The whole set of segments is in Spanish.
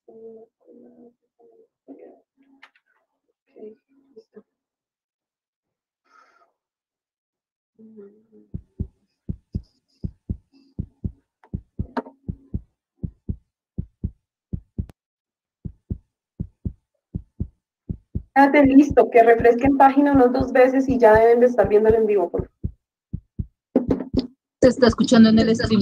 Listo, que refresquen página unos 2 veces y ya deben de estar viendo el en vivo, por favor. Se está escuchando en el stream.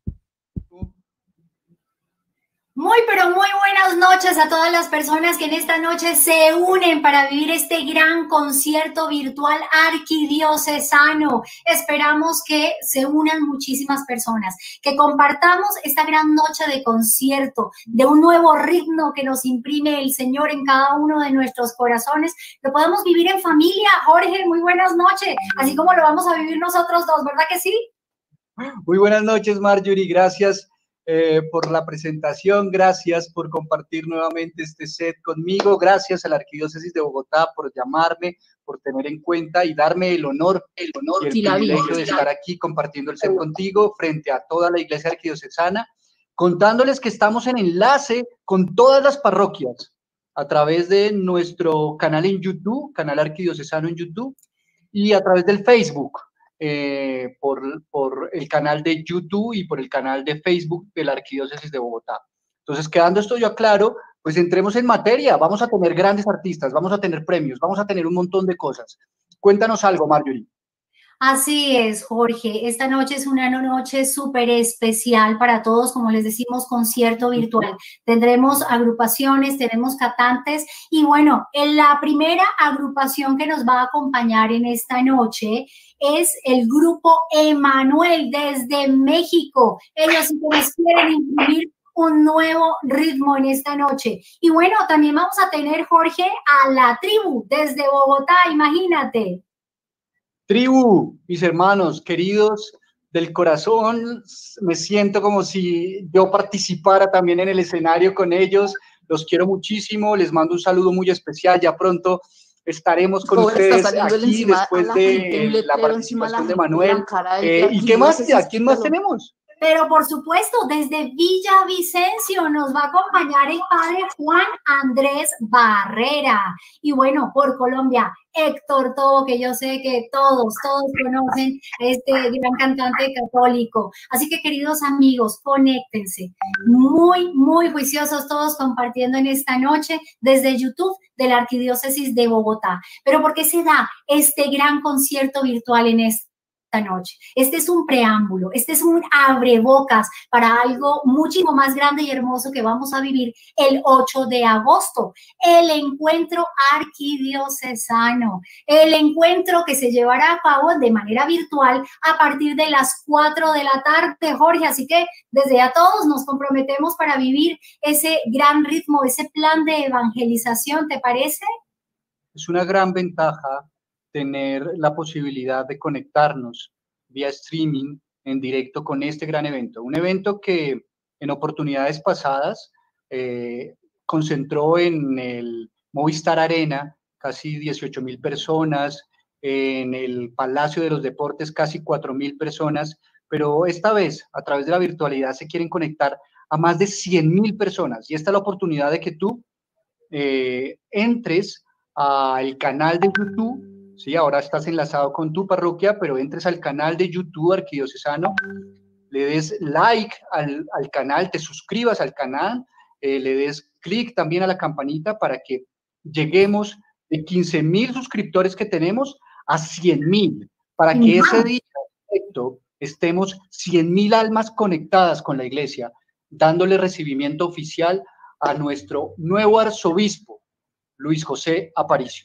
Muy, pero muy buenas noches a todas las personas que en esta noche se unen para vivir este gran concierto virtual arquidiocesano. Esperamos que se unan muchísimas personas, que compartamos esta gran noche de concierto, de un nuevo ritmo que nos imprime el Señor en cada uno de nuestros corazones. Lo podemos vivir en familia. Jorge, muy buenas noches, así como lo vamos a vivir nosotros dos, ¿verdad que sí? Muy buenas noches, Marjorie, gracias por la presentación, gracias por compartir nuevamente este set conmigo, gracias a la Arquidiócesis de Bogotá por llamarme, por tener en cuenta y darme el honor y el privilegio de estar aquí compartiendo el set contigo frente a toda la Iglesia Arquidiocesana, contándoles que estamos en enlace con todas las parroquias a través de nuestro canal en YouTube, canal arquidiocesano en YouTube, y a través del Facebook. Por el canal de YouTube y por el canal de Facebook de la Arquidiócesis de Bogotá. Entonces, quedando esto yo claro, pues entremos en materia. Vamos a tener grandes artistas, vamos a tener premios, vamos a tener un montón de cosas. Cuéntanos algo, Marjorie. Así es, Jorge. Esta noche es una noche súper especial para todos, como les decimos, concierto virtual. Tendremos agrupaciones, tenemos cantantes y bueno, en la primera agrupación que nos va a acompañar en esta noche es el grupo Emanuel desde México. Ellos sí que nos quieren imprimir un nuevo ritmo en esta noche. Y bueno, también vamos a tener, Jorge, a La Tribu desde Bogotá, imagínate. Tribu, mis hermanos, queridos del corazón, me siento como si yo participara también en el escenario con ellos, los quiero muchísimo, les mando un saludo muy especial, ya pronto estaremos con ustedes aquí después de la participación de Manuel. ¿Y qué más? ¿A quién más tenemos? Pero por supuesto, desde Villavicencio nos va a acompañar el padre Juan Andrés Barrera. Y bueno, por Colombia, Héctor Todo, que yo sé que todos conocen, este gran cantante católico. Así que, queridos amigos, conéctense. Muy, muy juiciosos todos compartiendo en esta noche desde YouTube de la Arquidiócesis de Bogotá. Pero ¿por qué se da este gran concierto virtual en esta noche? Este es un preámbulo, este es un abrebocas para algo muchísimo más grande y hermoso que vamos a vivir el 8 de agosto, el encuentro arquidiocesano, el encuentro que se llevará a cabo de manera virtual a partir de las 4 de la tarde, Jorge, así que desde ya todos nos comprometemos para vivir ese gran ritmo, ese plan de evangelización, ¿te parece? Es una gran ventaja tener la posibilidad de conectarnos vía streaming en directo con este gran evento. Un evento que en oportunidades pasadas concentró en el Movistar Arena casi 18,000 personas, en el Palacio de los Deportes casi 4,000 personas, pero esta vez a través de la virtualidad se quieren conectar a más de 100,000 personas y esta es la oportunidad de que tú entres al canal de YouTube. Sí, ahora estás enlazado con tu parroquia, pero entres al canal de YouTube Arquidiocesano, le des like al canal, te suscribas al canal, le des clic también a la campanita para que lleguemos de 15,000 suscriptores que tenemos a 100,000, para que ese día perfecto estemos 100,000 almas conectadas con la iglesia, dándole recibimiento oficial a nuestro nuevo arzobispo, Luis José Aparicio.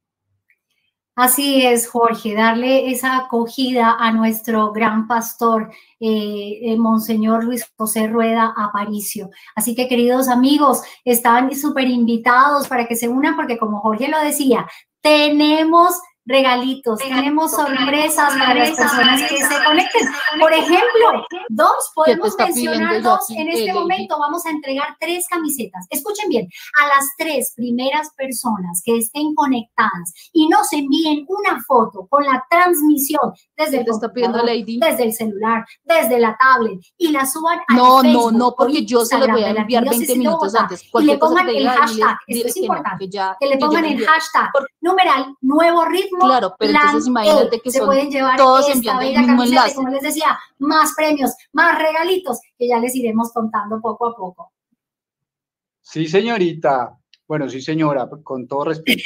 Así es, Jorge, darle esa acogida a nuestro gran pastor, Monseñor Luis José Rueda Aparicio. Así que, queridos amigos, están súper invitados para que se unan, porque como Jorge lo decía, tenemos regalitos, tenemos sorpresas para las personas que se conecten. Por ejemplo, podemos mencionar dos en este momento. Vamos a entregar 3 camisetas. Escuchen bien, a las 3 primeras personas que estén conectadas y nos envíen una foto con la transmisión desde el computador, desde el celular, desde la tablet y la suban a Facebook. No, porque yo se los voy a enviar 20 minutos antes. Y le pongan el hashtag, esto es importante, que le pongan el hashtag, numeral, nuevo ritmo. Claro, pero entonces imagínate que se son pueden llevar todos esta enviando el bella mismo camiseta, enlace. como les decía, más premios, más regalitos, que ya les iremos contando poco a poco. Sí, señorita. Bueno, sí, señora, con todo respeto.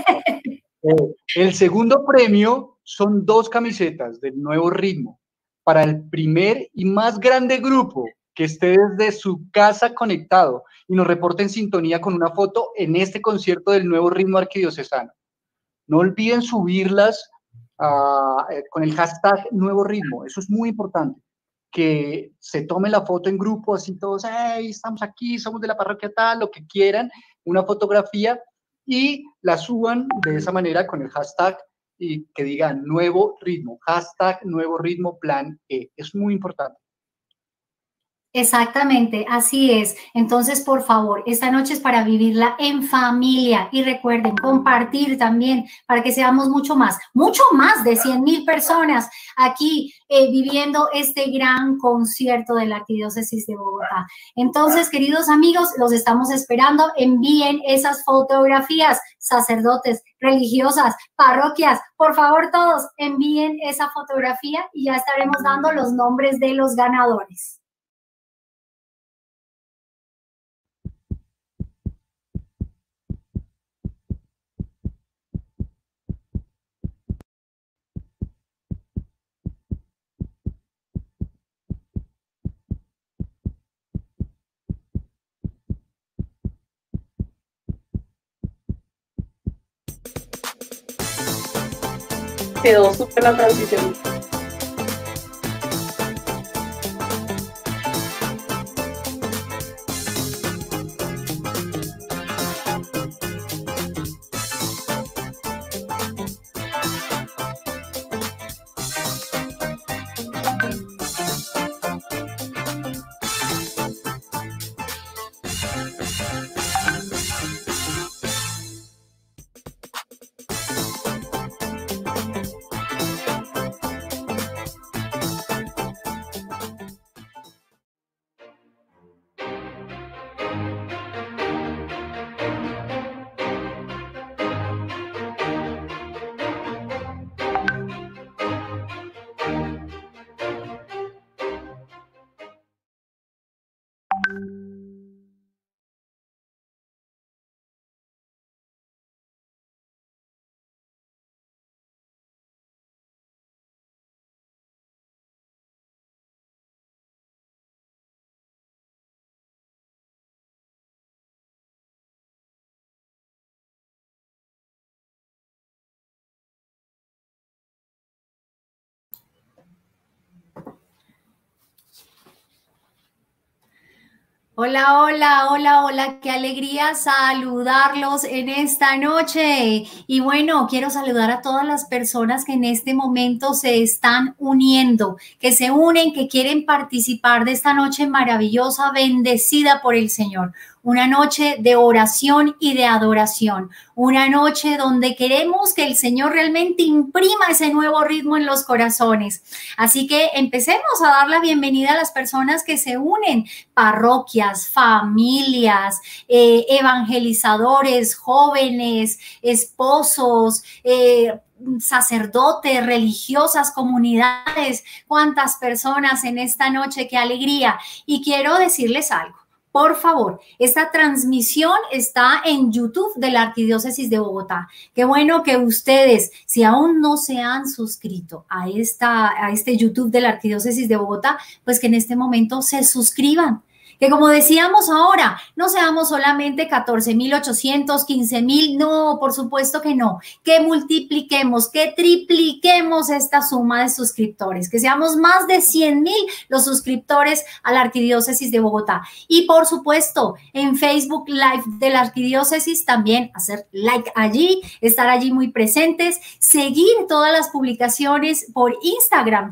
El segundo premio son 2 camisetas del nuevo ritmo para el primer y más grande grupo que esté desde su casa conectado y nos reporte en sintonía con una foto en este concierto del nuevo ritmo arquidiocesano. No olviden subirlas con el hashtag nuevo ritmo. Eso es muy importante. Que se tome la foto en grupo, así todos, hey, estamos aquí, somos de la parroquia tal, lo que quieran, una fotografía y la suban de esa manera con el hashtag y que digan nuevo ritmo, hashtag nuevo ritmo plan E. Es muy importante. Exactamente, así es. Entonces, por favor, esta noche es para vivirla en familia y recuerden compartir también para que seamos mucho más de 100,000 personas aquí viviendo este gran concierto de la Arquidiócesis de Bogotá. Entonces, queridos amigos, los estamos esperando. Envíen esas fotografías, sacerdotes, religiosas, parroquias, por favor todos envíen esa fotografía y ya estaremos dando los nombres de los ganadores. Quedó súper la transición. Hola, hola, hola, hola, qué alegría saludarlos en esta noche. Y bueno, quiero saludar a todas las personas que en este momento se están uniendo, que se unen, que quieren participar de esta noche maravillosa, bendecida por el Señor. Una noche de oración y de adoración, una noche donde queremos que el Señor realmente imprima ese nuevo ritmo en los corazones. Así que empecemos a dar la bienvenida a las personas que se unen, parroquias, familias, evangelizadores, jóvenes, esposos, sacerdotes, religiosas, comunidades, cuántas personas en esta noche, qué alegría. Y quiero decirles algo. Por favor, esta transmisión está en YouTube de la Arquidiócesis de Bogotá. Qué bueno que ustedes, si aún no se han suscrito a este YouTube de la Arquidiócesis de Bogotá, pues que en este momento se suscriban, Que como decíamos ahora, no seamos solamente 14.800, 15.000, no, por supuesto que no. Que multipliquemos, que tripliquemos esta suma de suscriptores, que seamos más de 100.000 los suscriptores a la Arquidiócesis de Bogotá. Y por supuesto, en Facebook Live de la Arquidiócesis también hacer like allí, estar allí muy presentes, seguir todas las publicaciones por Instagram,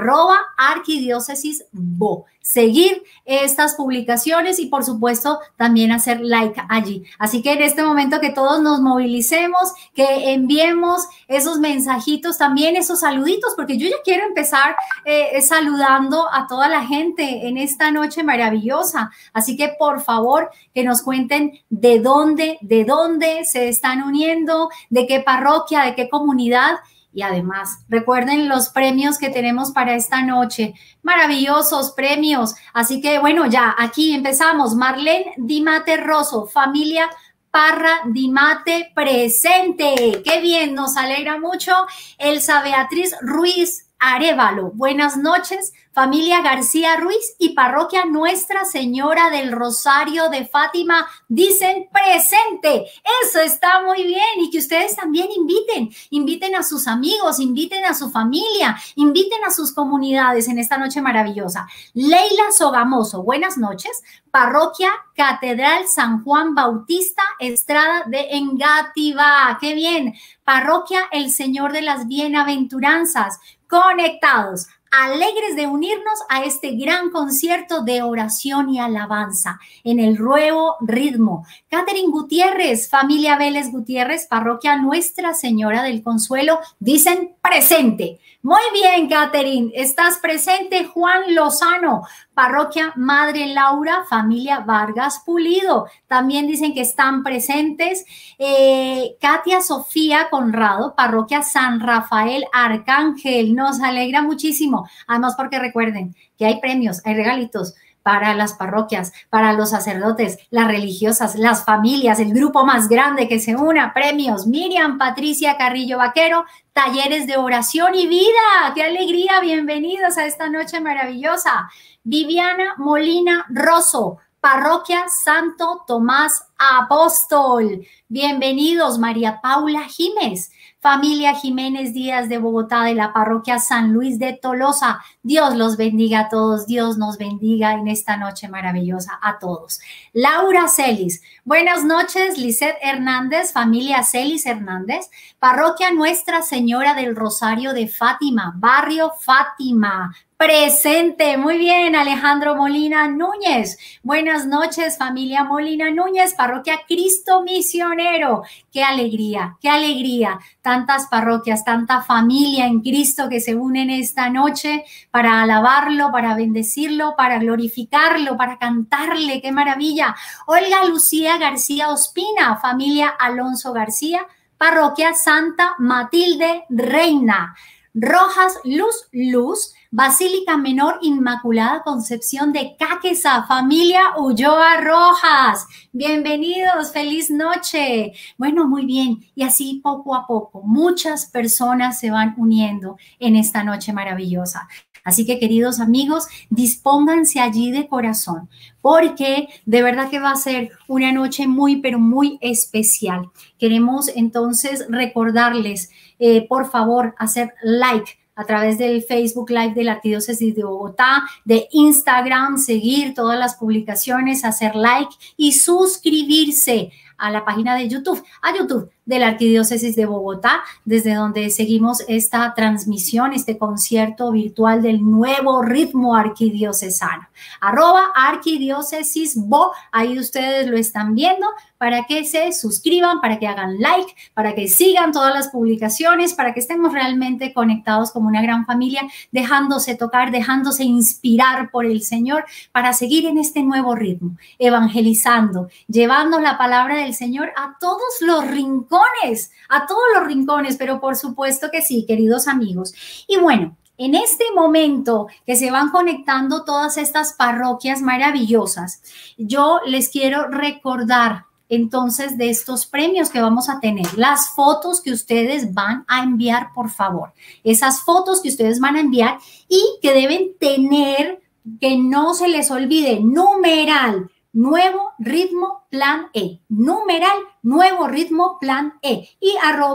@arquidiócesisbo. Seguir estas publicaciones y por supuesto también hacer like allí. Así que en este momento que todos nos movilicemos, que enviemos esos mensajitos también, esos saluditos, porque yo ya quiero empezar saludando a toda la gente en esta noche maravillosa. Así que por favor que nos cuenten de dónde se están uniendo, de qué parroquia, de qué comunidad. Y además, recuerden los premios que tenemos para esta noche. Maravillosos premios. Así que, bueno, ya aquí empezamos. Marlene Dimate Rosso, familia Parra Dimate presente. Qué bien, nos alegra mucho. Elsa Beatriz Ruiz Arévalo, buenas noches. Familia García Ruiz y parroquia Nuestra Señora del Rosario de Fátima dicen presente. Eso está muy bien y que ustedes también inviten a sus amigos, inviten a su familia, inviten a sus comunidades en esta noche maravillosa. Leila Sogamoso, buenas noches. Parroquia Catedral San Juan Bautista Estrada de Engativá. Qué bien. Parroquia El Señor de las Bienaventuranzas. Conectados, alegres de unirnos a este gran concierto de oración y alabanza en el nuevo ritmo. Catherine Gutiérrez, familia Vélez Gutiérrez, parroquia Nuestra Señora del Consuelo, dicen presente. Muy bien, Catherine, estás presente. Juan Lozano, parroquia Madre Laura, familia Vargas Pulido, también dicen que están presentes. Katia Sofía Conrado, parroquia San Rafael Arcángel, nos alegra muchísimo. Además, porque recuerden que hay premios, hay regalitos para las parroquias, para los sacerdotes, las religiosas, las familias, el grupo más grande que se una, premios. Miriam Patricia Carrillo Vaquero, talleres de oración y vida. ¡Qué alegría! Bienvenidos a esta noche maravillosa. Viviana Molina Rosso, parroquia Santo Tomás Apóstol. Bienvenidos. María Paula Jiménez, familia Jiménez Díaz de Bogotá, de la parroquia San Luis de Tolosa. Dios los bendiga a todos, Dios nos bendiga en esta noche maravillosa a todos. Laura Celis, buenas noches. Lisette Hernández, familia Celis Hernández, parroquia Nuestra Señora del Rosario de Fátima, barrio Fátima. Presente, muy bien. Alejandro Molina Núñez, buenas noches, familia Molina Núñez, parroquia Cristo Misionero. Qué alegría, tantas parroquias, tanta familia en Cristo que se unen esta noche para alabarlo, para bendecirlo, para glorificarlo, para cantarle. Qué maravilla. Olga Lucía García Ospina, familia Alonso García, parroquia Santa Matilde Reina. Rojas Luz, Basílica Menor Inmaculada Concepción de Caqueza, familia Ulloa Rojas. Bienvenidos, feliz noche. Bueno, muy bien. Y así poco a poco, muchas personas se van uniendo en esta noche maravillosa. Así que, queridos amigos, dispónganse allí de corazón, porque de verdad que va a ser una noche muy, pero muy especial. Queremos entonces recordarles, por favor, hacer like a través del Facebook Live de la Arquidiócesis de Bogotá, de Instagram, seguir todas las publicaciones, hacer like y suscribirse a la página de YouTube, de la Arquidiócesis de Bogotá, desde donde seguimos esta transmisión, este concierto virtual del nuevo ritmo arquidiocesano. @arquidiócesisbo, ahí ustedes lo están viendo, para que se suscriban, para que hagan like, para que sigan todas las publicaciones, para que estemos realmente conectados como una gran familia, dejándose tocar, dejándose inspirar por el Señor, para seguir en este nuevo ritmo, evangelizando, llevando la palabra del Señor a todos los rincones, pero por supuesto que sí, queridos amigos. Y bueno, en este momento que se van conectando todas estas parroquias maravillosas, yo les quiero recordar entonces de estos premios que vamos a tener, las fotos que ustedes van a enviar, por favor, esas fotos que ustedes van a enviar y que deben tener que no se les olvide, numeral, nuevo ritmo plan E, numeral, nuevo ritmo plan E y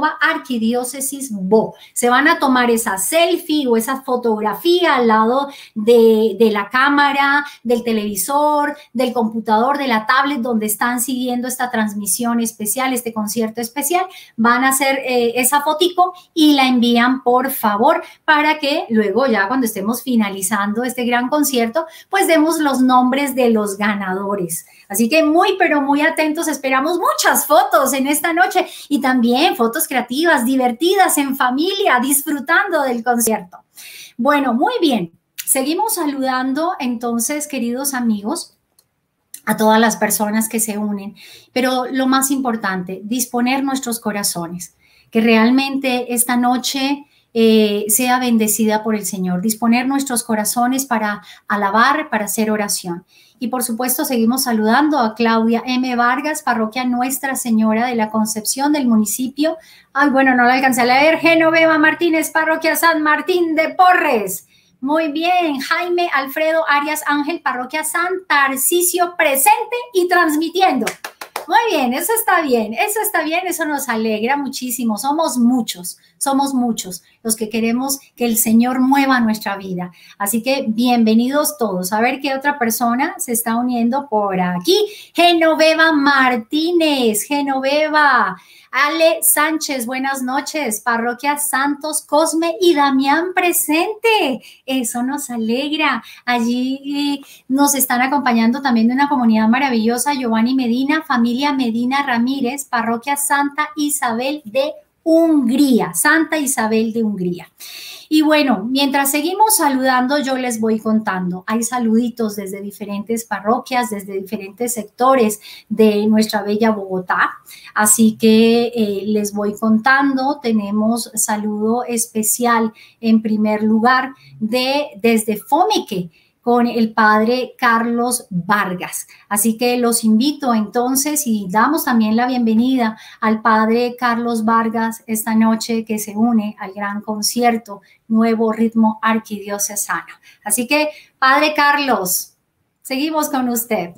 @arquidiócesisbo. Se van a tomar esa selfie o esa fotografía al lado de la cámara, del televisor, del computador, de la tablet donde están siguiendo esta transmisión especial, este concierto especial. Van a hacer esa fotico y la envían, por favor, para que luego ya cuando estemos finalizando este gran concierto, pues demos los nombres de los ganadores. Así que muy, pero muy atentos. Esperamos muchas fotos en esta noche y también fotos creativas, divertidas, en familia, disfrutando del concierto. Bueno, muy bien. Seguimos saludando entonces, queridos amigos, a todas las personas que se unen. Pero lo más importante, disponer nuestros corazones, que realmente esta noche sea bendecida por el Señor. Disponer nuestros corazones para alabar, para hacer oración. Y por supuesto seguimos saludando a Claudia M. Vargas, parroquia Nuestra Señora de la Concepción del municipio. Ay, bueno, no la alcancé a leer. Genoveva Martínez, parroquia San Martín de Porres. Muy bien. Jaime Alfredo Arias Ángel, parroquia San Tarcisio, presente y transmitiendo. Muy bien, eso está bien, eso nos alegra muchísimo. Somos muchos los que queremos que el Señor mueva nuestra vida. Así que bienvenidos todos. A ver qué otra persona se está uniendo por aquí. Genoveva Martínez, Genoveva. Ale Sánchez, buenas noches. Parroquia Santos Cosme y Damián presente. Eso nos alegra. Allí nos están acompañando también de una comunidad maravillosa. Giovanni Medina, familia Medina Ramírez, parroquia Santa Isabel de Hungría. Santa Isabel de Hungría. Y bueno, mientras seguimos saludando, yo les voy contando. Hay saluditos desde diferentes parroquias, desde diferentes sectores de nuestra bella Bogotá. Así que les voy contando. Tenemos saludo especial en primer lugar desde Fomeque, con el padre Carlos Vargas. Así que los invito entonces y damos también la bienvenida al padre Carlos Vargas esta noche que se une al gran concierto Nuevo Ritmo Arquidiocesano. Así que, padre Carlos, seguimos con usted.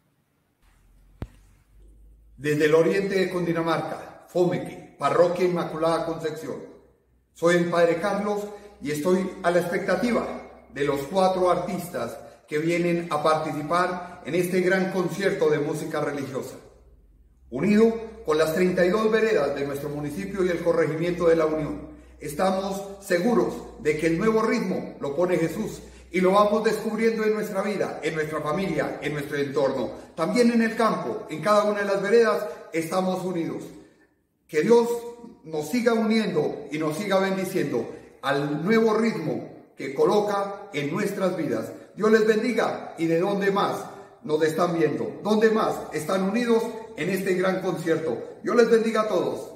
Desde el oriente de Cundinamarca, Fomeque, Parroquia Inmaculada Concepción. Soy el padre Carlos y estoy a la expectativa de los 4 artistas que vienen a participar en este gran concierto de música religiosa. Unido con las 32 veredas de nuestro municipio y el corregimiento de la Unión, estamos seguros de que el nuevo ritmo lo pone Jesús y lo vamos descubriendo en nuestra vida, en nuestra familia, en nuestro entorno. También en el campo, en cada una de las veredas, estamos unidos. Que Dios nos siga uniendo y nos siga bendiciendo al nuevo ritmo que coloca en nuestras vidas. Dios les bendiga. ¿Y de dónde más nos están viendo? ¿Dónde más están unidos en este gran concierto? Dios les bendiga a todos.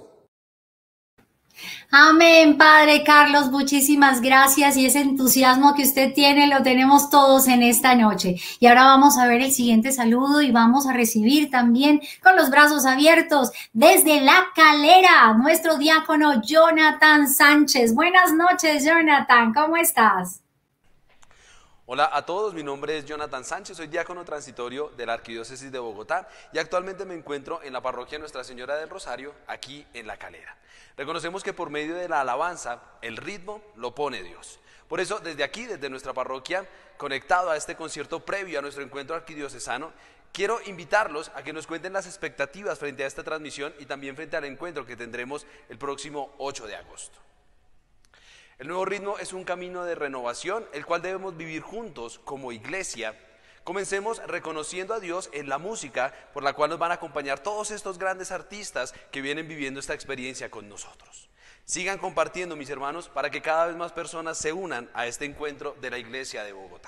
Amén, padre Carlos, muchísimas gracias, y ese entusiasmo que usted tiene lo tenemos todos en esta noche. Y ahora vamos a ver el siguiente saludo y vamos a recibir también con los brazos abiertos desde La Calera, nuestro diácono Jonathan Sánchez. Buenas noches, Jonathan, ¿cómo estás? Hola a todos, mi nombre es Jonathan Sánchez, soy diácono transitorio de la Arquidiócesis de Bogotá y actualmente me encuentro en la parroquia Nuestra Señora del Rosario, aquí en La Calera. Reconocemos que por medio de la alabanza, el ritmo lo pone Dios. Por eso, desde aquí, desde nuestra parroquia, conectado a este concierto previo a nuestro encuentro arquidiocesano, quiero invitarlos a que nos cuenten las expectativas frente a esta transmisión y también frente al encuentro que tendremos el próximo 8 de agosto. El nuevo ritmo es un camino de renovación, el cual debemos vivir juntos como iglesia. Comencemos reconociendo a Dios en la música, por la cual nos van a acompañar todos estos grandes artistas que vienen viviendo esta experiencia con nosotros. Sigan compartiendo, mis hermanos, para que cada vez más personas se unan a este encuentro de la Iglesia de Bogotá.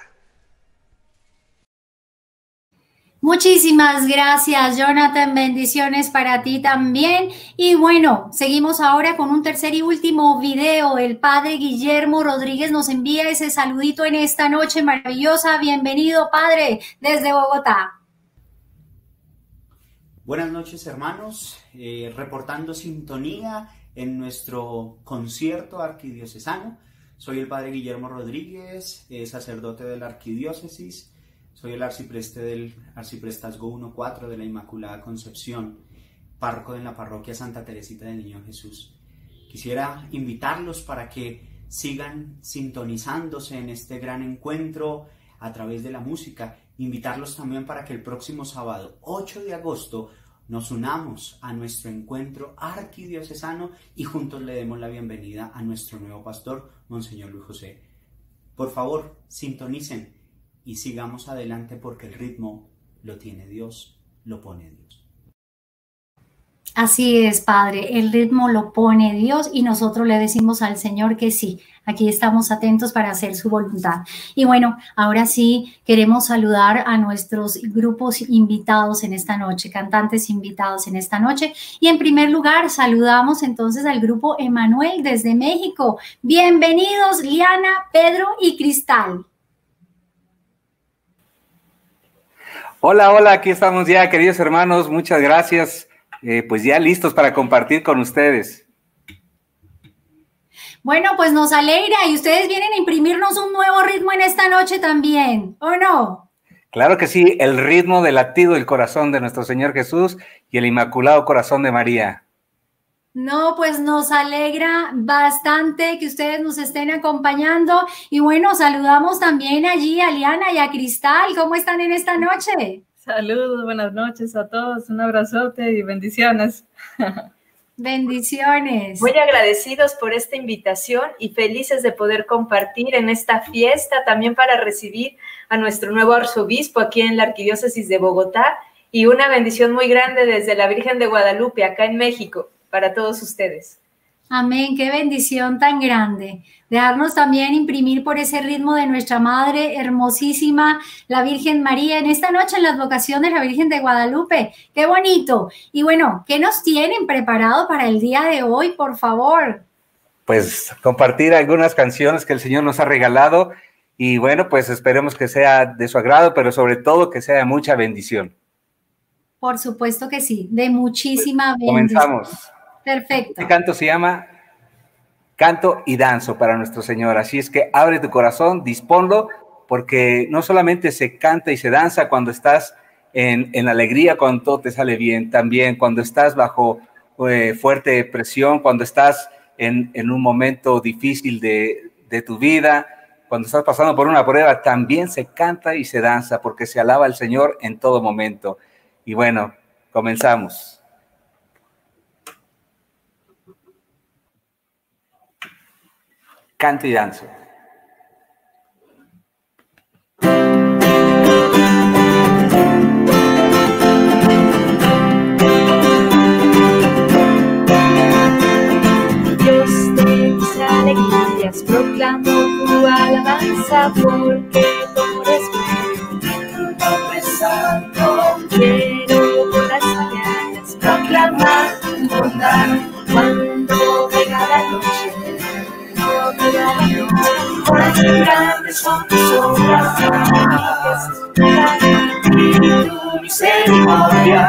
Muchísimas gracias, Jonathan. Bendiciones para ti también. Y bueno, seguimos ahora con un tercer y último video. El padre Guillermo Rodríguez nos envía ese saludito en esta noche maravillosa. Bienvenido, padre, desde Bogotá. Buenas noches, hermanos. Reportando sintonía en nuestro concierto arquidiocesano. Soy el padre Guillermo Rodríguez, sacerdote de la Arquidiócesis. Soy el arcipreste del Arciprestazgo 1-4 de la Inmaculada Concepción, párroco en la parroquia Santa Teresita del Niño Jesús. Quisiera invitarlos para que sigan sintonizándose en este gran encuentro a través de la música. Invitarlos también para que el próximo sábado, 8 de agosto, nos unamos a nuestro encuentro arquidiocesano y juntos le demos la bienvenida a nuestro nuevo pastor, Monseñor Luis José. Por favor, sintonicen y sigamos adelante porque el ritmo lo tiene Dios, lo pone Dios. Así es, Padre, el ritmo lo pone Dios y nosotros le decimos al Señor que sí, aquí estamos atentos para hacer su voluntad. Y bueno, ahora sí queremos saludar a nuestros grupos invitados en esta noche, cantantes invitados en esta noche. Y en primer lugar saludamos entonces al grupo Emanuel desde México. Bienvenidos Liana, Pedro y Cristal. Hola, aquí estamos ya, queridos hermanos, muchas gracias. Pues ya listos para compartir con ustedes. Bueno, pues nos alegra y ustedes vienen a imprimirnos un nuevo ritmo en esta noche también, ¿o no? Claro que sí, el ritmo del latido del corazón de nuestro Señor Jesús y el Inmaculado Corazón de María. No, pues nos alegra bastante que ustedes nos estén acompañando y bueno, saludamos también allí a Liana y a Cristal. ¿Cómo están en esta noche? Saludos, buenas noches a todos, un abrazote y bendiciones. Bendiciones. Muy agradecidos por esta invitación y felices de poder compartir en esta fiesta, también para recibir a nuestro nuevo arzobispo aquí en la Arquidiócesis de Bogotá y una bendición muy grande desde la Virgen de Guadalupe, acá en México, para todos ustedes. Amén, qué bendición tan grande. Dejarnos también imprimir por ese ritmo de nuestra Madre hermosísima, la Virgen María, en esta noche en la advocación de la Virgen de Guadalupe. ¡Qué bonito! Y bueno, ¿qué nos tienen preparado para el día de hoy, por favor? Pues compartir algunas canciones que el Señor nos ha regalado y bueno, pues esperemos que sea de su agrado, pero sobre todo que sea de mucha bendición. Por supuesto que sí, de muchísima bendición. Comenzamos. Perfecto. Este canto se llama Canto y Danzo para nuestro Señor, así es que abre tu corazón, disponlo, porque no solamente se canta y se danza cuando estás en alegría, cuando todo te sale bien, también cuando estás bajo fuerte presión, cuando estás en un momento difícil de tu vida, cuando estás pasando por una prueba, también se canta y se danza, porque se alaba al Señor en todo momento. Y bueno, comenzamos. Canto y danzo. Dios de mis alegrías, proclamo tu alabanza, porque tú eres bueno y tu nombre es santo. Quiero por las mañanas proclamar tu bondad, cuando venga la noche. Cuán grandes son tus obras, y tu misericordia.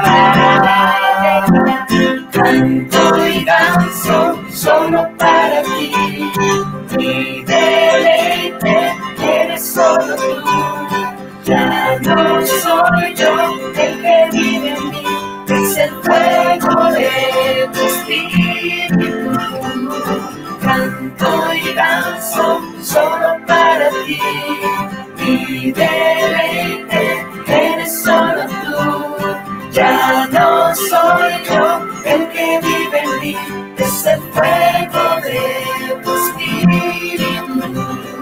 Canto y danzo solo para ti, mi deleite eres solo tú. Ya no soy yo el que vive en mí, es el fuego de tu espíritu. Canto y danzo solo para ti, mi deleite eres solo tú. Ya no soy yo el que vive en mí, es el fuego de tu espíritu.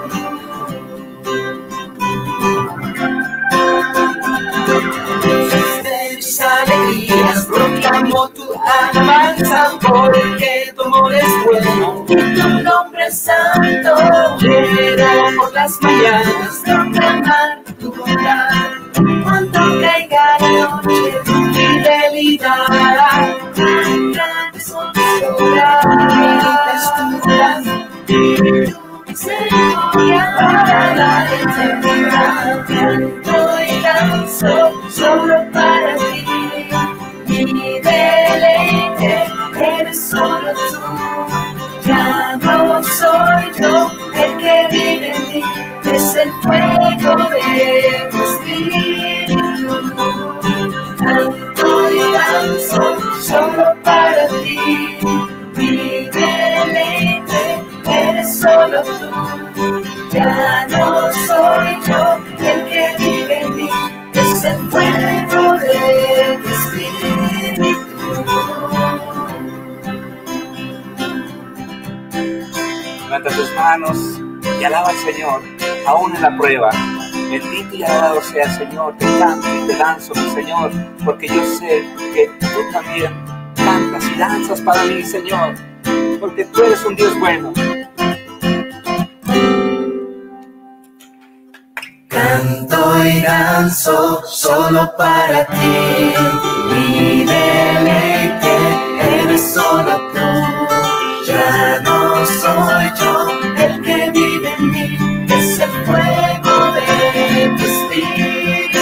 De mis alegrías proclamo tu alabanza, porque tu amor es bueno y tu nombre es santo. Quiero por las mañanas proclamar tu bondad, cuando caiga la noche tu fidelidad. Tan grandes son tus obras, y tu misericordia para la eternidad. Canto y danzo solo para ti, mi deleite eres solo tú. Ya no soy yo el Ya no soy yo el que vive en mí, es el fuego de tu espíritu. Levanta tus manos y alaba al Señor, aún en la prueba. Bendito y alabado sea el Señor, te canto y te danzo, mi Señor, porque yo sé que tú también cantas y danzas para mí, Señor, porque tú eres un Dios bueno. Canto y danzo solo para ti, mi deleite eres solo tú. Ya no soy yo el que vive en mí, es el fuego de tu espíritu.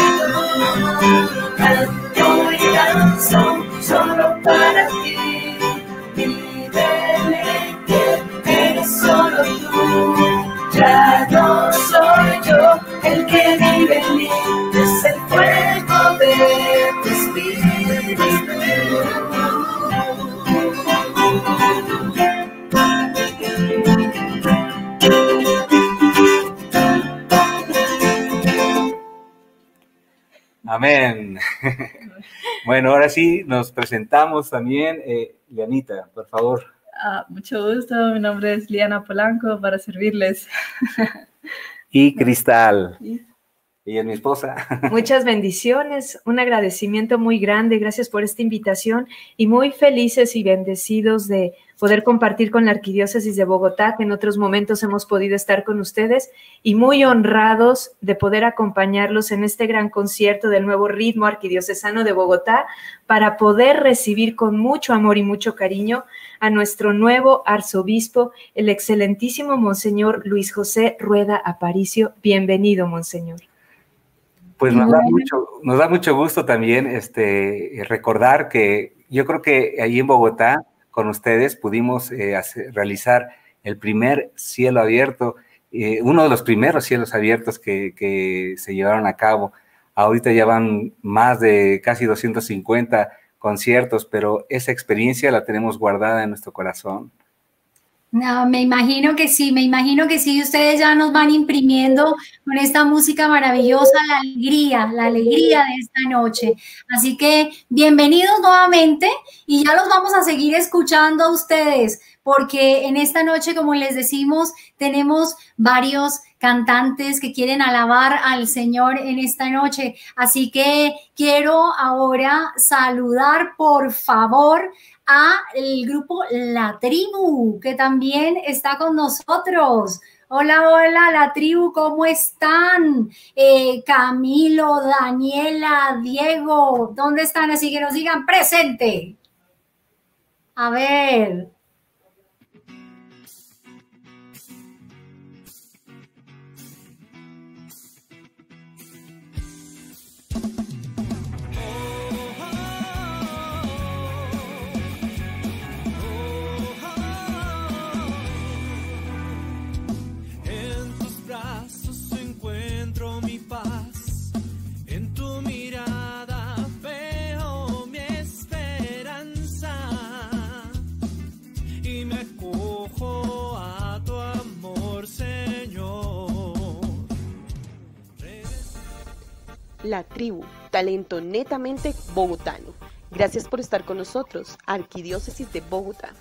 Canto y danzo solo para ti, mi deleite eres solo tú. Ya no soy yo el que vive en mí, es el fuego de tu espíritu. Amén. Bueno, ahora sí nos presentamos también. Lianita, por favor. Mucho gusto, mi nombre es Liana Polanco, para servirles. Y Cristal. Ella es mi esposa. Muchas bendiciones, un agradecimiento muy grande, gracias por esta invitación y muy felices y bendecidos de poder compartir con la Arquidiócesis de Bogotá, que en otros momentos hemos podido estar con ustedes, y muy honrados de poder acompañarlos en este gran concierto del nuevo ritmo arquidiocesano de Bogotá, para poder recibir con mucho amor y mucho cariño a nuestro nuevo arzobispo, el excelentísimo Monseñor Luis José Rueda Aparicio. Bienvenido, Monseñor. Pues nos da mucho gusto también recordar que yo creo que ahí en Bogotá con ustedes pudimos realizar el primer cielo abierto, uno de los primeros cielos abiertos que se llevaron a cabo. Ahorita ya van más de casi 250 conciertos, pero esa experiencia la tenemos guardada en nuestro corazón. No, me imagino que sí, ustedes ya nos van imprimiendo con esta música maravillosa la alegría de esta noche. Así que bienvenidos nuevamente y ya los vamos a seguir escuchando a ustedes, porque en esta noche, como les decimos, tenemos varios cantantes que quieren alabar al Señor en esta noche. Así que quiero ahora saludar, por favor, a el grupo La Tribu, que también está con nosotros. Hola, hola, La Tribu, ¿cómo están? Camilo, Daniela, Diego, ¿dónde están? Así que nos digan presente. A ver. La Tribu, talento netamente bogotano. Gracias por estar con nosotros, Arquidiócesis de Bogotá.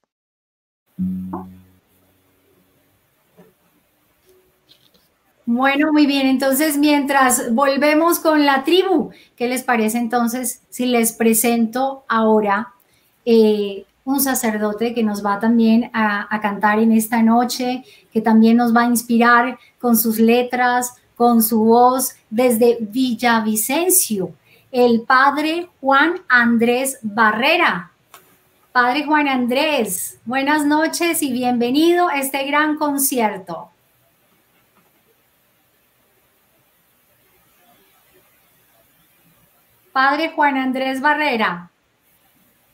Bueno, muy bien, entonces mientras volvemos con La Tribu, ¿qué les parece entonces si les presento ahora un sacerdote que nos va también a cantar en esta noche, que también nos va a inspirar con sus letras, con su voz desde Villavicencio, el padre Juan Andrés Barrera. Padre Juan Andrés, buenas noches y bienvenido a este gran concierto. Padre Juan Andrés Barrera.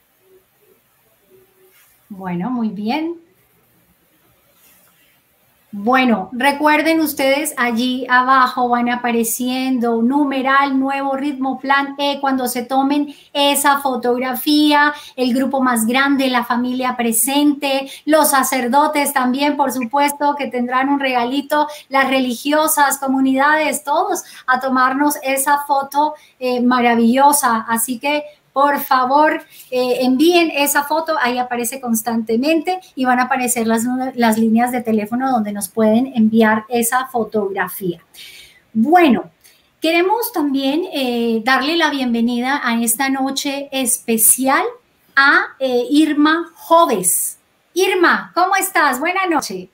Bueno, muy bien. Bueno, recuerden ustedes, allí abajo van apareciendo numeral, nuevo ritmo, plan E, cuando se tomen esa fotografía, el grupo más grande, la familia presente, los sacerdotes también, por supuesto, que tendrán un regalito, las religiosas, comunidades, todos a tomarnos esa foto maravillosa. Así que por favor, envíen esa foto, ahí aparece constantemente y van a aparecer las líneas de teléfono donde nos pueden enviar esa fotografía. Bueno, queremos también darle la bienvenida a esta noche especial a Irma Joves. Irma, ¿cómo estás? Buenas noches.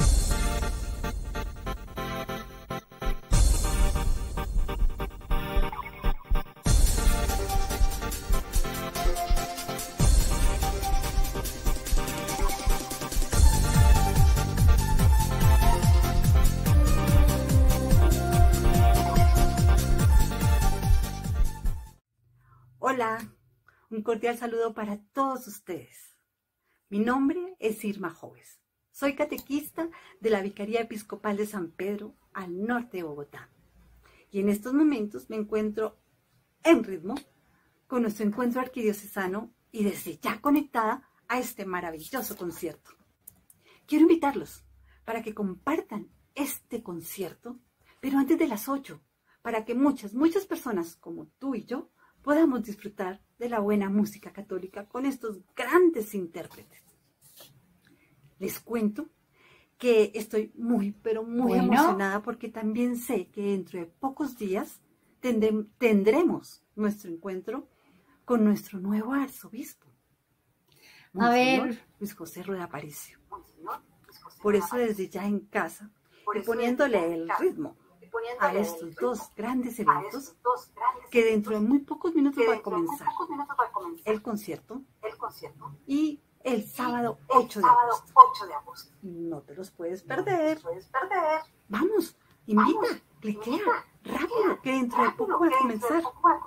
Hola, un cordial saludo para todos ustedes. Mi nombre es Irma Joves. Soy catequista de la Vicaría Episcopal de San Pedro, al norte de Bogotá. Y en estos momentos me encuentro en ritmo con nuestro encuentro arquidiocesano y desde ya conectada a este maravilloso concierto. Quiero invitarlos para que compartan este concierto, pero antes de las 8, para que muchas personas como tú y yo podamos disfrutar de la buena música católica con estos grandes intérpretes. Les cuento que estoy muy, pero muy emocionada porque también sé que dentro de pocos días tendremos nuestro encuentro con nuestro nuevo arzobispo, Monseñor Luis José Rueda Aparicio. Por eso desde ya en casa y poniéndole el ritmo a estos dos grandes eventos que dentro de muy pocos minutos va a comenzar el concierto y el sábado 8 de agosto. No te los puedes perder. Vamos, invita, cliquea, rápido, que dentro de poco va a comenzar.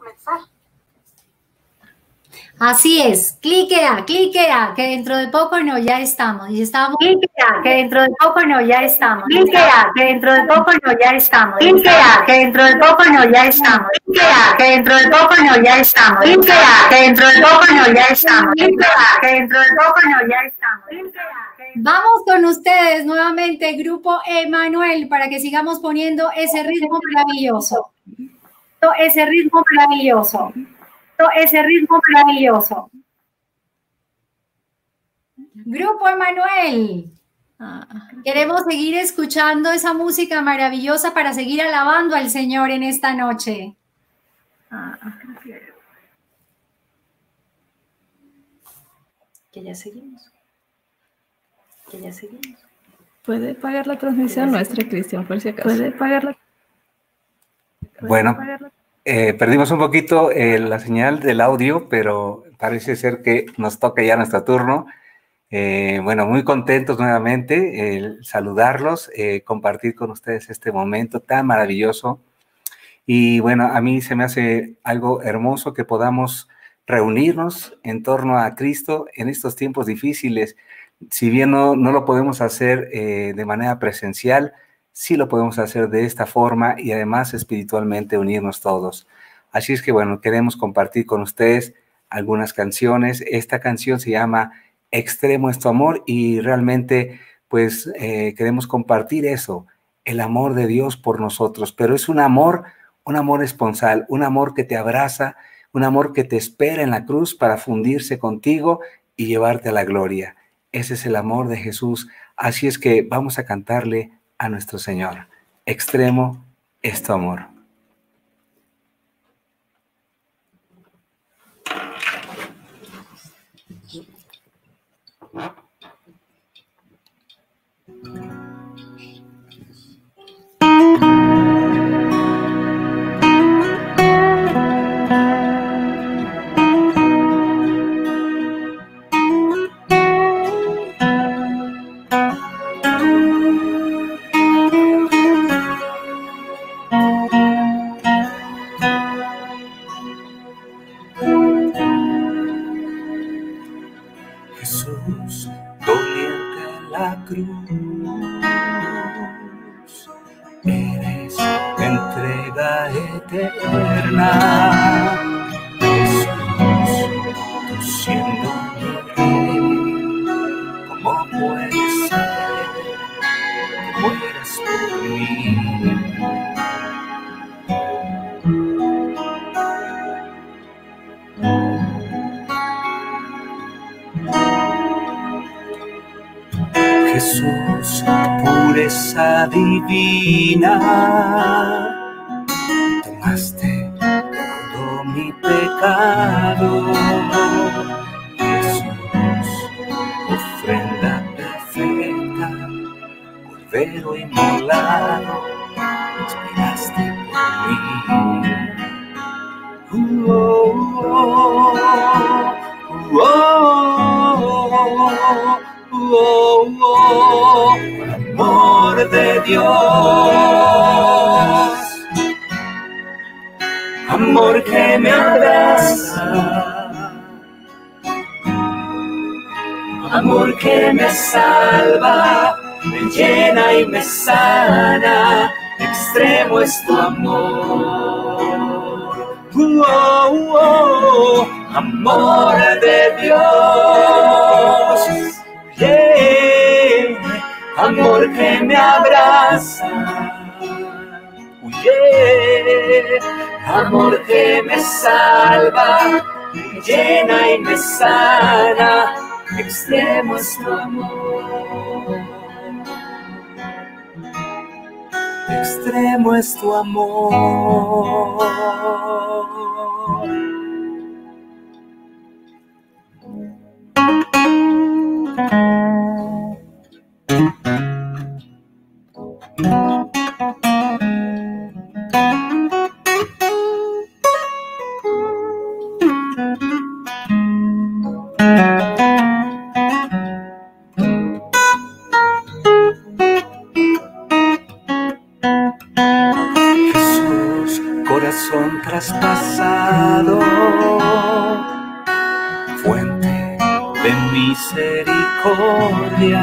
Así es, cliquea, que dentro de poco no, ya estamos. Cliquea, que dentro de poco no, ya estamos. Cliquea, que dentro de poco no, ya estamos. Cliquea, que dentro de poco no, ya estamos. Cliquea, que dentro de poco no, ya estamos. Cliquea, que dentro de poco no, ya estamos. Cliquea, que dentro de poco no, ya estamos. Vamos con ustedes nuevamente, Grupo Emanuel, para que sigamos poniendo ese ritmo maravilloso. Ese ritmo maravilloso. Ese ritmo maravilloso. Grupo Emanuel. Queremos seguir escuchando esa música maravillosa para seguir alabando al Señor en esta noche. Que ya seguimos. ¿Puede pagar la transmisión nuestra, Cristian, por si acaso? ¿Puede pagarla? Bueno, perdimos un poquito la señal del audio, pero parece ser que nos toca ya nuestro turno. Bueno, muy contentos nuevamente, saludarlos, compartir con ustedes este momento tan maravilloso. Y bueno, a mí se me hace algo hermoso que podamos reunirnos en torno a Cristo en estos tiempos difíciles. Si bien no lo podemos hacer de manera presencial, sí lo podemos hacer de esta forma y además espiritualmente unirnos todos. Así es que bueno, queremos compartir con ustedes algunas canciones. Esta canción se llama Extremo es tu amor y realmente pues queremos compartir eso, el amor de Dios por nosotros, pero es un amor esponsal, un amor que te abraza, un amor que te espera en la cruz para fundirse contigo y llevarte a la gloria. Ese es el amor de Jesús. Así es que vamos a cantarle a nuestro Señor. Extremo es tu amor. vida eterna. Jesús, tú siendo mi rey, ¿cómo puede ser que mueras por mí? Jesús, pureza divina, tomaste todo mi pecado. Jesús, ofrenda perfecta, cordero inmolado, esperaste por mí. Amor de Dios, amor que me abraza, amor que me salva, me llena y me sana, extremo es tu amor. Amor de Dios, yeah. Amor que me abraza, yeah. Amor que me salva, me llena y me sana, extremo es tu amor, extremo es tu amor. Jesús, corazón traspasado, fuente de misericordia.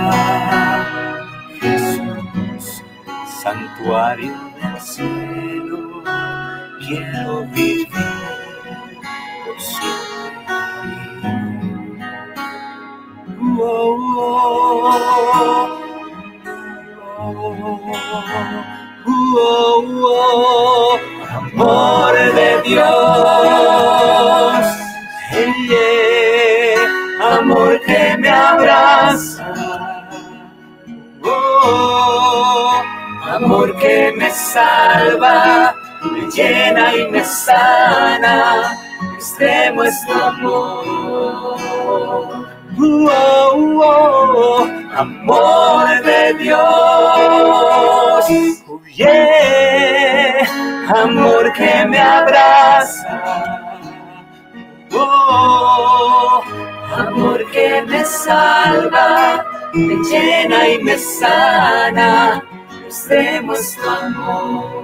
Jesús, santuario del cielo, quiero vivir por siempre. Amor de Dios, yeah. Amor que me abraza, amor que me salva, me llena y me sana, extremo es tu amor. Amor de Dios, yeah. Amor que me abraza, amor que me salva, me llena y me sana, extremo es tu amor.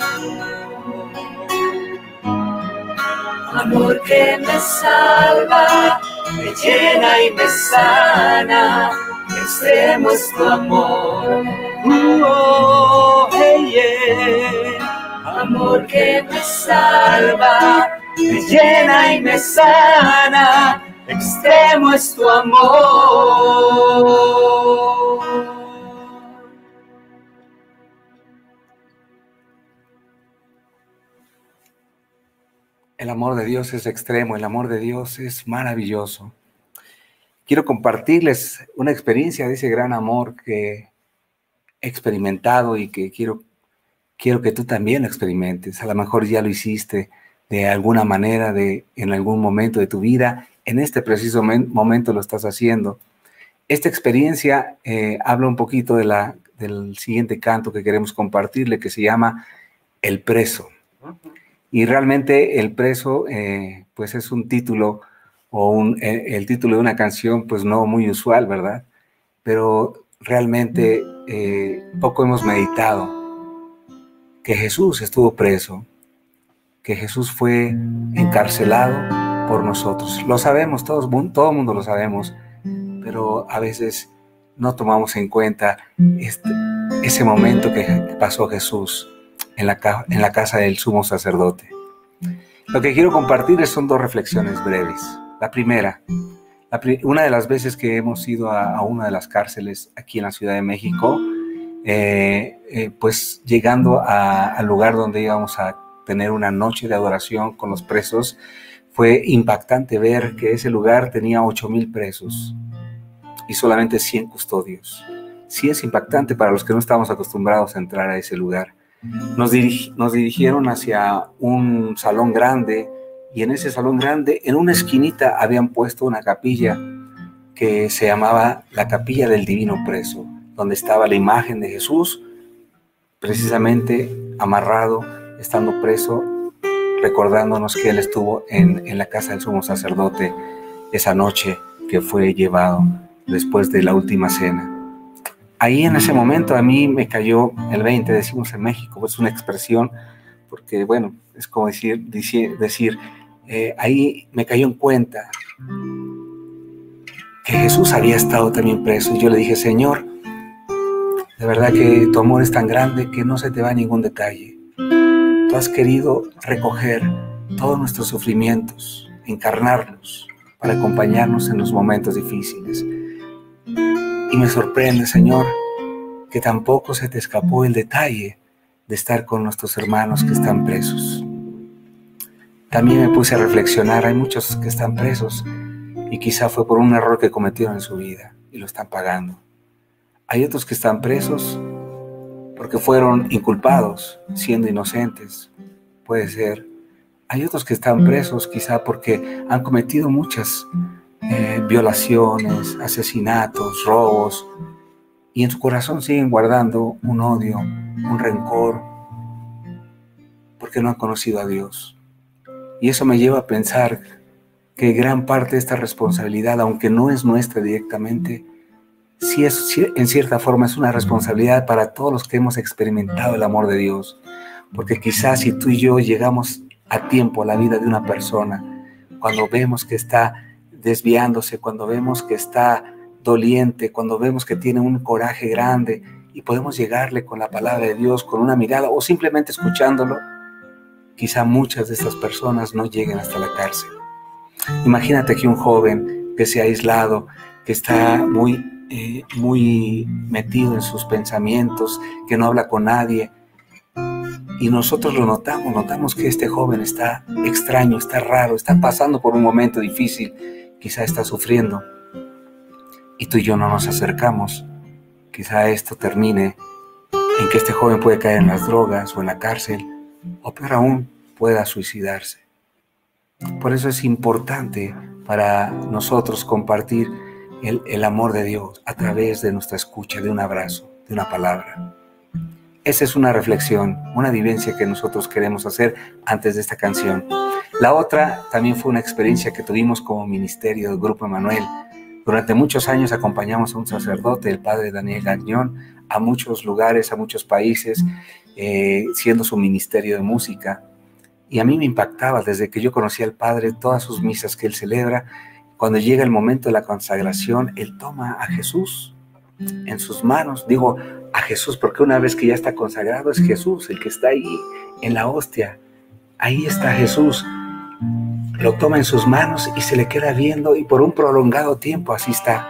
Amor que me salva, me llena y me sana, extremo es tu amor. Hey, yeah. Amor que me salva, me llena y me sana, extremo es tu amor. El amor de Dios es extremo, el amor de Dios es maravilloso. Quiero compartirles una experiencia de ese gran amor que he experimentado y que quiero que tú también lo experimentes. A lo mejor ya lo hiciste de alguna manera, en algún momento de tu vida. En este preciso momento lo estás haciendo. Esta experiencia habla un poquito del siguiente canto que queremos compartirle, que se llama El Preso. Y realmente El Preso, pues es un título o el título de una canción, pues no muy usual, ¿verdad? Pero realmente poco hemos meditado que Jesús estuvo preso, que Jesús fue encarcelado por nosotros. Lo sabemos, todo el mundo lo sabemos, pero a veces no tomamos en cuenta ese momento que pasó Jesús. en la casa del sumo sacerdote. Lo que quiero compartir son dos reflexiones breves. La primera, una de las veces que hemos ido a una de las cárceles aquí en la Ciudad de México, pues llegando al lugar donde íbamos a tener una noche de adoración con los presos, fue impactante ver que ese lugar tenía 8,000 presos y solamente 100 custodios. Sí es impactante para los que no estamos acostumbrados a entrar a ese lugar. Nos dirigieron hacia un salón grande, y en ese salón grande, en una esquinita, habían puesto una capilla que se llamaba la Capilla del Divino Preso, donde estaba la imagen de Jesús, precisamente amarrado, estando preso, recordándonos que Él estuvo en la casa del sumo sacerdote esa noche que fue llevado después de la última cena. Ahí en ese momento a mí me cayó el 20, decimos en México, es una expresión, porque bueno, es como decir ahí me cayó en cuenta que Jesús había estado también preso, y yo le dije: Señor, de verdad que tu amor es tan grande que no se te va ningún detalle. Tú has querido recoger todos nuestros sufrimientos, encarnarlos para acompañarnos en los momentos difíciles. Y me sorprende, Señor, que tampoco se te escapó el detalle de estar con nuestros hermanos que están presos. También me puse a reflexionar, hay muchos que están presos y quizá fue por un error que cometieron en su vida y lo están pagando. Hay otros que están presos porque fueron inculpados siendo inocentes, puede ser. Hay otros que están presos quizá porque han cometido muchas violaciones, asesinatos, robos, y en su corazón siguen guardando un odio, un rencor, porque no han conocido a Dios. Y eso me lleva a pensar que gran parte de esta responsabilidad, aunque no es nuestra directamente, sí en cierta forma es una responsabilidad para todos los que hemos experimentado el amor de Dios, porque quizás si tú y yo llegamos a tiempo a la vida de una persona, cuando vemos que está desviándose, cuando vemos que está doliente, cuando vemos que tiene un coraje grande, y podemos llegarle con la palabra de Dios, con una mirada o simplemente escuchándolo, quizá muchas de estas personas no lleguen hasta la cárcel. Imagínate que un joven que se ha aislado, que está muy metido en sus pensamientos, que no habla con nadie, y nosotros lo notamos que este joven está extraño, está raro, está pasando por un momento difícil, quizá está sufriendo, y tú y yo no nos acercamos. Quizá esto termine en que este joven puede caer en las drogas o en la cárcel, o peor aún, pueda suicidarse. Por eso es importante para nosotros compartir el amor de Dios a través de nuestra escucha, de un abrazo, de una palabra. Esa es una reflexión, una vivencia que nosotros queremos hacer antes de esta canción. La otra también fue una experiencia que tuvimos como ministerio del Grupo Emanuel. Durante muchos años acompañamos a un sacerdote, el padre Daniel Gagnon, a muchos lugares, a muchos países, siendo su ministerio de música. Y a mí me impactaba desde que yo conocí al padre, todas sus misas que él celebra. Cuando llega el momento de la consagración, él toma a Jesús en sus manos. Digo a Jesús porque una vez que ya está consagrado es Jesús el que está ahí en la hostia. Ahí está Jesús. Lo toma en sus manos y se le queda viendo, y por un prolongado tiempo así está.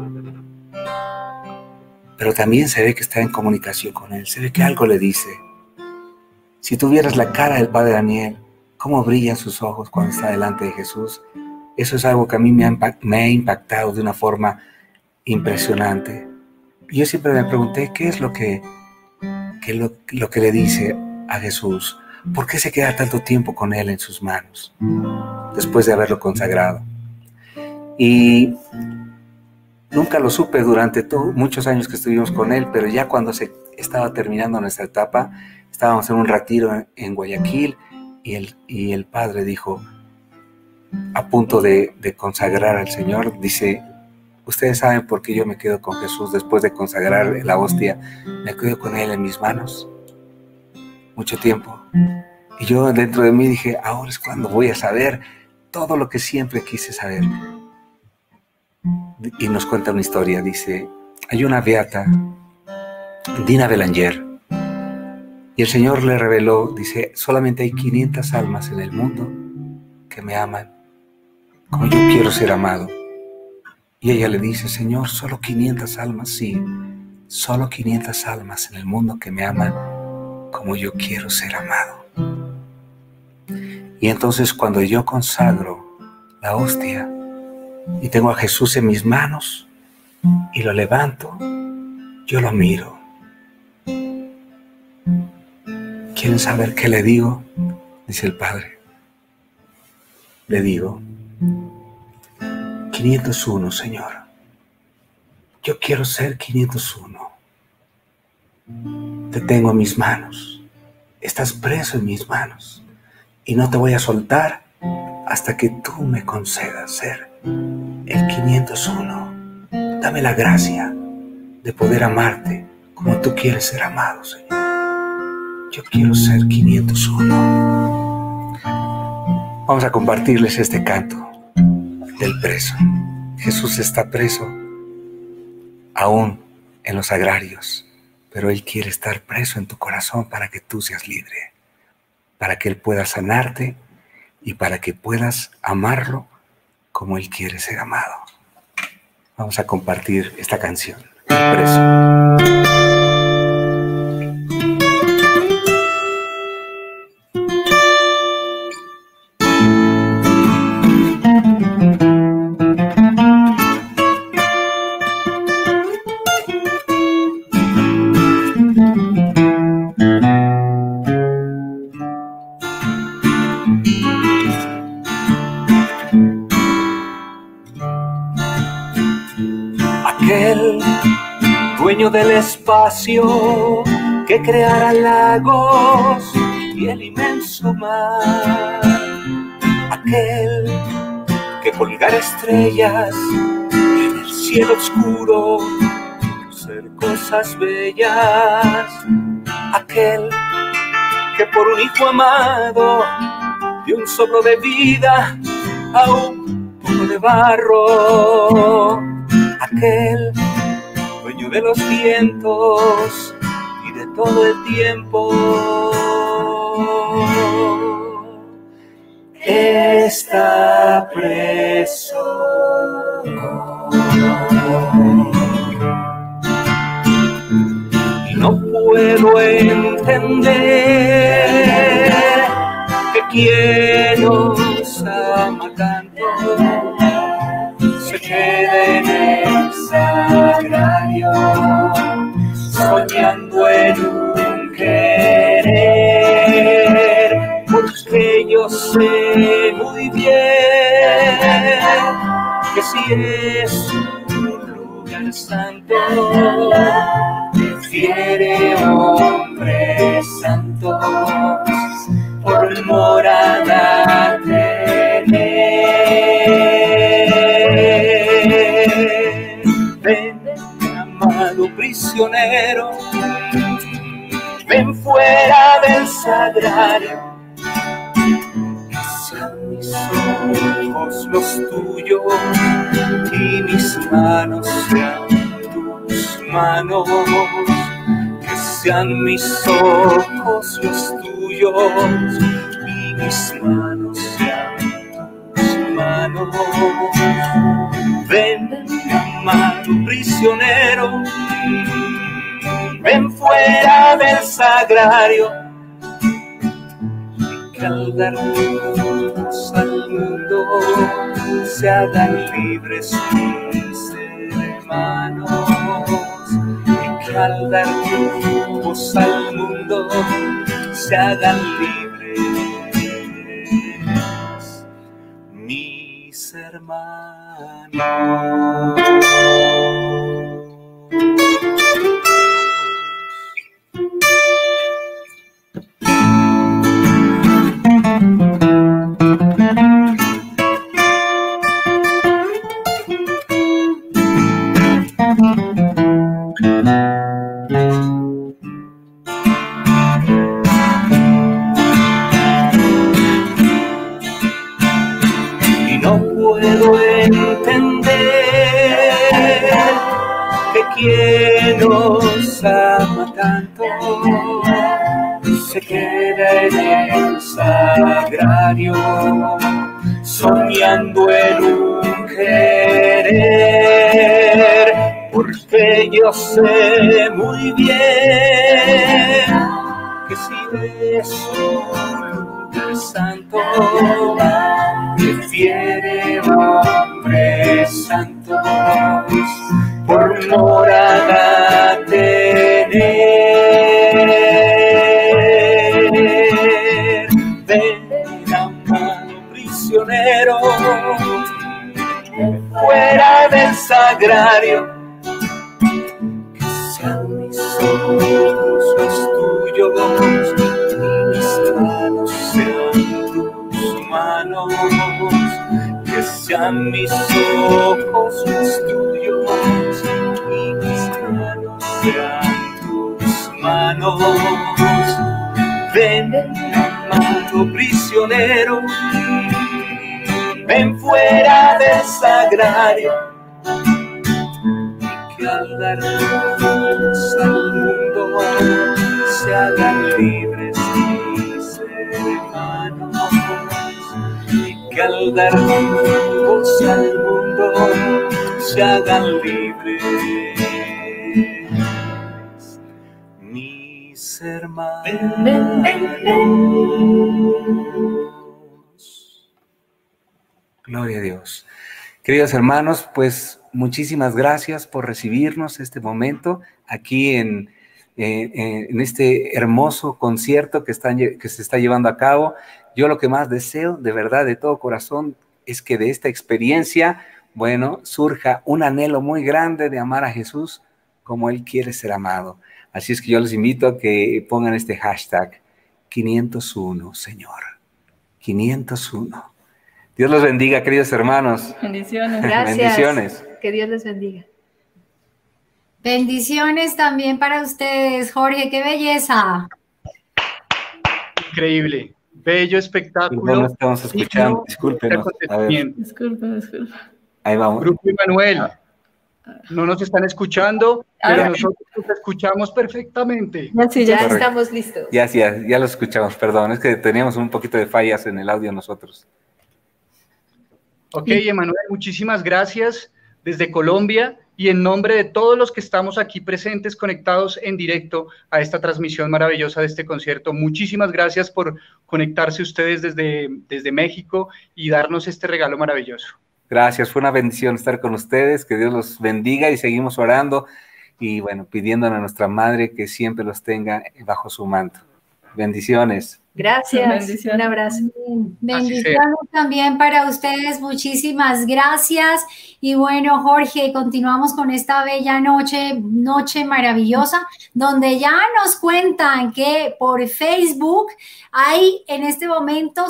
Pero también se ve que está en comunicación con él, se ve que algo le dice. Si tuvieras la cara del padre Daniel, cómo brillan sus ojos cuando está delante de Jesús, eso es algo que a mí me ha impactado de una forma impresionante. Y yo siempre me pregunté, ¿qué es lo que le dice a Jesús? ¿Por qué se queda tanto tiempo con él en sus manos después de haberlo consagrado? Y nunca lo supe durante muchos años que estuvimos con él, pero ya cuando se estaba terminando nuestra etapa, estábamos en un retiro en Guayaquil, y el padre dijo, a punto de consagrar al Señor, dice: ustedes saben por qué yo me quedo con Jesús después de consagrar la hostia, me quedo con él en mis manos mucho tiempo. Y yo dentro de mí dije, ahora es cuando voy a saber todo lo que siempre quise saber. Y nos cuenta una historia, dice, hay una beata, Dina Belanger, Y el Señor le reveló, dice, solamente hay 500 almas en el mundo que me aman como yo quiero ser amado. Y ella le dice, Señor, solo 500 almas, sí, solo 500 almas en el mundo que me aman como yo quiero ser amado. Y entonces cuando yo consagro la hostia y tengo a Jesús en mis manos y lo levanto, yo lo miro. ¿Quieren saber qué le digo? Dice el Padre. Le digo, 501, Señor. Yo quiero ser 501. Te tengo en mis manos. Estás preso en mis manos. Y no te voy a soltar hasta que tú me concedas ser el 501. Dame la gracia de poder amarte como tú quieres ser amado, Señor. Yo quiero ser 501. Vamos a compartirles este canto del preso. Jesús está preso aún en los agrarios, pero Él quiere estar preso en tu corazón para que tú seas libre, para que Él pueda sanarte y para que puedas amarlo como Él quiere ser amado. Vamos a compartir esta canción, El preso. Dueño del espacio que creara lagos y el inmenso mar, aquel que colgara estrellas en el cielo oscuro por ser cosas bellas, aquel que por un hijo amado dio un soplo de vida a un poco de barro, aquel dueño de los vientos y de todo el tiempo, está preso. Y no puedo entender que quien nos ama tanto se quede en el sagrario, soñando en un querer, porque yo sé muy bien que si es un lugar santo, prefiere hombres santos por morada tener. Ven, amado prisionero, ven fuera del sagrario, que sean mis ojos los tuyos y mis manos sean tus manos, que sean mis ojos los tuyos y mis manos sean tus manos. Ven, amado prisionero, ven fuera del sagrario, y que al dar luz al mundo se hagan libres mis hermanos, y que al dar luz al mundo se hagan libres mis hermanos. Y no puedo entender que quien nos ama tanto se queda en el sagrario, soñando en un querer, porque yo sé muy bien que si ves un lugar santo, prefiere hombres santos por morada tener. Ven, amado prisionero, fuera del sagrario, que sean mis ojos los tuyos y mis manos sean tus manos, que sean mis ojos los tuyos y mis manos sean tus manos. Ven, amado prisionero, ven fuera del sagrario, y que al dar luz al mundo se hagan libres mis hermanos, y que al dar luz al mundo se hagan libres mis hermanos. Gloria a Dios. Queridos hermanos, pues muchísimas gracias por recibirnos este momento aquí en este hermoso concierto que se está llevando a cabo. Yo lo que más deseo, de verdad, de todo corazón, es que de esta experiencia, bueno, surja un anhelo muy grande de amar a Jesús como Él quiere ser amado. Así es que yo les invito a que pongan este hashtag 501, Señor. 501. Dios los bendiga, queridos hermanos. Bendiciones. Gracias. Bendiciones. Que Dios les bendiga. Bendiciones también para ustedes, Jorge, qué belleza. Increíble, bello espectáculo. No estamos escuchando, discúlpenos. A ver. Disculpe. Ahí vamos. Grupo Emanuel, no nos están escuchando, pero nosotros los escuchamos perfectamente. Ya estamos listos. Ya lo escuchamos, perdón, es que teníamos un poquito de fallas en el audio nosotros. Ok, Emanuel, muchísimas gracias desde Colombia y en nombre de todos los que estamos aquí presentes, conectados en directo a esta transmisión maravillosa de este concierto. Muchísimas gracias por conectarse ustedes desde México y darnos este regalo maravilloso. Gracias, fue una bendición estar con ustedes, que Dios los bendiga y seguimos orando y bueno, pidiéndole a nuestra Madre que siempre los tenga bajo su manto. Bendiciones. Gracias, Bendiciones. un abrazo. Bendiciones también para ustedes, muchísimas gracias. Y bueno, Jorge, continuamos con esta bella noche maravillosa, donde ya nos cuentan que por Facebook hay en este momento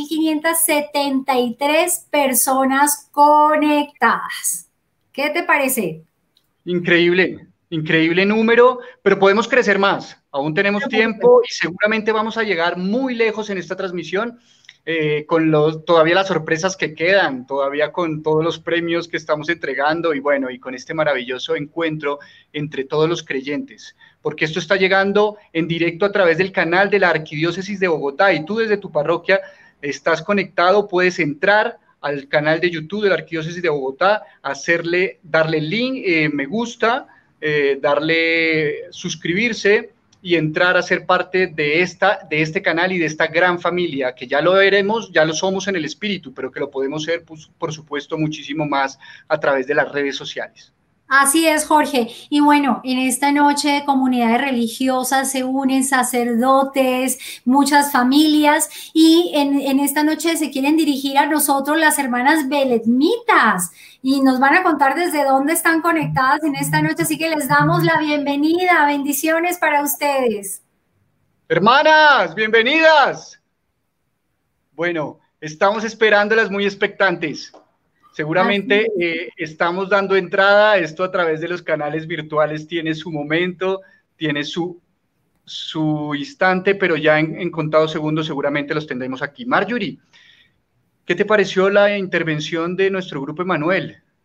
6.573 personas conectadas. ¿Qué te parece? Increíble, increíble número, pero podemos crecer más. Aún tenemos tiempo y seguramente vamos a llegar muy lejos en esta transmisión con todavía las sorpresas que quedan, todavía con todos los premios que estamos entregando y bueno, y con este maravilloso encuentro entre todos los creyentes, porque esto está llegando en directo a través del canal de la Arquidiócesis de Bogotá y tú desde tu parroquia estás conectado, puedes entrar al canal de YouTube de la Arquidiócesis de Bogotá, darle link, me gusta, darle suscribirse y entrar a ser parte de este canal y de esta gran familia, que ya lo veremos, ya lo somos en el espíritu, pero que lo podemos ser, pues, por supuesto, muchísimo más a través de las redes sociales. Así es, Jorge. Y bueno, en esta noche comunidades religiosas se unen, sacerdotes, muchas familias, y en esta noche se quieren dirigir a nosotros las hermanas beletmitas y nos van a contar desde dónde están conectadas en esta noche, así que les damos la bienvenida. Bendiciones para ustedes. Hermanas, bienvenidas. Bueno, estamos esperándolas muy expectantes. Seguramente estamos dando entrada, esto a través de los canales virtuales tiene su momento, tiene su instante, pero ya en contados segundos seguramente los tendremos aquí. Marjorie, ¿qué te pareció la intervención de nuestro grupo Emanuel?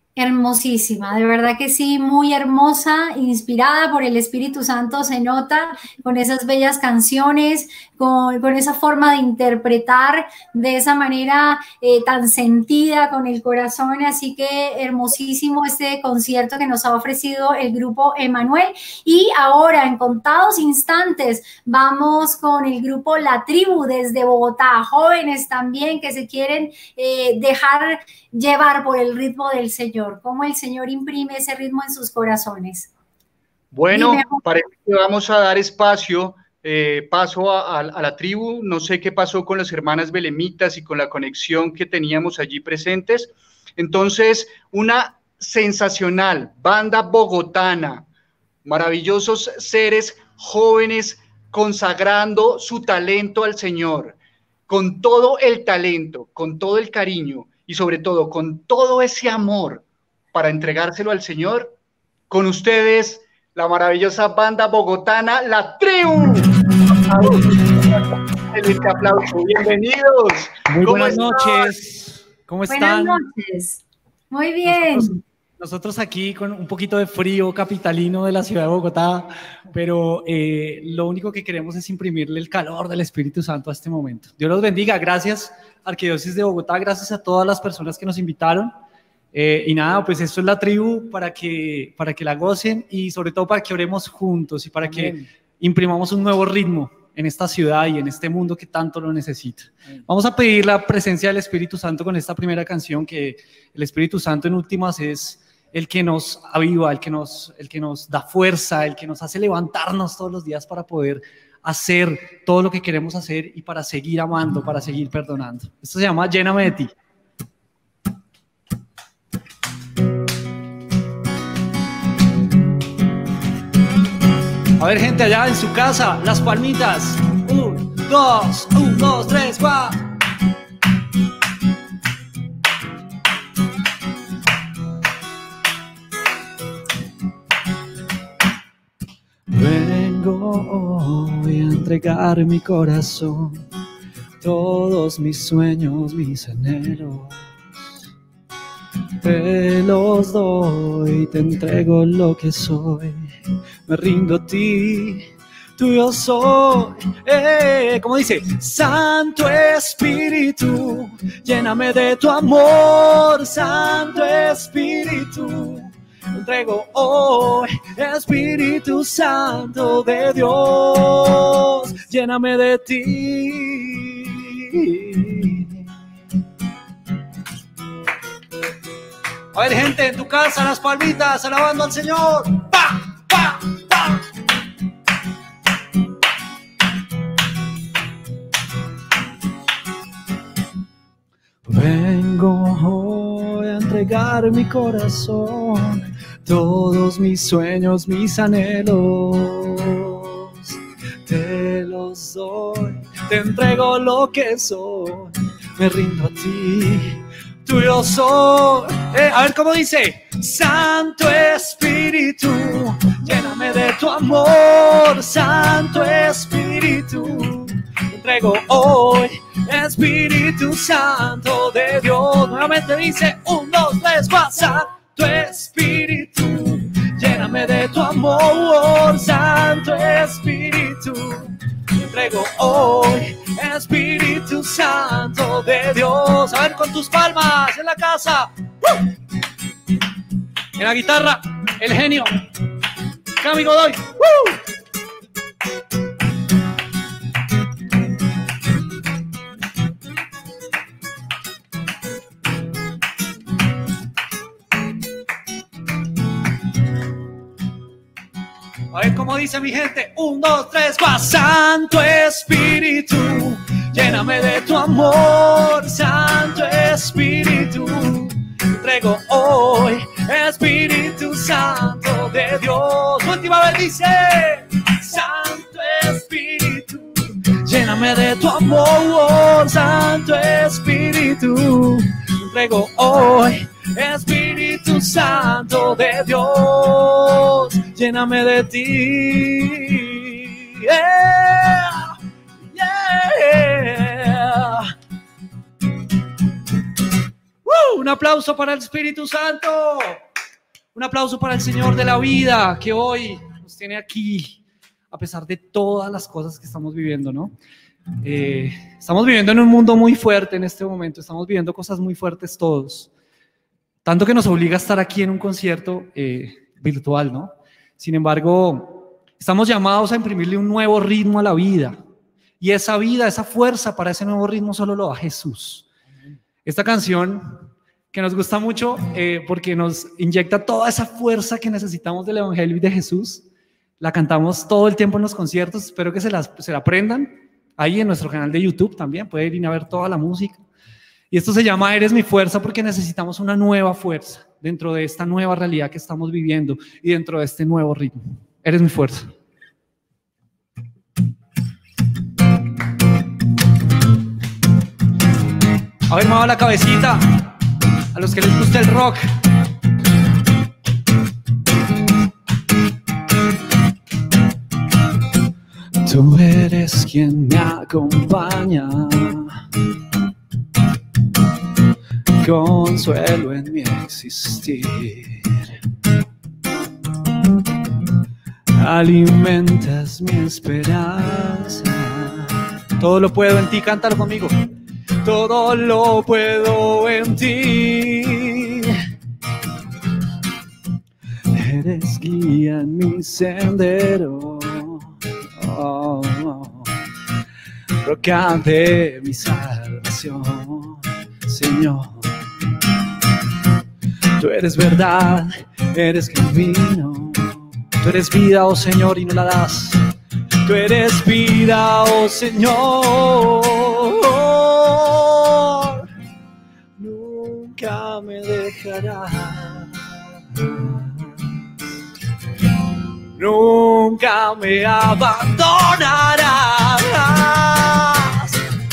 Hermosísima, de verdad que sí, muy hermosa, inspirada por el Espíritu Santo, se nota con esas bellas canciones, con esa forma de interpretar de esa manera tan sentida con el corazón, así que hermosísimo este concierto que nos ha ofrecido el grupo Emanuel. Y ahora, en contados instantes, vamos con el grupo La Tribu desde Bogotá, jóvenes también que se quieren dejar llevar por el ritmo del Señor, cómo el Señor imprime ese ritmo en sus corazones. Bueno, parece que vamos a dar paso a la tribu. No sé qué pasó con las hermanas belemitas y con la conexión que teníamos allí presentes. Entonces, una sensacional banda bogotana, maravillosos seres jóvenes consagrando su talento al Señor, con todo el talento, con todo el cariño y sobre todo con todo ese amor para entregárselo al Señor. Con ustedes, la maravillosa banda bogotana, La Tribu. Excelente aplauso, bienvenidos. Muy buenas noches. ¿Cómo están? Buenas noches. Muy bien. Nosotros aquí con un poquito de frío capitalino de la ciudad de Bogotá, pero lo único que queremos es imprimirle el calor del Espíritu Santo a este momento. Dios los bendiga. Gracias, Arquidiócesis de Bogotá. Gracias a todas las personas que nos invitaron. Y nada, pues esto es La Tribu para que la gocen y sobre todo para que oremos juntos y para que imprimamos un nuevo ritmo en esta ciudad y en este mundo que tanto lo necesita. Vamos a pedir la presencia del Espíritu Santo con esta primera canción, que el Espíritu Santo en últimas es el que nos aviva, el que nos da fuerza, el que nos hace levantarnos todos los días para poder hacer todo lo que queremos hacer y para seguir amando, para seguir perdonando. Esto se llama Lléname de ti. A ver, gente allá en su casa, las palmitas. 1, 2, 1, 2, 3, 4. Vengo hoy a entregar mi corazón, todos mis sueños, mis anhelos. Te los doy, te entrego lo que soy. Me rindo a ti, tuyo soy. Como dice, Santo Espíritu, lléname de tu amor. Santo Espíritu, te entrego hoy. Espíritu Santo de Dios, lléname de ti. A ver, gente, en tu casa, las palmitas, alabando al Señor. ¡Pa! ¡Pa! ¡Pa! Vengo hoy a entregar mi corazón, todos mis sueños, mis anhelos. Te los doy, te entrego lo que soy. Me rindo a ti, tuyo soy. A ver cómo dice. Santo Espíritu, lléname de tu amor. Santo Espíritu, te entrego hoy. Espíritu Santo de Dios. Nuevamente dice 1, 2, 3, 4. Santo Espíritu, lléname de tu amor. Santo Espíritu, te entrego hoy. Espíritu Santo de Dios. A ver, con tus palmas en la casa. En la guitarra, el genio Cami Godoy. A ver cómo dice mi gente. 1, 2, 3, 4. Santo Espíritu, lléname de tu amor. Santo Espíritu, te entrego hoy. Espíritu Santo de Dios. Última vez dice. Santo Espíritu, lléname de tu amor. Santo Espíritu, te entrego hoy. Espíritu Santo de Dios, lléname de ti. Yeah, yeah. Un aplauso para el Espíritu Santo. Un aplauso para el Señor de la vida que hoy nos tiene aquí, a pesar de todas las cosas que estamos viviendo, ¿no? Estamos viviendo en un mundo muy fuerte en este momento, estamos viviendo cosas muy fuertes todos, tanto que nos obliga a estar aquí en un concierto virtual, ¿no? Sin embargo, estamos llamados a imprimirle un nuevo ritmo a la vida, y esa vida, esa fuerza para ese nuevo ritmo solo lo da Jesús. Esta canción que nos gusta mucho porque nos inyecta toda esa fuerza que necesitamos del Evangelio y de Jesús, la cantamos todo el tiempo en los conciertos, espero que se la aprendan. Ahí en nuestro canal de YouTube también pueden ir a ver toda la música. Y esto se llama Eres mi fuerza, porque necesitamos una nueva fuerza dentro de esta nueva realidad que estamos viviendo y dentro de este nuevo ritmo. Eres mi fuerza. A ver, mueva la cabecita a los que les gusta el rock. Tú eres quien me acompaña, consuelo en mi existir, alimentas mi esperanza. Todo lo puedo en ti, cántalo conmigo. Todo lo puedo en ti. Eres guía en mi sendero. Oh, oh. Roca de mi salvación, Señor. Tú eres verdad, eres camino. Tú eres vida, oh Señor, y no la das. Tú eres vida, oh Señor. Nunca me dejarás. Nunca me abandonarás.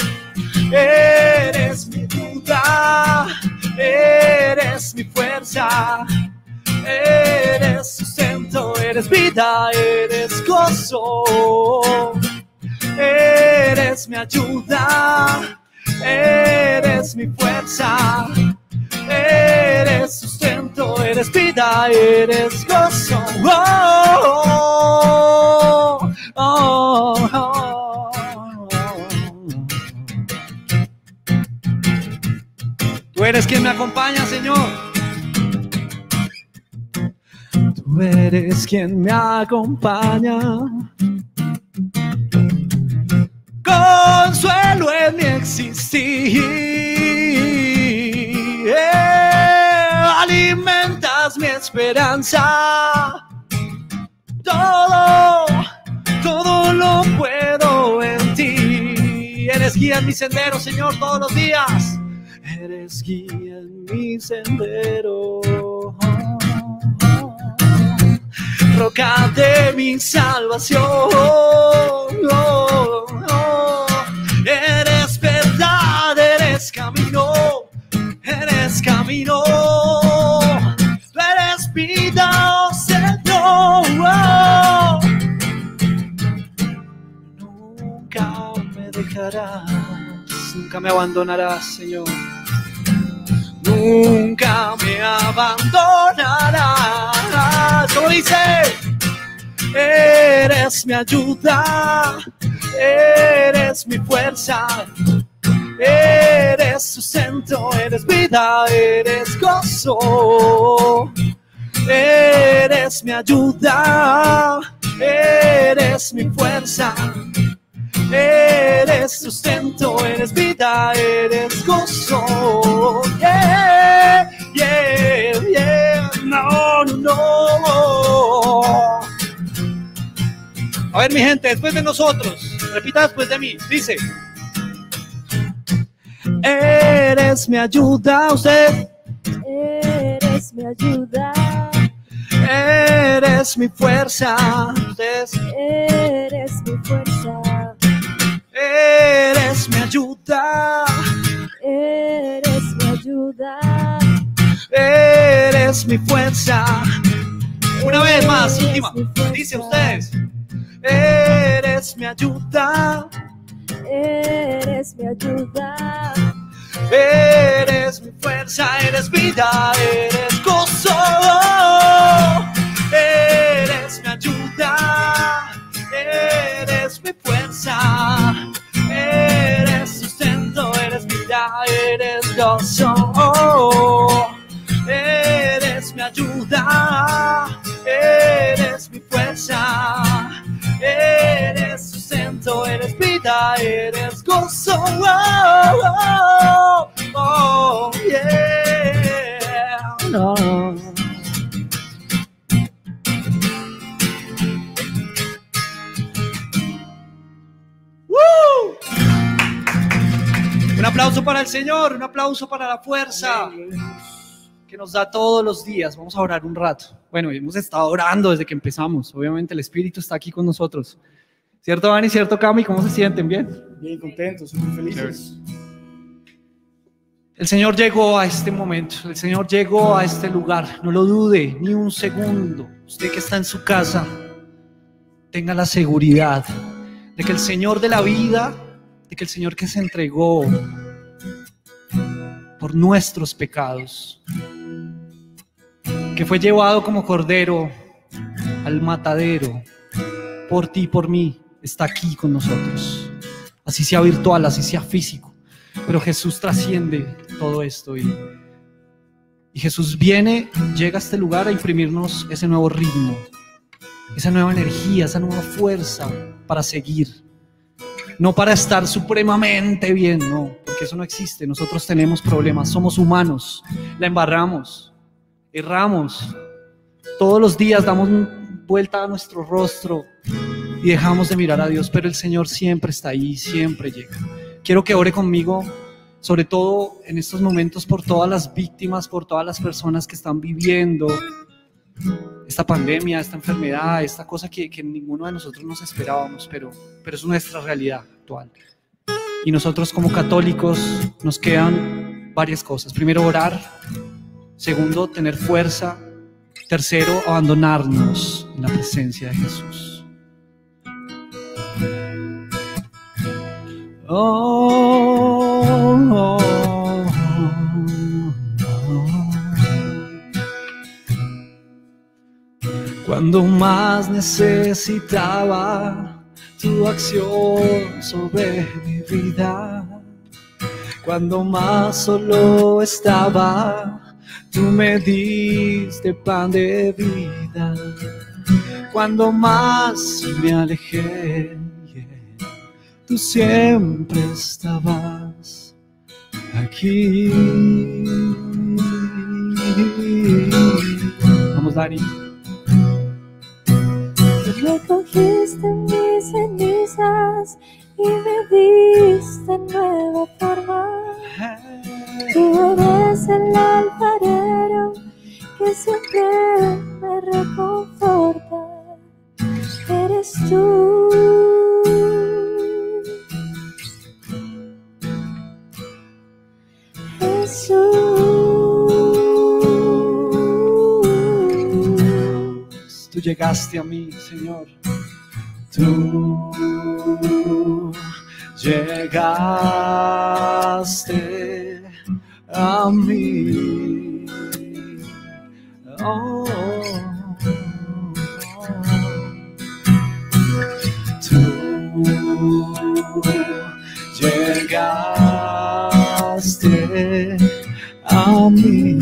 Eres mi ayuda, eres mi fuerza, eres sustento, eres vida, eres gozo, eres mi ayuda, eres mi fuerza, eres sustento, eres vida, eres gozo. Oh, oh, oh, oh. Tú eres quien me acompaña, Señor. Tú eres quien me acompaña. Consuelo en mi existir. Alimentas mi esperanza. Todo lo puedo en ti. Eres guía en mi sendero, Señor, todos los días. Eres guía en mi sendero. Roca de mi salvación. Eres verdad, eres camino. Eres camino. Tú eres vida, oh Señor. Nunca me dejarás. Nunca me abandonarás, Señor. Nunca me abandonarás. ¿Cómo dice? Eres mi ayuda, eres mi fuerza, eres sustento, eres vida, eres gozo, eres mi ayuda, eres mi fuerza, eres sustento, eres vida, eres gozo. Yeah, yeah, yeah. No, no, no. A ver, mi gente, después de nosotros, repita después de mí, dice: eres mi ayuda, usted. Eres mi ayuda. Eres mi fuerza, usted. Eres mi fuerza. Eres mi ayuda. Eres mi ayuda. Eres mi fuerza. Una vez más, última. Dice ustedes: eres mi ayuda. Eres mi ayuda. Eres mi fuerza, eres vida, eres gozo. Eres mi ayuda, eres mi fuerza, eres sustento, eres vida, eres gozo. Eres mi ayuda, eres mi fuerza, eres sustento, eres vida, eres gozo. Oh, oh, oh, yeah. No. Un aplauso para el Señor, un aplauso para la fuerza que nos da todos los días. Vamos a orar un rato. Bueno, hemos estado orando desde que empezamos. Obviamente el Espíritu está aquí con nosotros. ¿Cierto, Dani? ¿Cierto, Cami? ¿Cómo se sienten? ¿Bien? Bien, contentos, muy felices. El Señor llegó a este momento. El Señor llegó a este lugar. No lo dude ni un segundo. Usted que está en su casa, tenga la seguridad de que el Señor de la vida, de que el Señor que se entregó por nuestros pecados, que fue llevado como cordero al matadero por ti y por mí, está aquí con nosotros, así sea virtual, así sea físico, pero Jesús trasciende todo esto y Jesús llega a este lugar a imprimirnos ese nuevo ritmo, esa nueva energía, esa nueva fuerza para seguir. No para estar supremamente bien, no, porque eso no existe. Nosotros tenemos problemas, somos humanos, la embarramos, erramos. Todos los días damos vuelta a nuestro rostro y dejamos de mirar a Dios, pero el Señor siempre está ahí, siempre llega. Quiero que ore conmigo, sobre todo en estos momentos, por todas las víctimas, por todas las personas que están viviendo esta pandemia, esta enfermedad, esta cosa que ninguno de nosotros nos esperábamos, pero es nuestra realidad actual. Y nosotros como católicos nos quedan varias cosas. Primero, orar. Segundo, tener fuerza. Tercero, abandonarnos en la presencia de Jesús. Oh, oh, oh. Cuando más necesitaba tu acción sobre mi vida, cuando más solo estaba, tú me diste pan de vida. Cuando más me alejé, tú siempre estabas aquí. Vamos, Dani. Recogiste mis cenizas y me diste nueva forma. Tú eres el alfarero que siempre me reconforta. Eres tú. Jesús. Tú llegaste a mí, Señor. Tú llegaste a mí. Oh, tú llegaste a mí.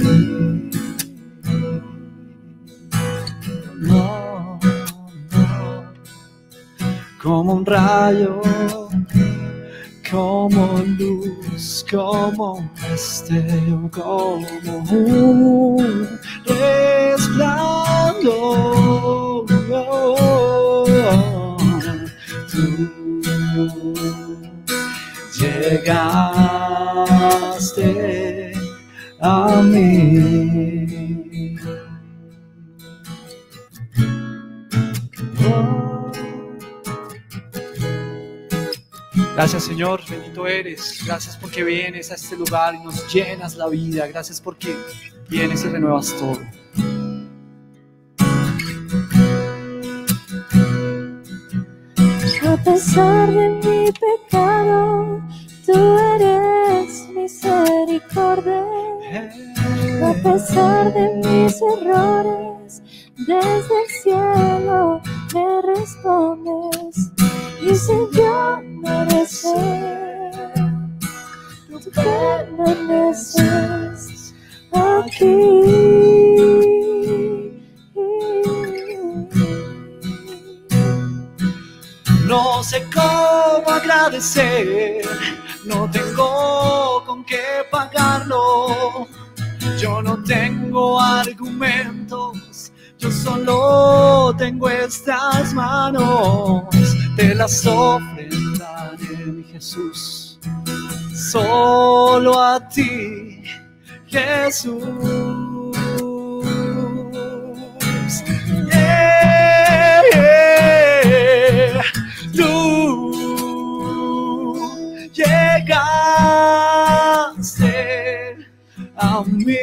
No, no, como un rayo, como luz, como un destello, como un resplandor. Tú llegaste a mí. Gracias, Señor, bendito eres. Gracias porque vienes a este lugar y nos llenas la vida. Gracias porque vienes y renuevas todo. A pesar de mi pecado, tú eres mi ser. poder. A pesar de mis errores, desde el cielo me respondes. Y sin yo merecer, tú permaneces aquí. No sé cómo agradecer, no tengo con qué pagarlo. Yo no tengo argumentos, yo solo tengo estas manos. Te las ofrendaré, mi Jesús, solo a ti, Jesús. Tú llegaste a mí.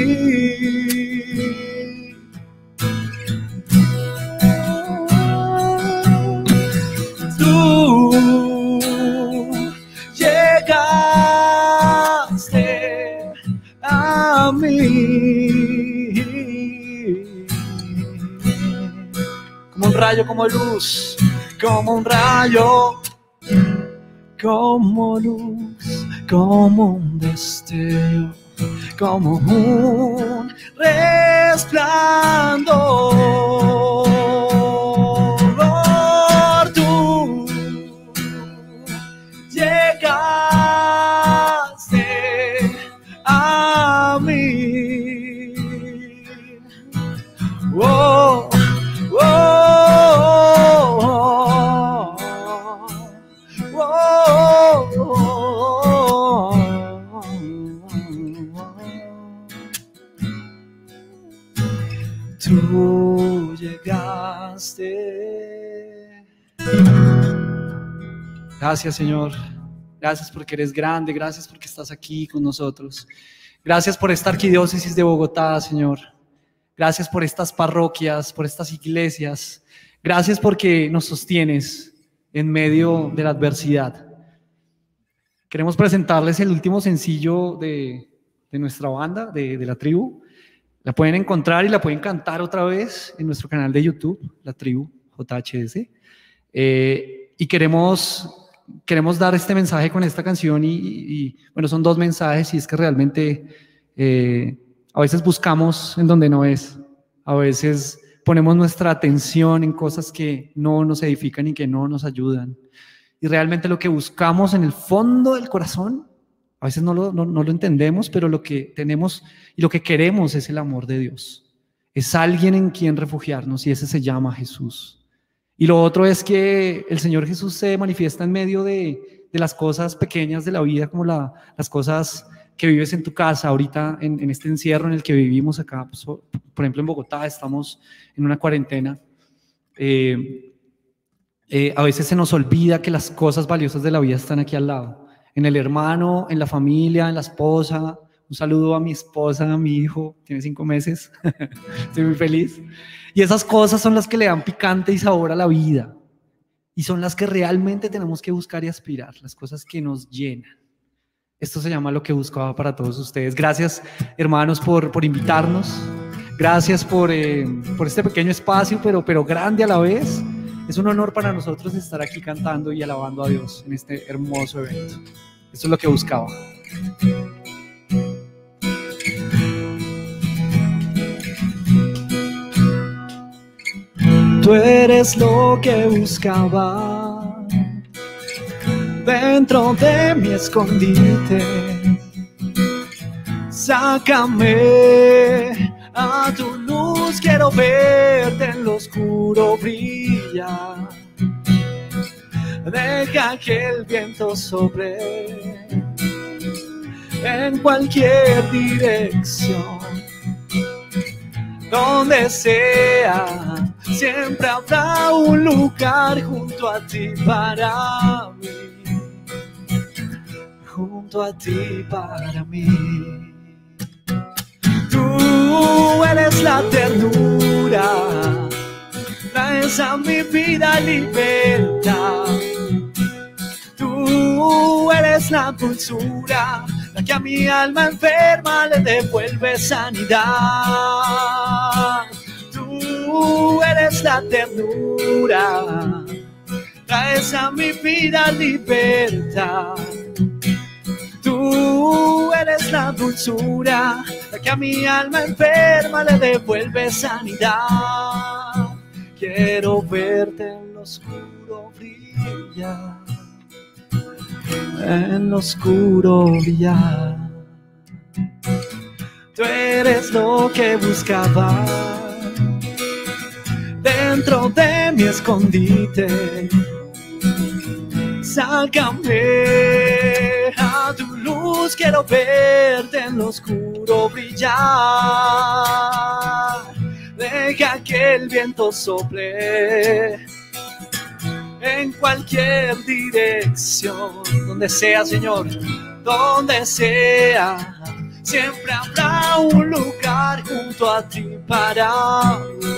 Tú llegaste a mí. Como un rayo, como luz, como un rayo, como luz, como un destello, como un resplandor. Tú llegaste a mí. Oh, oh. Tú llegaste. Gracias, Señor. Gracias porque eres grande. Gracias porque estás aquí con nosotros. Gracias por esta arquidiócesis de Bogotá, Señor. Gracias por estas parroquias, por estas iglesias. Gracias porque nos sostienes en medio de la adversidad. Queremos presentarles el último sencillo de nuestra banda, de la tribu. La pueden encontrar y la pueden cantar otra vez en nuestro canal de YouTube, La Tribu JHS. Y queremos dar este mensaje con esta canción y bueno, son dos mensajes y es que realmente a veces buscamos en donde no es, a veces ponemos nuestra atención en cosas que no nos edifican y que no nos ayudan. Y realmente lo que buscamos en el fondo del corazón, a veces no lo entendemos, pero lo que tenemos y lo que queremos es el amor de Dios. Es alguien en quien refugiarnos y ese se llama Jesús. Y lo otro es que el Señor Jesús se manifiesta en medio de las cosas pequeñas de la vida, como las cosas que vives en tu casa ahorita, en este encierro en el que vivimos acá. Pues, por ejemplo, en Bogotá estamos en una cuarentena. A veces se nos olvida que las cosas valiosas de la vida están aquí al lado. En el hermano, en la familia, en la esposa. Un saludo a mi esposa, a mi hijo, tiene 5 meses. Estoy muy feliz. Y esas cosas son las que le dan picante y sabor a la vida. Y son las que realmente tenemos que buscar y aspirar, las cosas que nos llenan. Esto se llama Lo que buscaba para todos ustedes. Gracias, hermanos, por invitarnos. Gracias por este pequeño espacio, pero grande a la vez. Es un honor para nosotros estar aquí cantando y alabando a Dios en este hermoso evento. Esto es lo que buscaba. Tú eres lo que buscaba dentro de mi escondite. Sácame a tu luz, quiero verte en lo oscuro brillar. Deja que el viento sople en cualquier dirección. Donde sea, siempre habrá un lugar junto a ti para mí. Junto a ti para mí. Tú eres la ternura, traes a mi vida libertad. Tú eres eres la dulzura, la que a mi alma enferma le devuelve sanidad. Tú eres la ternura, traes a mi vida libertad. Tú eres la dulzura, la que a mi alma enferma le devuelve sanidad. Quiero verte en lo oscuro brillar, en lo oscuro brillar. Tú eres lo que buscaba dentro de mi escondite. Sácame a tu luz, quiero verte en lo oscuro brillar. Deja que el viento sople en cualquier dirección, donde sea, Señor, donde sea, siempre habrá un lugar junto a ti para mí.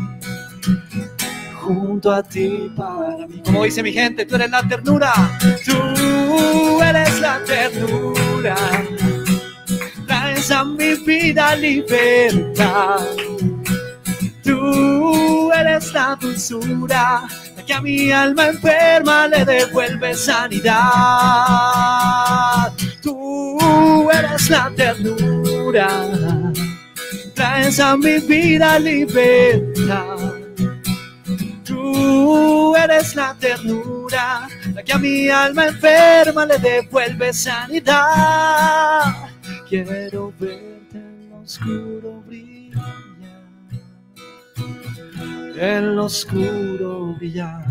Junto a ti para mí. Como dice mi gente, tú eres la ternura. Tú eres la ternura. Traes a mi vida libertad. Tú eres la dulzura, la que a mi alma enferma le devuelve sanidad. Tú eres la ternura. Traes a mi vida libertad. Tú eres la ternura, la que a mi alma enferma le devuelve sanidad. Quiero verte en lo oscuro brillar, en lo oscuro brillar.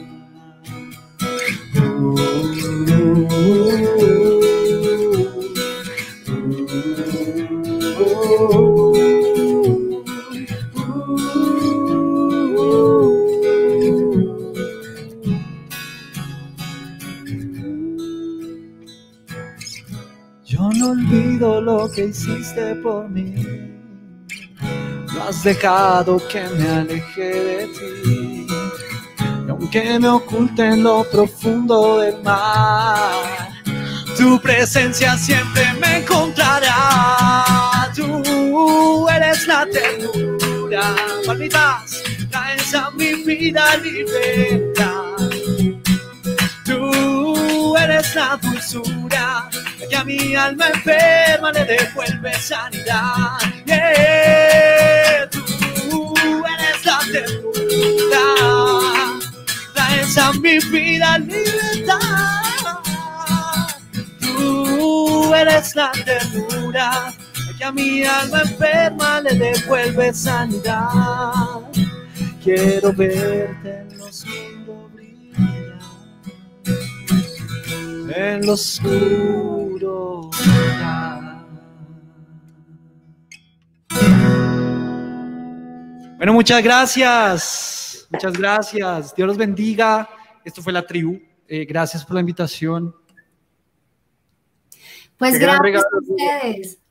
Yo no olvido lo que hiciste por mí. No has dejado que me aleje de ti. Y aunque me oculte en lo profundo del mar, tu presencia siempre me encontrará. Tú eres la ternura. Palmitas, traes a mi vida libertad. Tú eres la dulzura, que a mi alma enferma le devuelve sanidad. Yeah. Tú eres la ternura, traes a mi vida libertad. Tú eres la ternura, que a mi alma enferma le devuelve sanidad. Quiero verte en lo oscuro brillar, en lo oscuro brillar. Bueno, muchas gracias. Muchas gracias. Dios los bendiga. Esto fue La Tribu. Gracias por la invitación. Pues gracias a ustedes.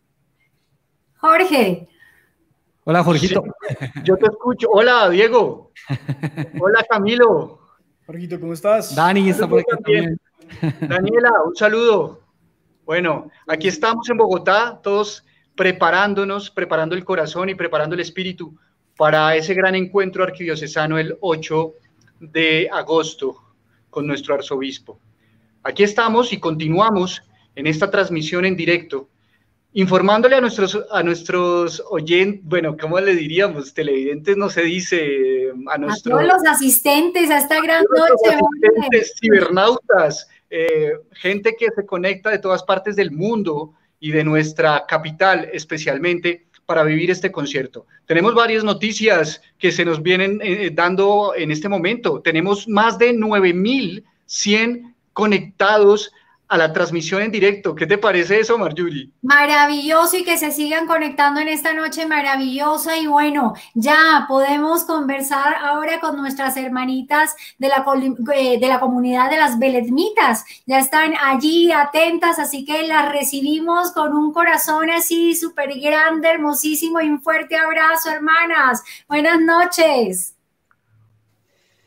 Jorge. Hola, Jorgito. Yo te escucho. Hola, Diego. Hola, Camilo. Jorgito, ¿cómo estás? Dani está por aquí también. Daniela, un saludo. Bueno, aquí estamos en Bogotá, todos preparándonos, preparando el corazón y preparando el espíritu para ese gran encuentro arquidiocesano el 8 de agosto con nuestro arzobispo. Aquí estamos y continuamos en esta transmisión en directo, informándole a nuestros oyentes, bueno, ¿cómo le diríamos? Televidentes no se dice, a todos los asistentes a esta gran noche. Asistentes, cibernautas, gente que se conecta de todas partes del mundo y de nuestra capital especialmente para vivir este concierto. Tenemos varias noticias que se nos vienen dando en este momento. Tenemos más de 9.100 conectados a la transmisión en directo. ¿Qué te parece eso, Marjorie? Maravilloso, y que se sigan conectando en esta noche maravillosa. Y bueno, ya podemos conversar ahora con nuestras hermanitas de la comunidad de las Beletmitas. Ya están allí atentas, así que las recibimos con un corazón así súper grande, hermosísimo, y un fuerte abrazo, hermanas. Buenas noches.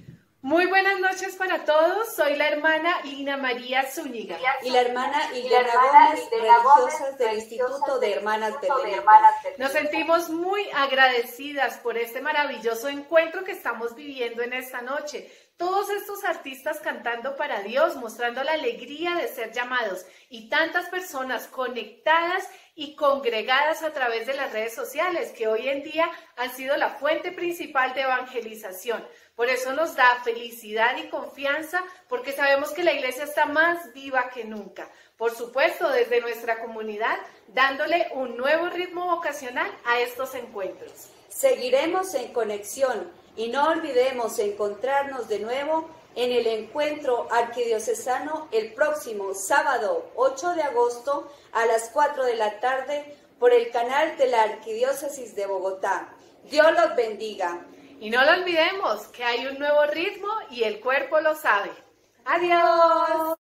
Muy buenas noches para todos. Soy la hermana Lina María Zúñiga. Y la hermana Ilena Gómez, religiosas del Instituto de Hermanas Betlenitas. Nos sentimos muy agradecidas por este maravilloso encuentro que estamos viviendo en esta noche. Todos estos artistas cantando para Dios, mostrando la alegría de ser llamados y tantas personas conectadas y congregadas a través de las redes sociales que hoy en día han sido la fuente principal de evangelización. Por eso nos da felicidad y confianza porque sabemos que la iglesia está más viva que nunca. Por supuesto, desde nuestra comunidad, dándole un nuevo ritmo vocacional a estos encuentros. Seguiremos en conexión y no olvidemos encontrarnos de nuevo en el encuentro arquidiocesano el próximo sábado 8 de agosto a las 4 de la tarde por el canal de la Arquidiócesis de Bogotá. Dios los bendiga. Y no lo olvidemos, que hay un nuevo ritmo y el cuerpo lo sabe. ¡Adiós!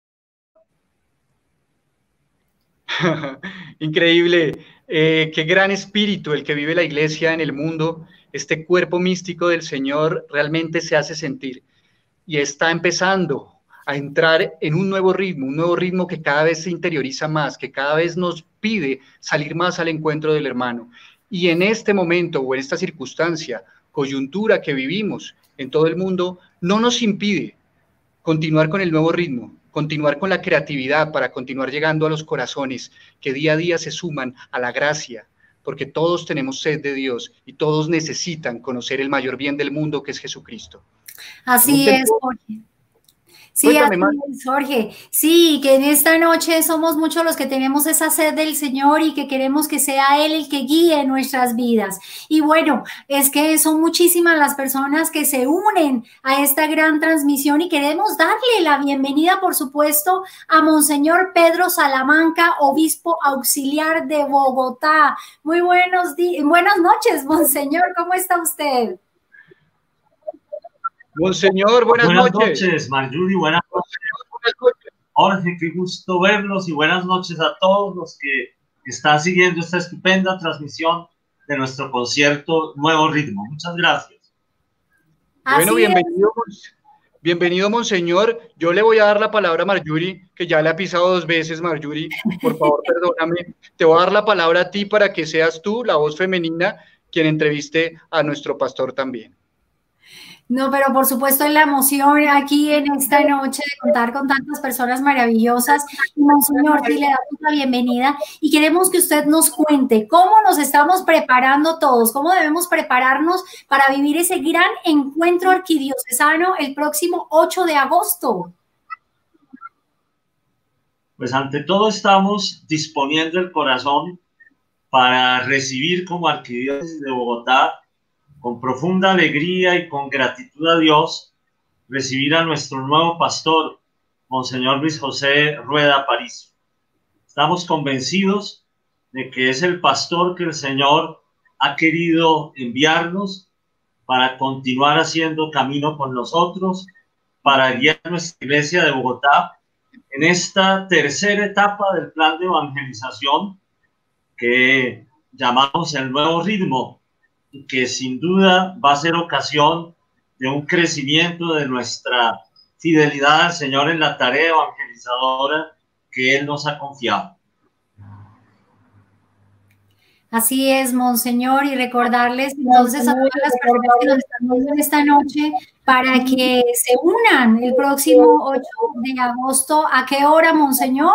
Increíble, qué gran espíritu el que vive la iglesia en el mundo. Este cuerpo místico del Señor realmente se hace sentir y está empezando a entrar en un nuevo ritmo que cada vez se interioriza más, que cada vez nos pide salir más al encuentro del hermano. Y en este momento o en esta circunstancia, coyuntura que vivimos en todo el mundo, no nos impide continuar con el nuevo ritmo, continuar con la creatividad para continuar llegando a los corazones que día a día se suman a la gracia, porque todos tenemos sed de Dios y todos necesitan conocer el mayor bien del mundo que es Jesucristo. Así es, Jorge. Sí, así es, Jorge. Sí, que en esta noche somos muchos los que tenemos esa sed del Señor y que queremos que sea Él el que guíe nuestras vidas. Y bueno, es que son muchísimas las personas que se unen a esta gran transmisión y queremos darle la bienvenida, por supuesto, a Monseñor Pedro Salamanca, obispo auxiliar de Bogotá. Muy buenas noches, Monseñor, ¿cómo está usted? Monseñor, buenas noches. Buenas noches, Marjorie, buenas noches. Jorge, qué gusto verlos y buenas noches a todos los que están siguiendo esta estupenda transmisión de nuestro concierto Nuevo Ritmo. Muchas gracias. Bueno, bienvenido, Monseñor. Yo le voy a dar la palabra a Marjorie, que ya le ha pisado 2 veces, Marjorie. Por favor, perdóname. Te voy a dar la palabra a ti para que seas tú, la voz femenina, quien entreviste a nuestro pastor también. No, pero por supuesto en la emoción aquí en esta noche de contar con tantas personas maravillosas. Monseñor, sí, le damos la bienvenida y queremos que usted nos cuente cómo nos estamos preparando todos, cómo debemos prepararnos para vivir ese gran encuentro arquidiocesano el próximo 8 de agosto. Pues ante todo estamos disponiendo el corazón para recibir como Arquidiócesis de Bogotá con profunda alegría y con gratitud a Dios, recibir a nuestro nuevo pastor, Monseñor Luis José Rueda Aparicio. Estamos convencidos de que es el pastor que el Señor ha querido enviarnos para continuar haciendo camino con nosotros, para guiar a nuestra iglesia de Bogotá en esta tercera etapa del plan de evangelización que llamamos el nuevo ritmo, y que sin duda va a ser ocasión de un crecimiento de nuestra fidelidad al Señor en la tarea evangelizadora que Él nos ha confiado. Así es, Monseñor, y recordarles entonces a todas las personas que nos están viendo en esta noche para que se unan el próximo 8 de agosto. ¿A qué hora, Monseñor?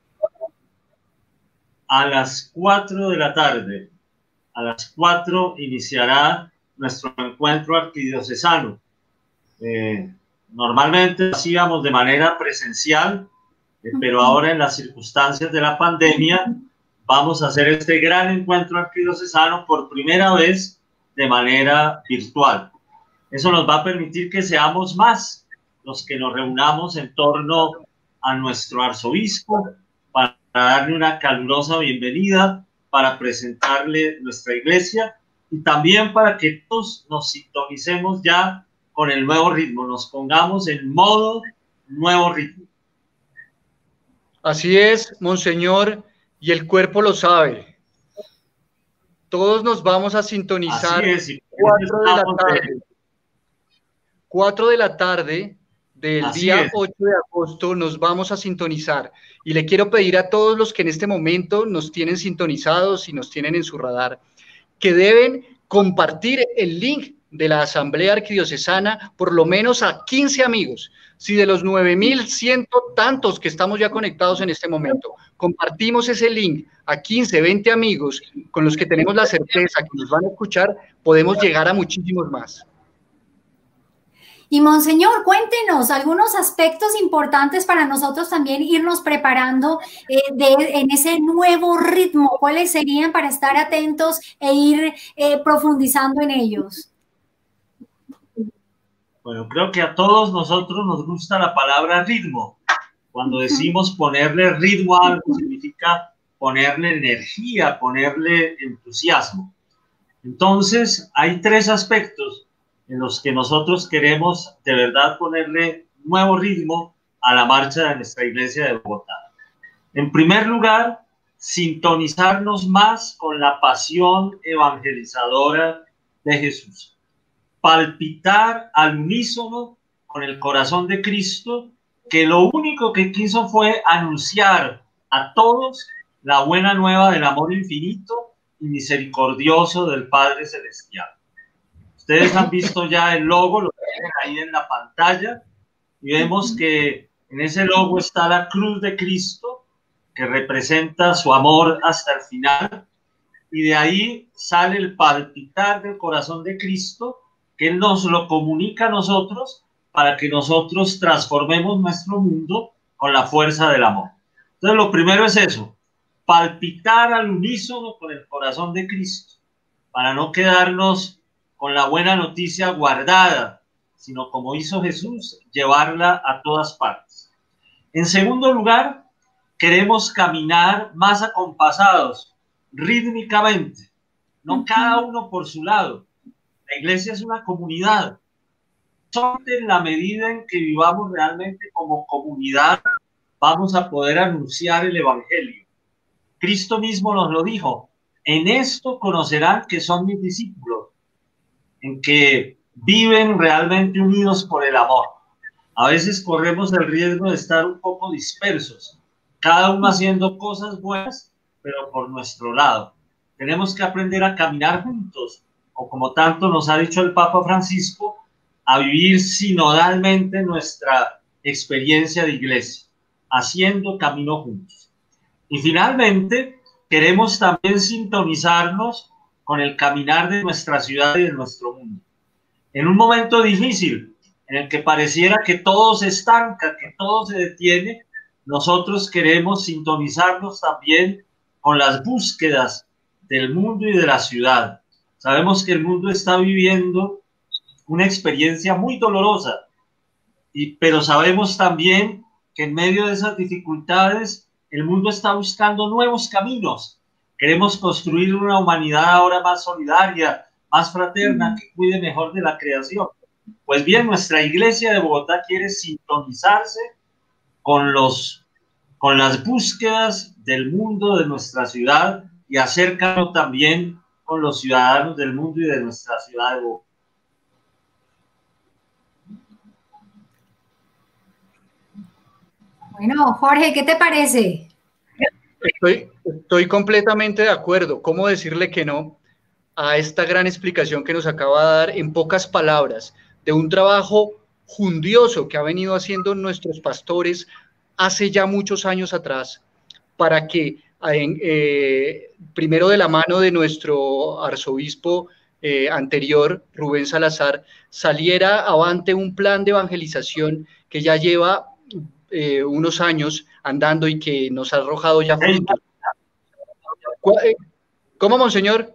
A las 4 de la tarde. A las 4 iniciará nuestro encuentro arquidiocesano. Normalmente lo hacíamos de manera presencial, pero ahora en las circunstancias de la pandemia vamos a hacer este gran encuentro arquidiocesano por primera vez de manera virtual. Eso nos va a permitir que seamos más los que nos reunamos en torno a nuestro arzobispo para darle una calurosa bienvenida, para presentarle nuestra iglesia y también para que todos nos sintonicemos ya con el nuevo ritmo, nos pongamos en modo nuevo ritmo. Así es, Monseñor, y el cuerpo lo sabe. Todos nos vamos a sintonizar. Así es, y 4 de la tarde. 4 de la tarde del Así día es. 8 de agosto nos vamos a sintonizar. Y le quiero pedir a todos los que en este momento nos tienen sintonizados y nos tienen en su radar, que deben compartir el link de la Asamblea Arquidiocesana por lo menos a 15 amigos. Si de los 9.100 tantos que estamos ya conectados en este momento, compartimos ese link a 15, 20 amigos con los que tenemos la certeza que nos van a escuchar, podemos llegar a muchísimos más. Y Monseñor, cuéntenos algunos aspectos importantes para nosotros también irnos preparando en ese nuevo ritmo. ¿Cuáles serían para estar atentos e ir profundizando en ellos? Bueno, creo que a todos nosotros nos gusta la palabra ritmo. Cuando decimos ponerle ritmo a algo, significa ponerle energía, ponerle entusiasmo. Entonces, hay 3 aspectos en los que nosotros queremos de verdad ponerle nuevo ritmo a la marcha de nuestra iglesia de Bogotá. En primer lugar, sintonizarnos más con la pasión evangelizadora de Jesús. Palpitar al unísono con el corazón de Cristo, que lo único que quiso fue anunciar a todos la buena nueva del amor infinito y misericordioso del Padre Celestial. Ustedes han visto ya el logo, lo tienen ahí en la pantalla, y vemos que en ese logo está la cruz de Cristo, que representa su amor hasta el final, y de ahí sale el palpitar del corazón de Cristo, que Él nos lo comunica a nosotros para que nosotros transformemos nuestro mundo con la fuerza del amor. Entonces, lo primero es eso, palpitar al unísono con el corazón de Cristo, para no quedarnos con la buena noticia guardada, sino como hizo Jesús, llevarla a todas partes. En segundo lugar, queremos caminar más acompasados, rítmicamente, no cada uno por su lado. La iglesia es una comunidad. Solo en la medida en que vivamos realmente como comunidad, vamos a poder anunciar el evangelio. Cristo mismo nos lo dijo: en esto conocerán que son mis discípulos, en que viven realmente unidos por el amor. A veces corremos el riesgo de estar un poco dispersos, cada uno haciendo cosas buenas, pero por nuestro lado. Tenemos que aprender a caminar juntos, o como tanto nos ha dicho el Papa Francisco, a vivir sinodalmente nuestra experiencia de iglesia, haciendo camino juntos. Y finalmente, queremos también sintonizarnos con el caminar de nuestra ciudad y de nuestro mundo. En un momento difícil, en el que pareciera que todo se estanca, que todo se detiene, nosotros queremos sintonizarnos también con las búsquedas del mundo y de la ciudad. Sabemos que el mundo está viviendo una experiencia muy dolorosa, pero sabemos también que en medio de esas dificultades el mundo está buscando nuevos caminos. Queremos construir una humanidad ahora más solidaria, más fraterna, que cuide mejor de la creación. Pues bien, nuestra iglesia de Bogotá quiere sintonizarse con las búsquedas del mundo de nuestra ciudad y acércalo también con los ciudadanos del mundo y de nuestra ciudad de Bogotá. Bueno, Jorge, ¿qué te parece? Estoy completamente de acuerdo. ¿Cómo decirle que no a esta gran explicación que nos acaba de dar en pocas palabras de un trabajo jundioso que ha venido haciendo nuestros pastores hace ya muchos años atrás, para que primero de la mano de nuestro arzobispo anterior, Rubén Salazar, saliera avante un plan de evangelización que ya lleva unos años andando y que nos ha arrojado ya frutos. ¿Cómo, monseñor?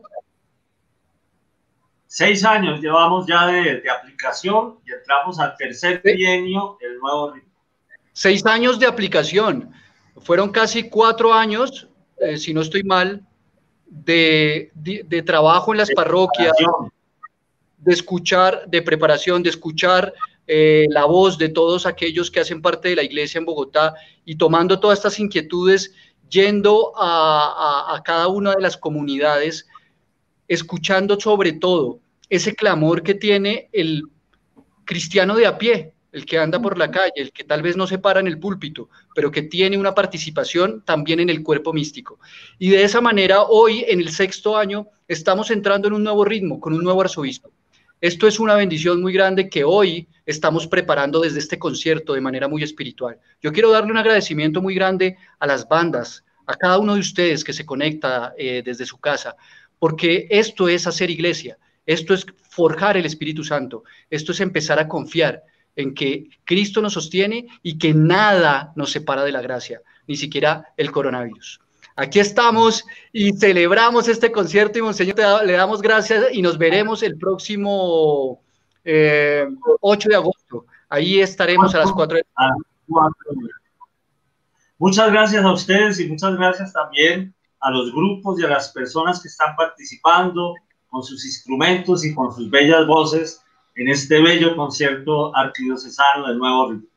6 años llevamos ya de aplicación y entramos al tercer trienio del nuevo ritmo. 6 años de aplicación. Fueron casi 4 años, si no estoy mal, de trabajo en las parroquias, de escuchar, de preparación, de escuchar la voz de todos aquellos que hacen parte de la iglesia en Bogotá y tomando todas estas inquietudes, yendo a cada una de las comunidades, escuchando sobre todo ese clamor que tiene cristiano de a pie, el que anda por la calle, el que tal vez no se para en el púlpito, pero que tiene una participación también en el cuerpo místico. Y de esa manera, hoy, en el 6º año, estamos entrando en un nuevo ritmo, con un nuevo arzobispo. Esto es una bendición muy grande que hoy estamos preparando desde este concierto de manera muy espiritual. Yo quiero darle un agradecimiento muy grande a las bandas, a cada uno de ustedes que se conecta desde su casa, porque esto es hacer iglesia, esto es forjar el Espíritu Santo, esto es empezar a confiar en que Cristo nos sostiene y que nada nos separa de la gracia, ni siquiera el coronavirus. Aquí estamos y celebramos este concierto y Monseñor, le damos gracias y nos veremos el próximo 8 de agosto. Ahí estaremos a las 4 de la tarde. Muchas gracias a ustedes y muchas gracias también a los grupos y a las personas que están participando con sus instrumentos y con sus bellas voces en este bello concierto arquidiocesano del Nuevo Ritmo.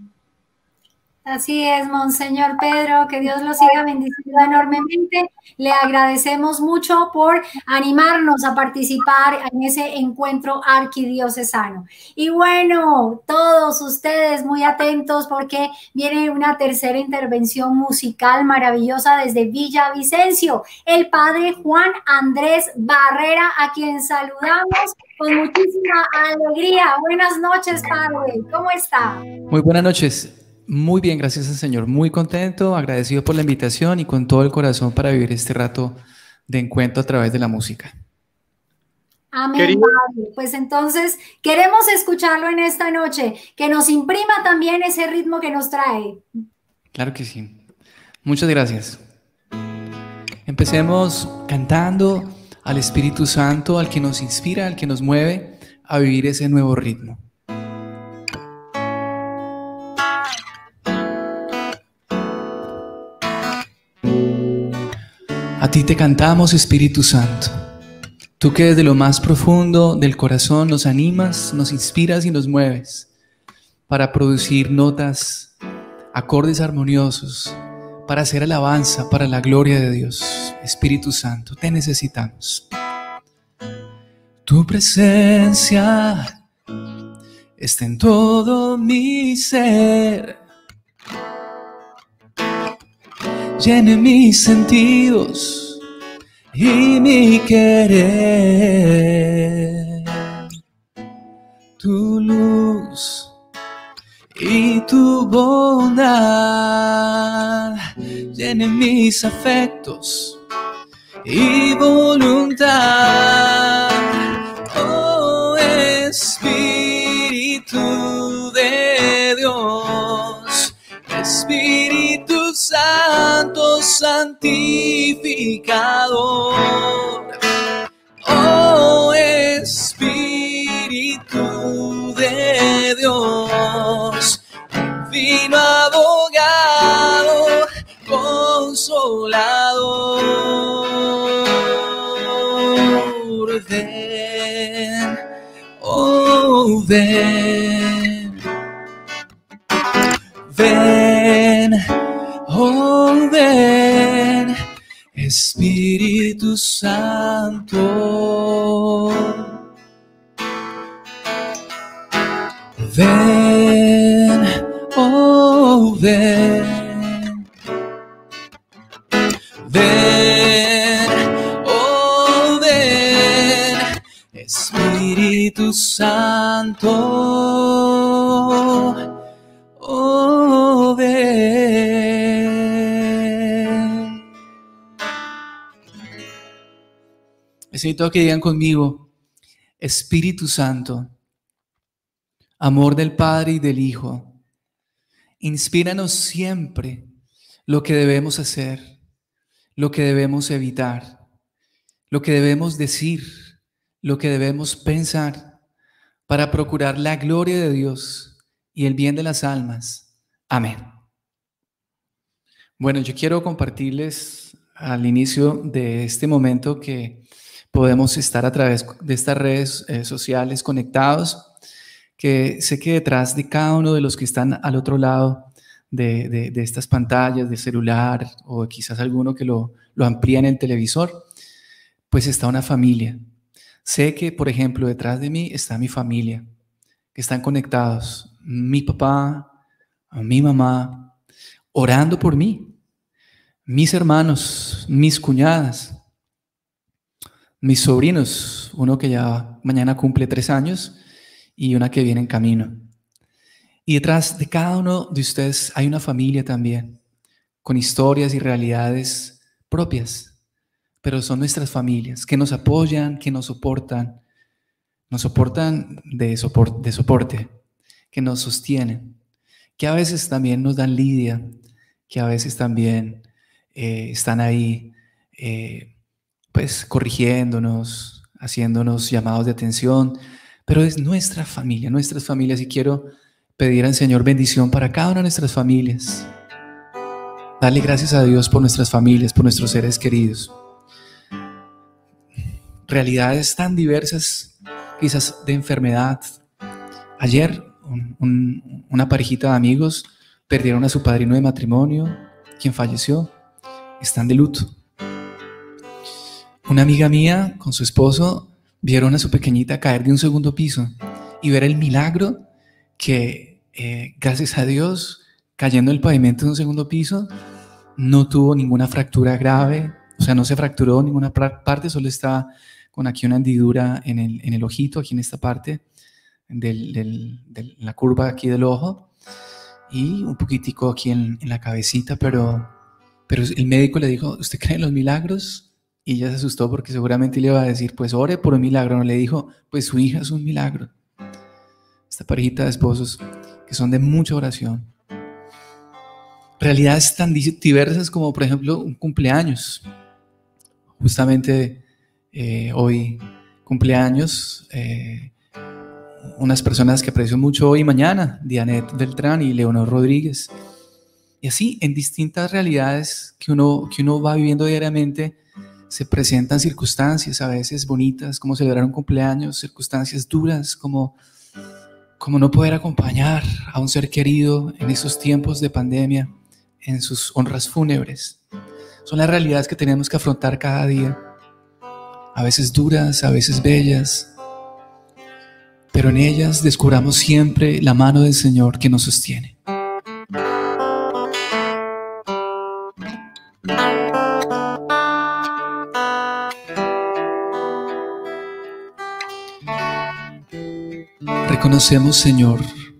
Así es, Monseñor Pedro, que Dios lo siga bendiciendo enormemente. Le agradecemos mucho por animarnos a participar en ese encuentro arquidiocesano. Y bueno, todos ustedes muy atentos porque viene una tercera intervención musical maravillosa desde Villavicencio. El padre Juan Andrés Barrera, a quien saludamos con muchísima alegría. Buenas noches, padre. ¿Cómo está? Muy buenas noches. Muy bien, gracias al Señor. Muy contento, agradecido por la invitación y con todo el corazón para vivir este rato de encuentro a través de la música. Amén, padre. Pues entonces queremos escucharlo en esta noche, que nos imprima también ese ritmo que nos trae. Claro que sí. Muchas gracias. Empecemos cantando al Espíritu Santo, al que nos inspira, al que nos mueve a vivir ese nuevo ritmo. A ti te cantamos, Espíritu Santo, tú que desde lo más profundo del corazón nos animas, nos inspiras y nos mueves para producir notas, acordes armoniosos, para hacer alabanza para la gloria de Dios. Espíritu Santo, te necesitamos. Tu presencia está en todo mi ser. Llene mis sentidos y mi querer. Tu luz y tu bondad llenen mis afectos y voluntad. Oh Espíritu de Dios, Espíritu Santo santificador, oh Espíritu de Dios, divino abogado, consolador, ven, oh ven, ven. Oh, ven, Espíritu Santo. Ven, oh, ven. Ven, oh, ven, Espíritu Santo. Oh, ven. Necesito que digan conmigo: Espíritu Santo, amor del Padre y del Hijo, inspíranos siempre lo que debemos hacer, lo que debemos evitar, lo que debemos decir, lo que debemos pensar, para procurar la gloria de Dios y el bien de las almas. Amén. Bueno, yo quiero compartirles al inicio de este momento que podemos estar a través de estas redes sociales conectados, que sé que detrás de cada uno de los que están al otro lado de estas pantallas, del celular, o quizás alguno que lo amplía en el televisor, pues está una familia. Sé que, por ejemplo, detrás de mí está mi familia, que están conectados, mi papá, mi mamá, orando por mí, mis hermanos, mis cuñadas, mis sobrinos, uno que ya mañana cumple 3 años y una que viene en camino. Y detrás de cada uno de ustedes hay una familia también, con historias y realidades propias, pero son nuestras familias que nos apoyan, que nos soportan de soporte, que nos sostienen, que a veces también nos dan lidia, que a veces también están ahí pues corrigiéndonos, haciéndonos llamados de atención, pero es nuestra familia, nuestras familias, y quiero pedir al Señor bendición para cada una de nuestras familias. Darle gracias a Dios por nuestras familias, por nuestros seres queridos. Realidades tan diversas, quizás de enfermedad. Ayer una parejita de amigos perdieron a su padrino de matrimonio, quien falleció. Están de luto. Una amiga mía con su esposo vieron a su pequeñita caer de un 2º piso y ver el milagro que, gracias a Dios, cayendo en el pavimento de un 2º piso, no tuvo ninguna fractura grave, o sea, no se fracturó ninguna parte, solo está con aquí una hendidura en el ojito, aquí en esta parte de la curva aquí del ojo, y un poquitico aquí en la cabecita, pero el médico le dijo, ¿usted cree en los milagros? Y ella se asustó porque seguramente le iba a decir, pues ore por un milagro. No, le dijo, pues su hija es un milagro. Esta parejita de esposos que son de mucha oración. Realidades tan diversas como, por ejemplo, un cumpleaños. Justamente hoy cumpleaños unas personas que aprecio mucho hoy y mañana, Dianet Beltrán y Leonor Rodríguez. Y así, en distintas realidades que uno va viviendo diariamente, se presentan circunstancias a veces bonitas, como celebrar un cumpleaños, circunstancias duras, como no poder acompañar a un ser querido en esos tiempos de pandemia, en sus honras fúnebres. Son las realidades que tenemos que afrontar cada día, a veces duras, a veces bellas, pero en ellas descubramos siempre la mano del Señor que nos sostiene. Reconocemos, Señor,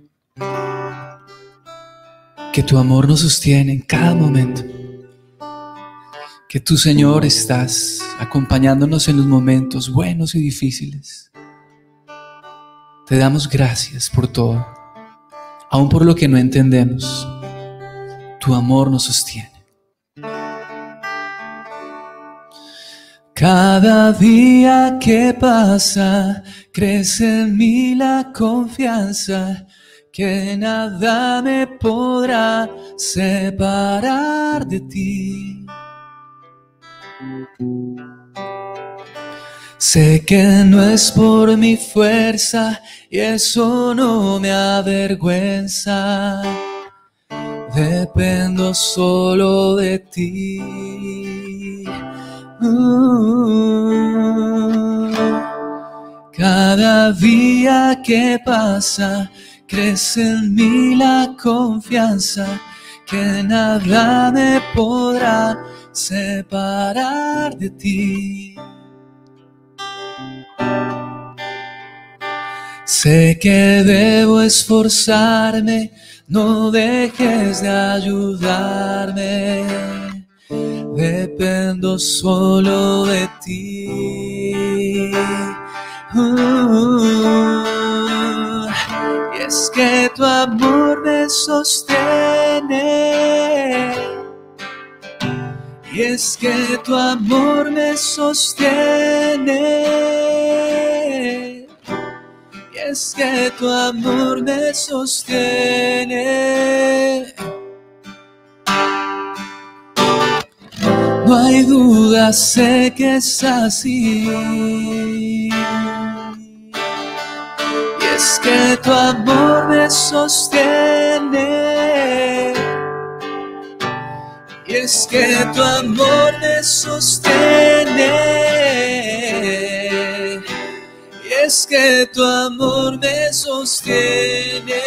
que tu amor nos sostiene en cada momento, que tú, Señor, estás acompañándonos en los momentos buenos y difíciles. Te damos gracias por todo, aun por lo que no entendemos. Tu amor nos sostiene. Cada día que pasa, crece en mí la confianza que nada me podrá separar de ti. Sé que no es por mi fuerza y eso no me avergüenza. Dependo solo de ti. Cada día que pasa, crece en mí la confianza que nada me podrá separar de ti. Sé que debo esforzarme, no dejes de ayudarme. Dependo solo de ti. Y es que tu amor me sostiene. Y es que tu amor me sostiene. Y es que tu amor me sostiene. No hay duda, sé que es así. Y es que tu amor me sostiene. Y es que tu amor me sostiene. Y es que tu amor me sostiene.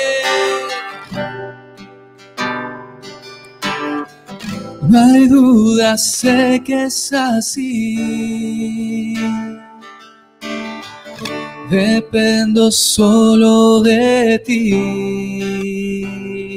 No hay duda, sé que es así. Dependo solo de ti.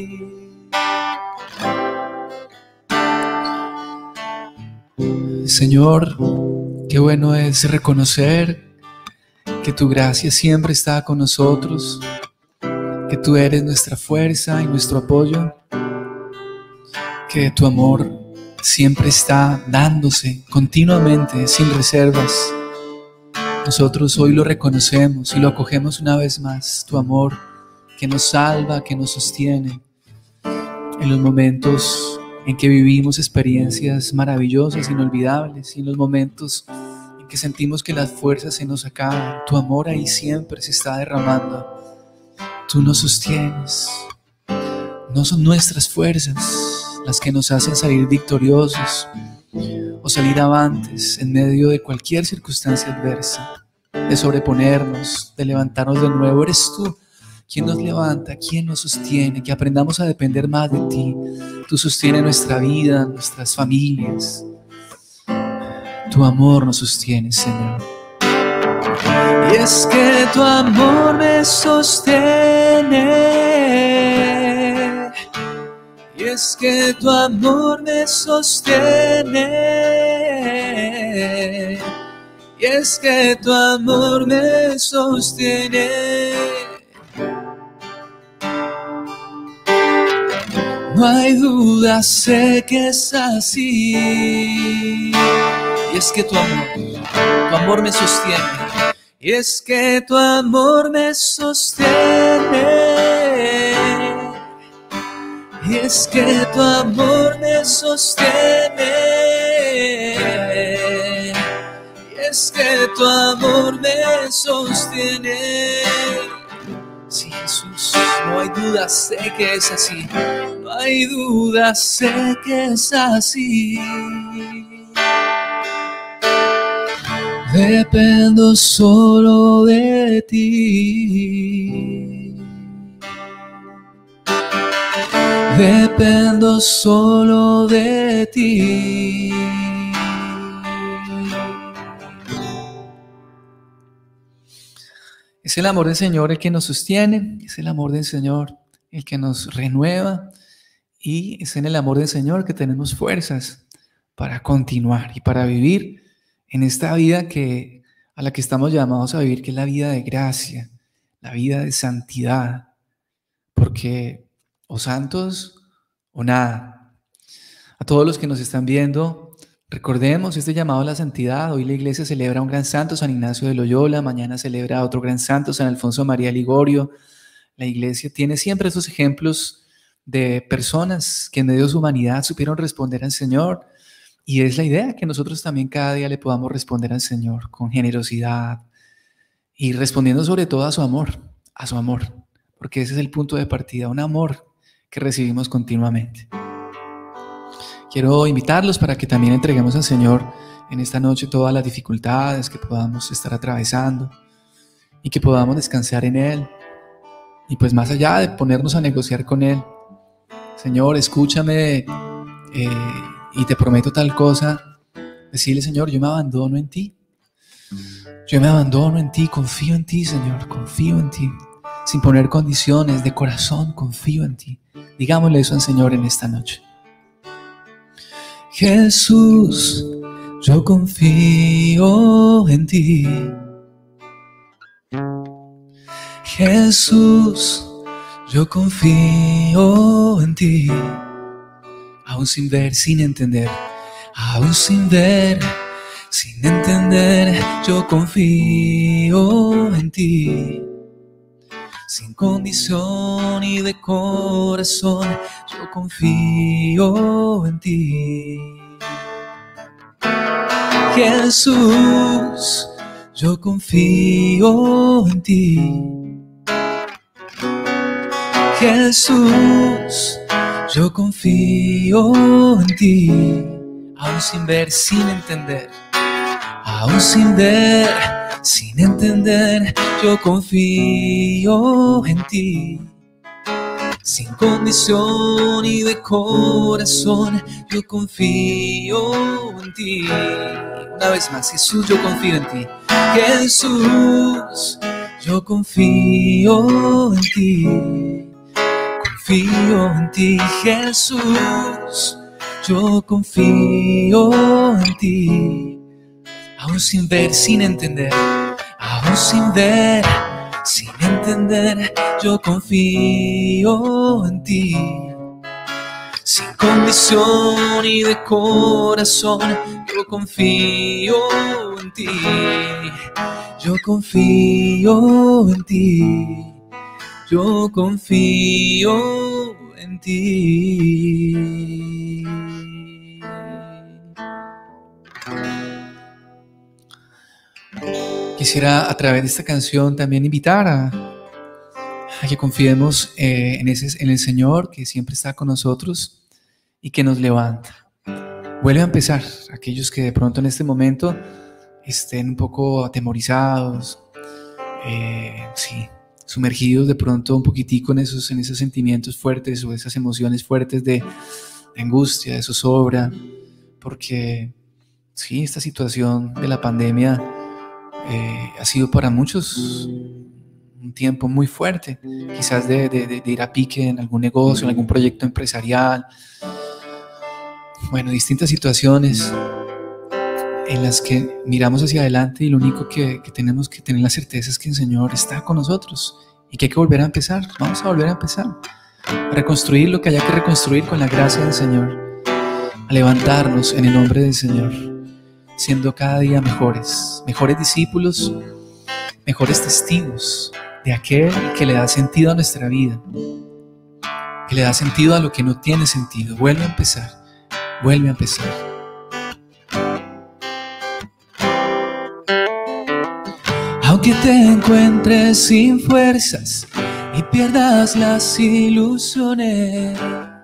Señor, qué bueno es reconocer que tu gracia siempre está con nosotros, que tú eres nuestra fuerza y nuestro apoyo, que tu amor siempre está dándose continuamente, sin reservas. Nosotros hoy lo reconocemos y lo acogemos una vez más, tu amor que nos salva, que nos sostiene en los momentos en que vivimos experiencias maravillosas, inolvidables, y en los momentos en que sentimos que las fuerzas se nos acaban. Tu amor ahí siempre se está derramando. Tú nos sostienes. No son nuestras fuerzas las que nos hacen salir victoriosos o salir avantes en medio de cualquier circunstancia adversa, de sobreponernos, de levantarnos de nuevo. Eres tú quien nos levanta, quien nos sostiene, que aprendamos a depender más de ti. Tú sostienes nuestra vida, nuestras familias. Tu amor nos sostiene, Señor. Y es que tu amor me sostiene. Y es que tu amor me sostiene. Y es que tu amor me sostiene. No hay duda, sé que es así. Y es que tu amor me sostiene. Y es que tu amor me sostiene. Y es que tu amor me sostiene. Y es que tu amor me sostiene. Sí, Jesús, no hay duda, sé que es así. No hay duda, sé que es así. Dependo solo de ti. Dependo solo de ti. Es el amor del Señor el que nos sostiene, es el amor del Señor el que nos renueva, y es en el amor del Señor que tenemos fuerzas para continuar y para vivir en esta vida a la que estamos llamados a vivir, que es la vida de gracia, la vida de santidad, porque o santos o nada. A todos los que nos están viendo, recordemos este llamado a la santidad. Hoy la iglesia celebra a un gran santo, San Ignacio de Loyola. Mañana celebra a otro gran santo, San Alfonso María Ligorio. La iglesia tiene siempre esos ejemplos de personas que en medio de su humanidad supieron responder al Señor. Y es la idea que nosotros también cada día le podamos responder al Señor con generosidad y respondiendo sobre todo a su amor, porque ese es el punto de partida, un amor que recibimos continuamente. Quiero invitarlos para que también entreguemos al Señor en esta noche todas las dificultades que podamos estar atravesando y que podamos descansar en Él. Y pues más allá de ponernos a negociar con Él, Señor, escúchame y te prometo tal cosa, decirle, Señor, yo me abandono en ti. Yo me abandono en ti, confío en ti, Señor, confío en ti. Sin poner condiciones, de corazón confío en ti. Digámosle eso al Señor en esta noche. Jesús, yo confío en ti. Jesús, yo confío en ti. Aún sin ver, sin entender, aún sin ver, sin entender, yo confío en ti. Sin condición y de corazón, yo confío en ti. Jesús, yo confío en ti. Jesús, yo confío en ti. Aún sin ver, sin entender, aún sin ver, sin entender, yo confío en ti. Sin condición y de corazón, yo confío en ti. Una vez más, Jesús, yo confío en ti. Jesús, yo confío en ti. Confío en ti, Jesús. Yo confío en ti. Aún sin ver, sin entender. Aún sin ver, sin entender, yo confío en ti. Sin condición y de corazón, yo confío en ti. Yo confío en ti. Yo confío en ti. Quisiera a través de esta canción también invitar a que confiemos en el Señor, que siempre está con nosotros y que nos levanta. Vuelve a empezar. Aquellos que de pronto en este momento estén un poco atemorizados, sumergidos de pronto un poquitico en esos sentimientos fuertes o esas emociones fuertes de angustia, de zozobra, porque sí, esta situación de la pandemia ha sido para muchos un tiempo muy fuerte, quizás de ir a pique en algún negocio, en algún proyecto empresarial. Bueno, distintas situaciones en las que miramos hacia adelante y lo único que tenemos que tener la certeza es que el Señor está con nosotros y que hay que volver a empezar. Vamos a volver a empezar, a reconstruir lo que haya que reconstruir con la gracia del Señor, a levantarnos en el nombre del Señor, siendo cada día mejores discípulos, mejores testigos de aquel que le da sentido a nuestra vida, que le da sentido a lo que no tiene sentido. Vuelve a empezar, vuelve a empezar. Aunque te encuentres sin fuerzas y pierdas las ilusiones,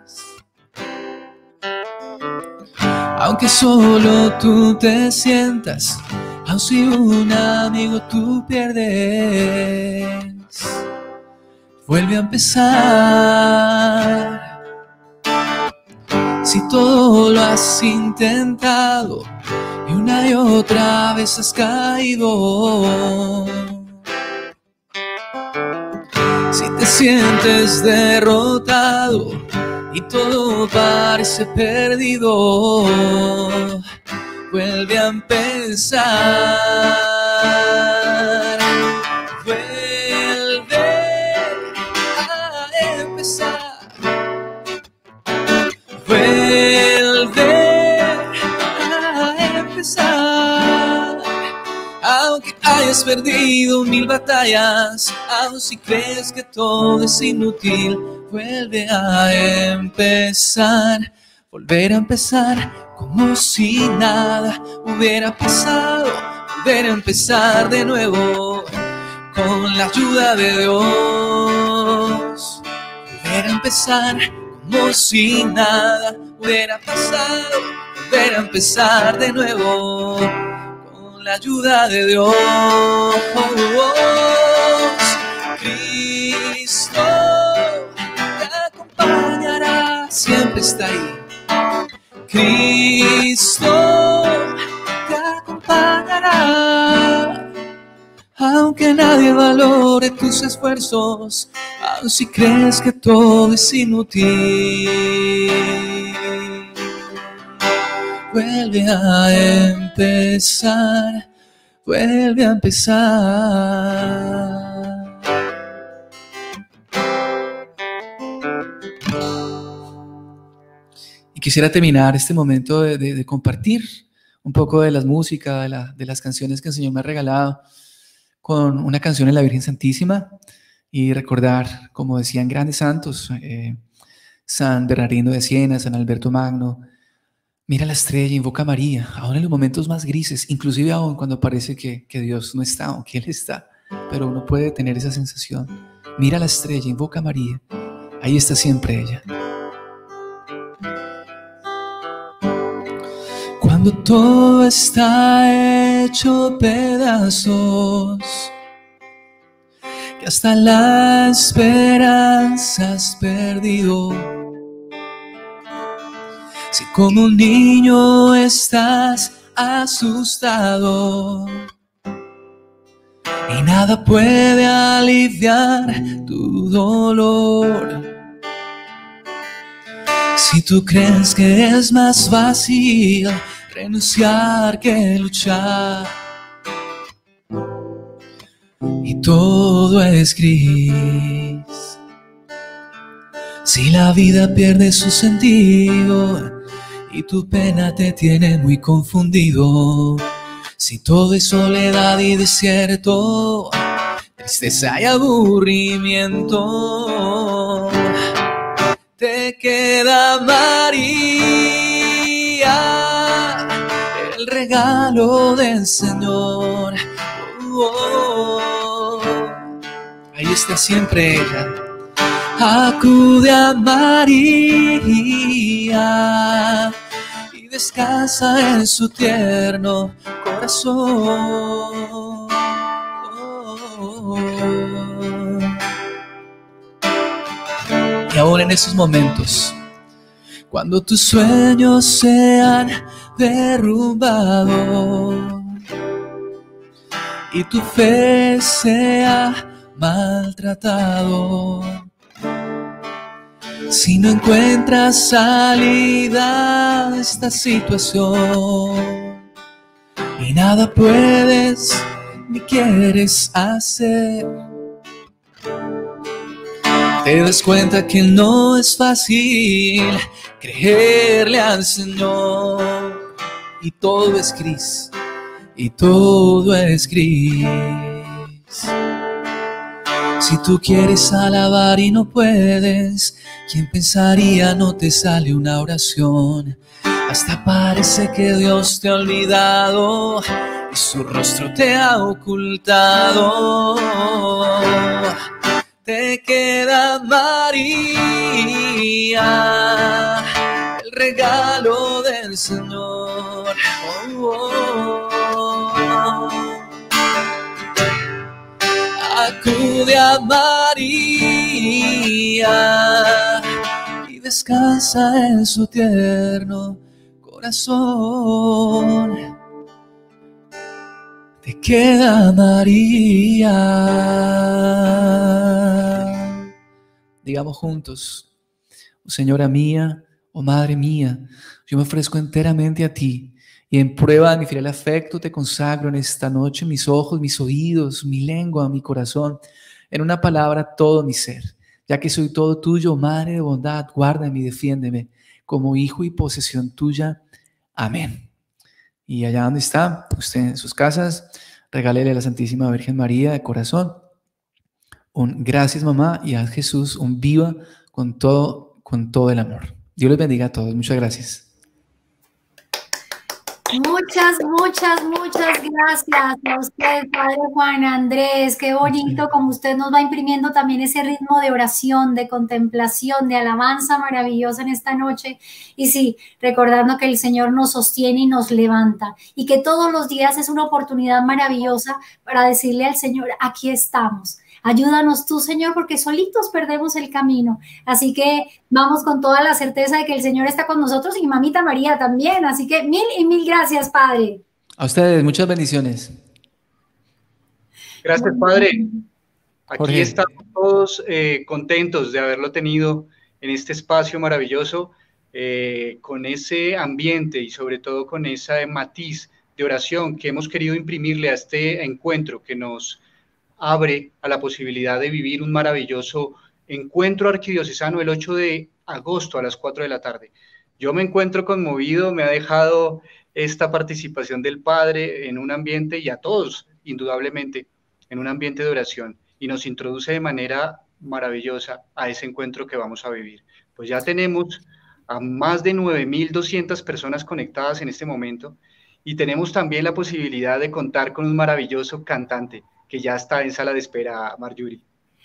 aunque solo tú te sientas, aun si un amigo tú pierdes, vuelve a empezar. Si todo lo has intentado y una y otra vez has caído, si te sientes derrotado y todo parece perdido, vuelve a empezar. Vuelve a empezar. Vuelve a empezar. Aunque hayas perdido 1000 batallas, aun si crees que todo es inútil, vuelve a empezar, volver a empezar como si nada hubiera pasado, volver a empezar de nuevo con la ayuda de Dios, volver a empezar como si nada hubiera pasado, volver a empezar de nuevo con la ayuda de Dios. Cristo siempre está ahí. Cristo te acompañará. Aunque nadie valore tus esfuerzos, aun si crees que todo es inútil, vuelve a empezar, vuelve a empezar. Quisiera terminar este momento de compartir un poco de las músicas, de las canciones que el Señor me ha regalado, con una canción en la Virgen Santísima y recordar, como decían grandes santos, San Bernardino de Siena, San Alberto Magno: mira la estrella, invoca a María, aún en los momentos más grises, inclusive aún cuando parece que Dios no está, aunque Él está, pero uno puede tener esa sensación. Mira la estrella, invoca a María, ahí está siempre ella. Cuando todo está hecho pedazos, que hasta la esperanza has perdido. Si como un niño estás asustado y nada puede aliviar tu dolor, si tú crees que es más fácil renunciar que luchar y todo es gris, si la vida pierde su sentido y tu pena te tiene muy confundido, si todo es soledad y desierto, tristeza y aburrimiento, te queda María, el regalo del Señor. Ahí está siempre ella. Acude a María y descansa en su tierno corazón. Y ahora en esos momentos, cuando tus sueños se han derrumbado y tu fe se ha maltratado, si no encuentras salida a esta situación y nada puedes ni quieres hacer, te das cuenta que no es fácil creerle al Señor y todo es gris, y todo es gris. Si tú quieres alabar y no puedes, ¿quién pensaría no te sale una oración? Hasta parece que Dios te ha olvidado y su rostro te ha ocultado. Te queda María, el regalo del Señor. Acude a María y descansa en su tierno corazón. Te queda María. Digamos juntos: oh Señora mía, oh Madre mía, yo me ofrezco enteramente a ti. Y en prueba de mi fiel afecto te consagro en esta noche mis ojos, mis oídos, mi lengua, mi corazón, en una palabra todo mi ser. Ya que soy todo tuyo, Madre de bondad, guárdame y defiéndeme como hijo y posesión tuya. Amén. Y allá donde está, usted en sus casas, regálele a la Santísima Virgen María de corazón un gracias mamá y a Jesús un viva con todo el amor. Dios les bendiga a todos. Muchas gracias. Muchas gracias a usted, Padre Juan Andrés. Qué bonito como usted nos va imprimiendo también ese ritmo de oración, de contemplación, de alabanza maravillosa en esta noche. Y sí, recordando que el Señor nos sostiene y nos levanta y que todos los días es una oportunidad maravillosa para decirle al Señor: aquí estamos. Ayúdanos tú, Señor, porque solitos perdemos el camino. Así que vamos con toda la certeza de que el Señor está con nosotros y Mamita María también. Así que mil y mil gracias, Padre. A ustedes, muchas bendiciones. Gracias, Padre. Aquí Jorge. estamos todos contentos de haberlo tenido en este espacio maravilloso, con ese ambiente y sobre todo con ese matiz de oración que hemos querido imprimirle a este encuentro que nos abre a la posibilidad de vivir un maravilloso encuentro arquidiocesano el 8 de agosto a las 4 de la tarde. Yo me encuentro conmovido, me ha dejado esta participación del Padre en un ambiente, y a todos, indudablemente, en un ambiente de oración, y nos introduce de manera maravillosa a ese encuentro que vamos a vivir. Pues ya tenemos a más de 9.200 personas conectadas en este momento, y tenemos también la posibilidad de contar con un maravilloso cantante que ya está en sala de espera, Marjorie.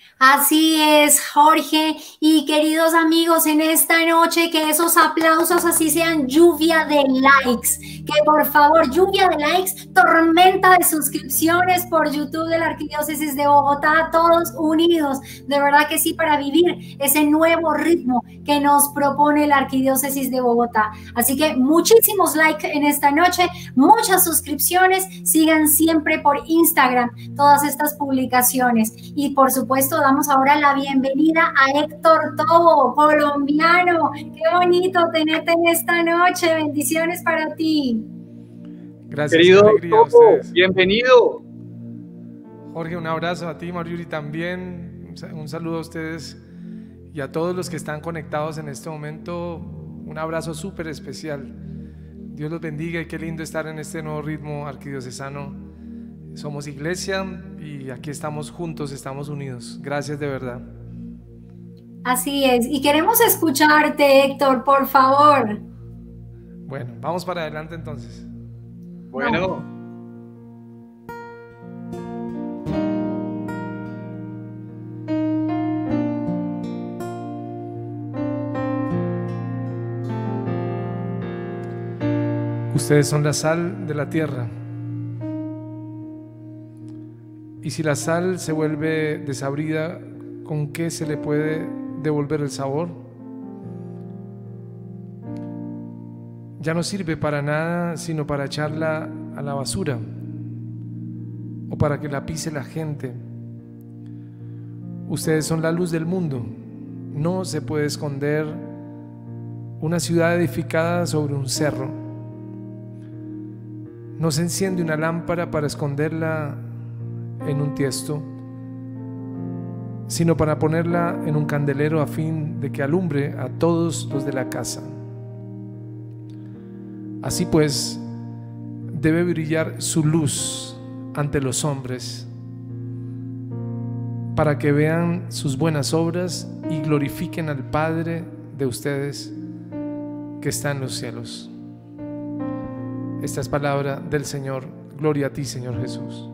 Así es, Jorge. Y queridos amigos, en esta noche que esos aplausos así sean lluvia de likes. Que por favor, lluvia de likes, tormenta de suscripciones por YouTube de la Arquidiócesis de Bogotá, todos unidos. De verdad que sí, para vivir ese nuevo ritmo que nos propone la Arquidiócesis de Bogotá. Así que muchísimos likes en esta noche, muchas suscripciones. Sigan siempre por Instagram todas estas publicaciones. Y por supuesto, damos ahora la bienvenida a Héctor Tobo, colombiano. Qué bonito tenerte en esta noche. Bendiciones para ti. Gracias, querido Tobo, bienvenido. Jorge, un abrazo a ti, Marjorie, también. Un saludo a ustedes y a todos los que están conectados en este momento. Un abrazo súper especial. Dios los bendiga y qué lindo estar en este nuevo ritmo arquidiocesano. Somos iglesia y aquí estamos juntos, estamos unidos. Gracias de verdad. Así es. Y queremos escucharte, Héctor, por favor. Bueno, vamos para adelante entonces. Bueno. Ustedes son la sal de la tierra. Y si la sal se vuelve desabrida, ¿con qué se le puede devolver el sabor? Ya no sirve para nada sino para echarla a la basura o para que la pise la gente. Ustedes son la luz del mundo. No se puede esconder una ciudad edificada sobre un cerro. No se enciende una lámpara para esconderla en un tiesto, sino para ponerla en un candelero a fin de que alumbre a todos los de la casa. Así pues, debe brillar su luz ante los hombres, para que vean sus buenas obras y glorifiquen al Padre de ustedes que está en los cielos. Esta es palabra del Señor. Gloria a ti, Señor Jesús.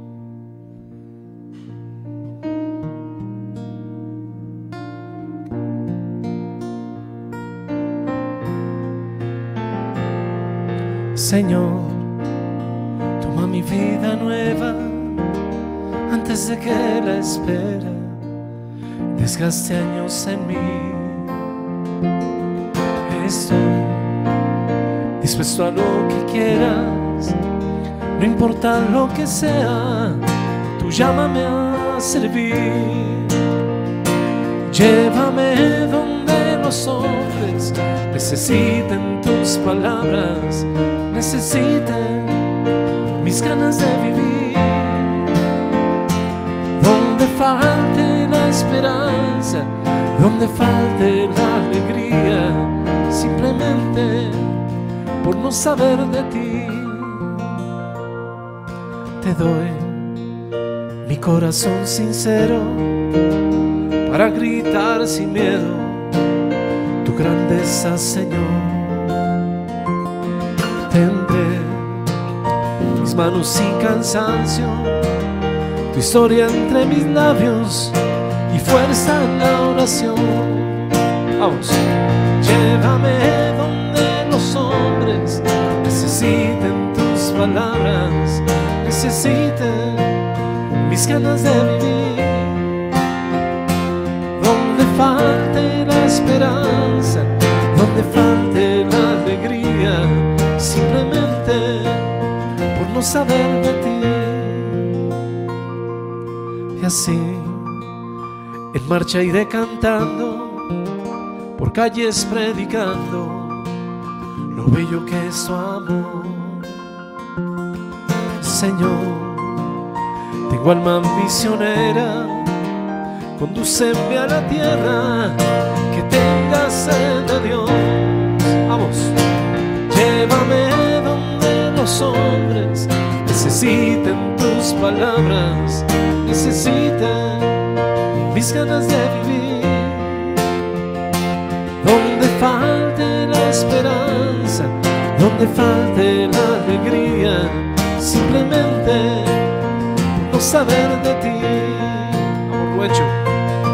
Señor, toma mi vida nueva antes de que la espera desgaste años en mí. Estoy dispuesto a lo que quieras, no importa lo que sea, tú llámame a servir. Llévame donde los hombres necesiten tus palabras, necesiten mis ganas de vivir. Donde falte la esperanza, donde falte la alegría, simplemente por no saber de ti, te doy mi corazón sincero para gritar sin miedo tu grandeza, Señor. Tendré mis manos sin cansancio, tu historia entre mis labios y fuerza en la oración. Vamos. Llévame donde los hombres necesiten tus palabras, necesiten mis ganas de vivir. Donde falte la esperanza, donde falte la alegría, simplemente por no saber de ti. Y así, en marcha iré cantando, por calles predicando lo bello que es tu amor. Señor, tengo alma misionera, condúceme a la tierra que tenga sed de Dios. Vamos. Llévame donde los hombres necesiten tus palabras, necesiten mis ganas de vivir. Donde falte la esperanza, donde falte la alegría, simplemente por no saber de ti. Amor, lo hecho.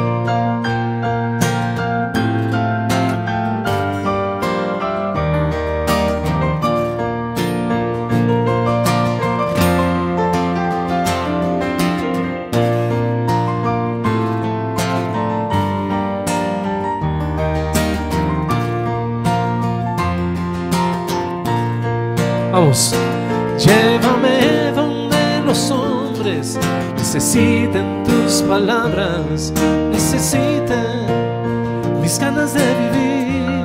Vamos. Llévame donde los hombres necesiten tus palabras, necesiten mis ganas de vivir.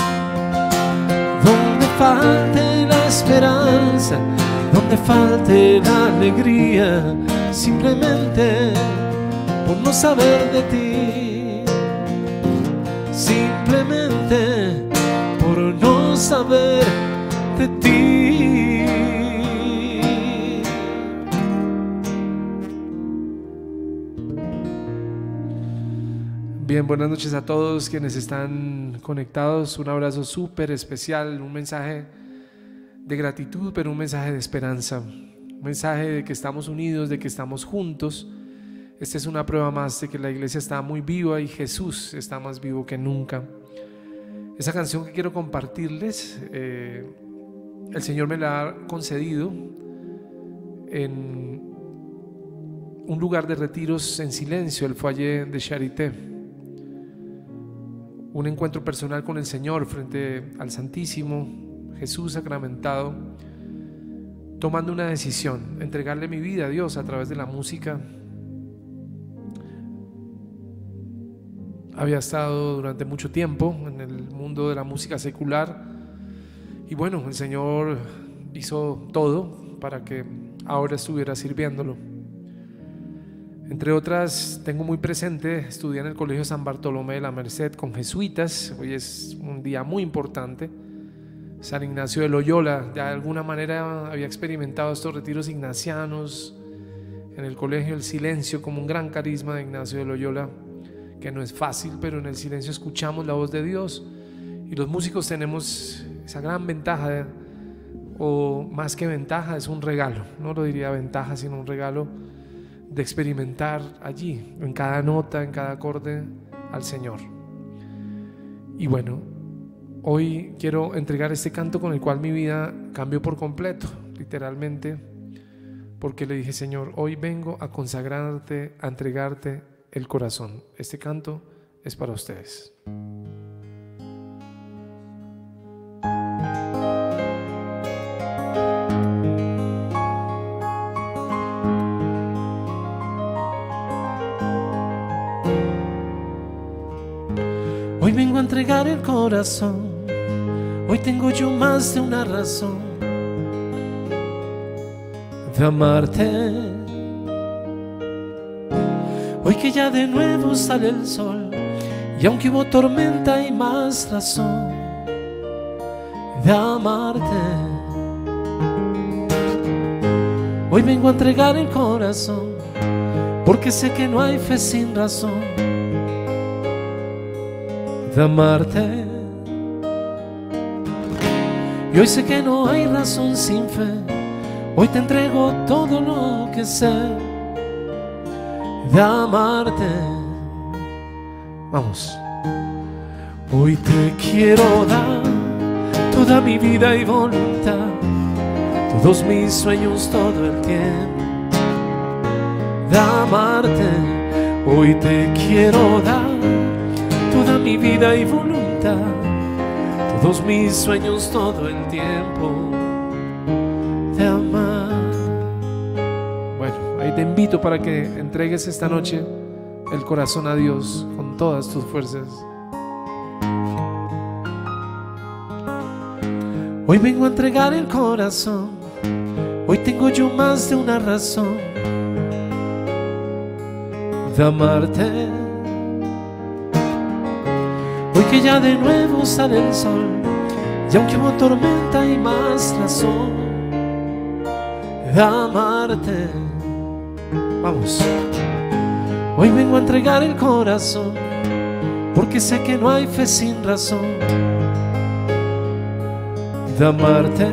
Donde falte la esperanza, donde falte la alegría, simplemente por no saber de ti, simplemente por no saber de ti. Bien, buenas noches a todos quienes están conectados. Un abrazo súper especial, un mensaje de gratitud, pero un mensaje de esperanza, un mensaje de que estamos unidos, de que estamos juntos. Esta es una prueba más de que la iglesia está muy viva y Jesús está más vivo que nunca. Esa canción que quiero compartirles, el Señor me la ha concedido en un lugar de retiros en silencio, el foyer de Charité. Un encuentro personal con el Señor frente al Santísimo Jesús sacramentado, tomando una decisión, entregarle mi vida a Dios a través de la música. Había estado durante mucho tiempo en el mundo de la música secular y bueno, el Señor hizo todo para que ahora estuviera sirviéndolo. Entre otras, tengo muy presente, estudié en el Colegio San Bartolomé de la Merced con jesuitas. Hoy es un día muy importante. San Ignacio de Loyola, de alguna manera había experimentado estos retiros ignacianos en el Colegio del Silencio como un gran carisma de Ignacio de Loyola, que no es fácil, pero en el silencio escuchamos la voz de Dios. Y los músicos tenemos esa gran ventaja, o más que ventaja, es un regalo, no lo diría ventaja, sino un regalo de experimentar allí, en cada nota, en cada acorde, al Señor. Y bueno, hoy quiero entregar este canto con el cual mi vida cambió por completo, literalmente, porque le dije: Señor, hoy vengo a consagrarte, a entregarte el corazón. Este canto es para ustedes. Hoy vengo a entregar el corazón. Hoy tengo yo más de una razón de amarte. Hoy que ya de nuevo sale el sol, y aunque hubo tormenta hay más razón de amarte. Hoy vengo a entregar el corazón, porque sé que no hay fe sin razón de amarte. Y hoy sé que no hay razón sin fe. Hoy te entrego todo lo que sé de amarte. Vamos. Hoy te quiero dar toda mi vida y voluntad, todos mis sueños, todo el tiempo de amarte. Hoy te quiero dar toda mi vida y voluntad, todos mis sueños, todo el tiempo de amar. Bueno, ahí te invito para que entregues esta noche el corazón a Dios con todas tus fuerzas. Hoy vengo a entregar el corazón. Hoy tengo yo más de una razón de amarte. Hoy que ya de nuevo sale el sol, y aunque hubo tormenta hay más razón de amarte. Vamos. Hoy vengo a entregar el corazón, porque sé que no hay fe sin razón de amarte.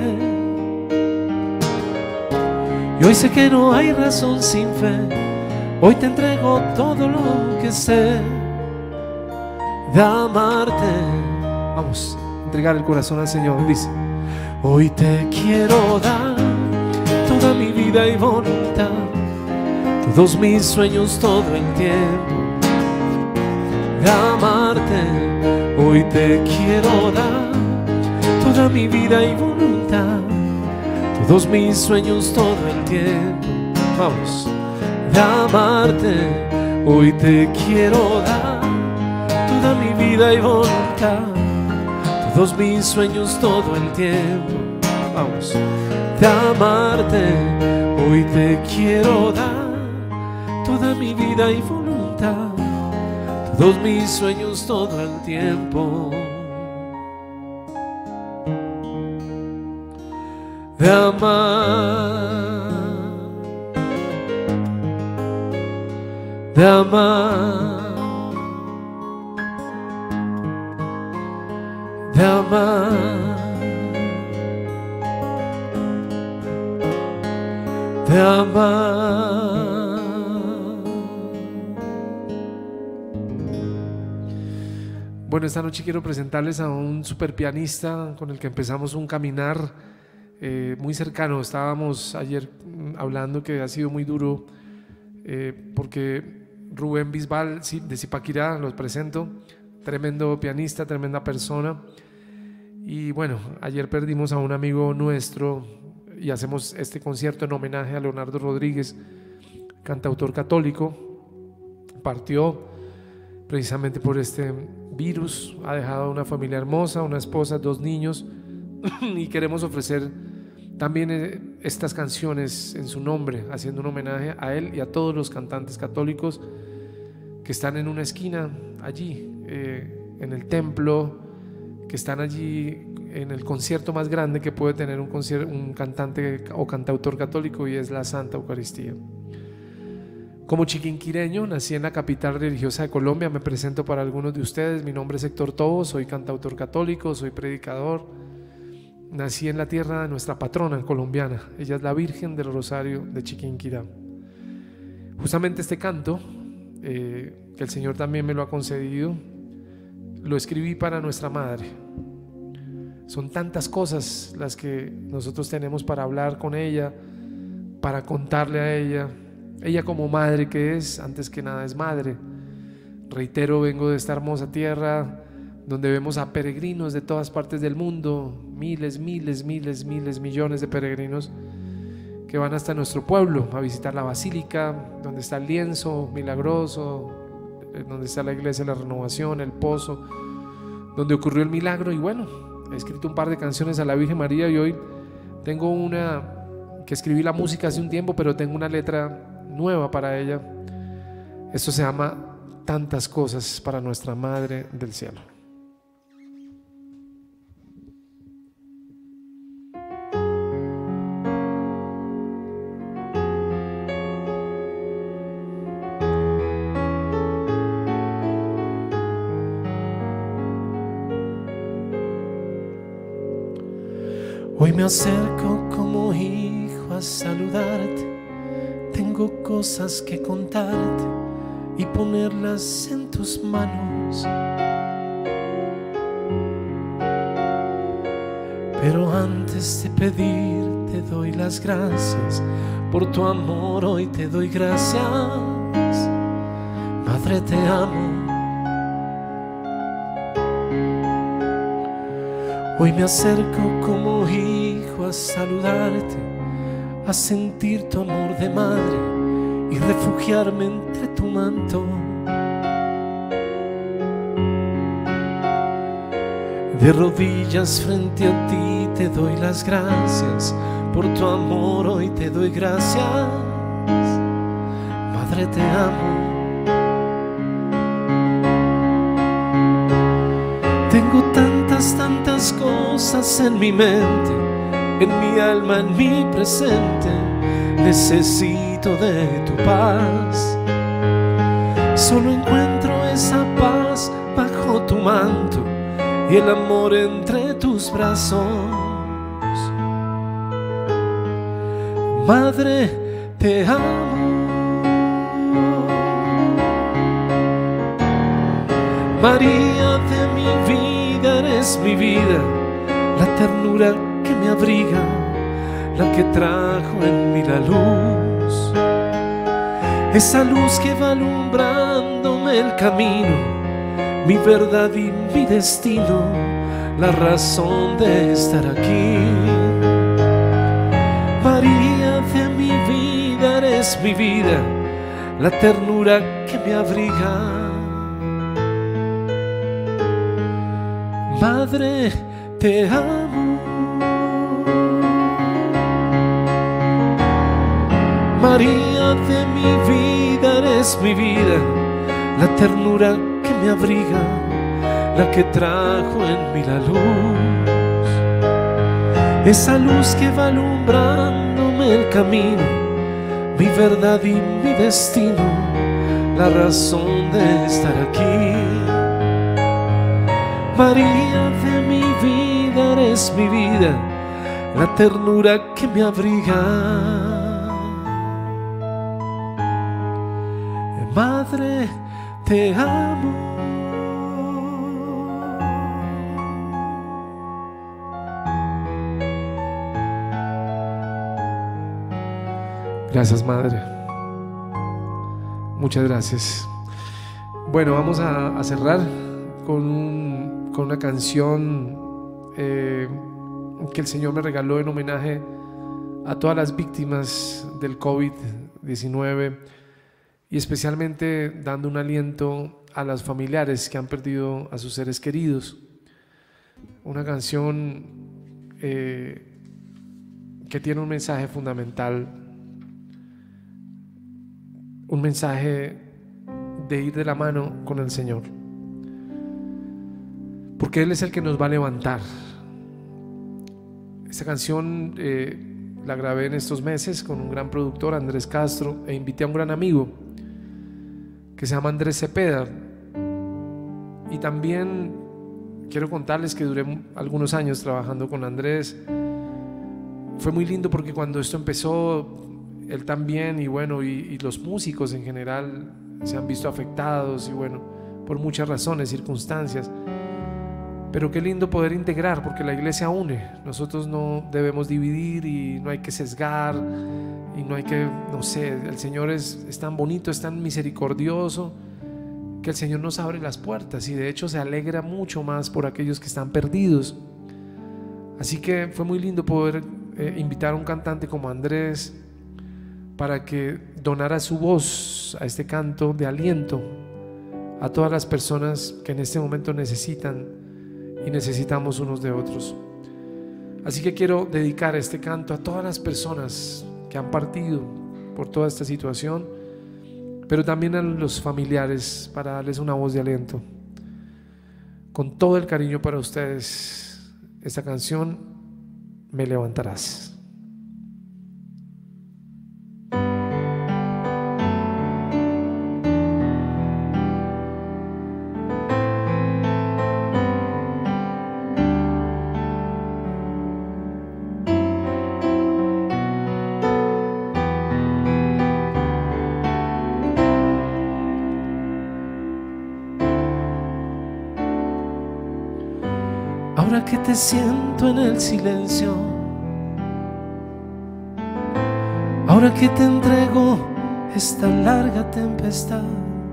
Y hoy sé que no hay razón sin fe. Hoy te entrego todo lo que sé de amarte. Vamos, entregar el corazón al Señor. Dice: hoy te quiero dar toda mi vida y voluntad, todos mis sueños, todo el tiempo de amarte. Hoy te quiero dar toda mi vida y voluntad, todos mis sueños todo el tiempo. Vamos, de amarte, hoy te quiero dar toda mi vida y voluntad, todos mis sueños todo el tiempo. Vamos, de amarte, hoy te quiero dar toda mi vida y voluntad, todos mis sueños todo el tiempo. De amar, de amar, de amar, de amar. Bueno, esta noche quiero presentarles a un super pianista con el que empezamos un caminar muy cercano. Estábamos ayer hablando que ha sido muy duro porque Rubén Bisbal de Zipaquirá, los presento, tremendo pianista, tremenda persona. Y bueno, ayer perdimos a un amigo nuestro y hacemos este concierto en homenaje a Leonardo Rodríguez, cantautor católico. Partió precisamente por este virus, ha dejado una familia hermosa, una esposa, 2 niños, y queremos ofrecer también estas canciones en su nombre, haciendo un homenaje a él y a todos los cantantes católicos que están en una esquina allí, en el templo, que están allí en el concierto más grande que puede tener un cantante o cantautor católico, y es la Santa Eucaristía. Como chiquinquireño, nací en la capital religiosa de Colombia. Me presento para algunos de ustedes. Mi nombre es Héctor Tobo, soy cantautor católico, soy predicador. Nací en la tierra de nuestra patrona colombiana. Ella es la Virgen del Rosario de Chiquinquirá. Justamente este canto, que el Señor también me lo ha concedido, lo escribí para nuestra madre. Son tantas cosas las que nosotros tenemos para hablar con ella, para contarle a ella. Ella como madre que es, antes que nada es madre. Reitero, vengo de esta hermosa tierra donde vemos a peregrinos de todas partes del mundo, miles, millones de peregrinos que van hasta nuestro pueblo a visitar la basílica, donde está el lienzo milagroso, donde está la iglesia de la Renovación, el pozo, donde ocurrió el milagro. Y bueno, he escrito un par de canciones a la Virgen María, y hoy tengo una que escribí la música hace un tiempo, pero tengo una letra nueva para ella. Esto se llama Tantas Cosas para Nuestra Madre del Cielo. Hoy me acerco como hijo a saludarte. Tengo cosas que contarte y ponerlas en tus manos. Pero antes de pedir te doy las gracias por tu amor. Hoy te doy gracias, Madre, te amo. Hoy me acerco como hijo a saludarte, a sentir tu amor de madre y refugiarme entre tu manto. De rodillas frente a ti te doy las gracias por tu amor. Hoy te doy gracias, Madre, te amo. Tengo tantas cosas en mi mente, en mi alma, en mi presente. Necesito de tu paz. Solo encuentro esa paz bajo tu manto y el amor entre tus brazos. Madre, te amo. María de mi vida, eres mi vida, la ternura que me abriga, la que trajo en mí la luz, esa luz que va alumbrándome el camino, mi verdad y mi destino, la razón de estar aquí. mi vida, la ternura que me abriga. Madre, te amo. María de mi vida, eres mi vida, la ternura que me abriga, la que trajo en mí la luz, esa luz que va alumbrándome el camino, mi verdad y mi destino, la razón de estar aquí. María de mi vida, eres mi vida, la ternura que me abriga. Madre, te amo. Gracias, Madre. Muchas gracias. Bueno, vamos a cerrar con una canción que el Señor me regaló en homenaje a todas las víctimas del COVID-19 y especialmente dando un aliento a los familiares que han perdido a sus seres queridos. Una canción que tiene un mensaje fundamental, un mensaje de ir de la mano con el Señor, porque Él es el que nos va a levantar. Esta canción la grabé en estos meses con un gran productor, Andrés Castro, e invité a un gran amigo que se llama Andrés Cepeda. Y también quiero contarles que duré algunos años trabajando con Andrés. Fue muy lindo porque cuando esto empezó, él también, y bueno, y los músicos en general se han visto afectados, y bueno, por muchas razones, circunstancias. Pero qué lindo poder integrar, porque la iglesia une. Nosotros no debemos dividir y no hay que sesgar y no hay que, no sé, el Señor es tan bonito, es tan misericordioso, que el Señor nos abre las puertas y de hecho se alegra mucho más por aquellos que están perdidos. Así que fue muy lindo poder invitar a un cantante como Andrés para que donara su voz a este canto de aliento a todas las personas que en este momento necesitan y necesitamos unos de otros. Así que quiero dedicar este canto a todas las personas que han partido por toda esta situación, pero también a los familiares, para darles una voz de aliento. Con todo el cariño para ustedes, esta canción, Me levantarás. Ahora que te siento en el silencio, ahora que te entrego esta larga tempestad,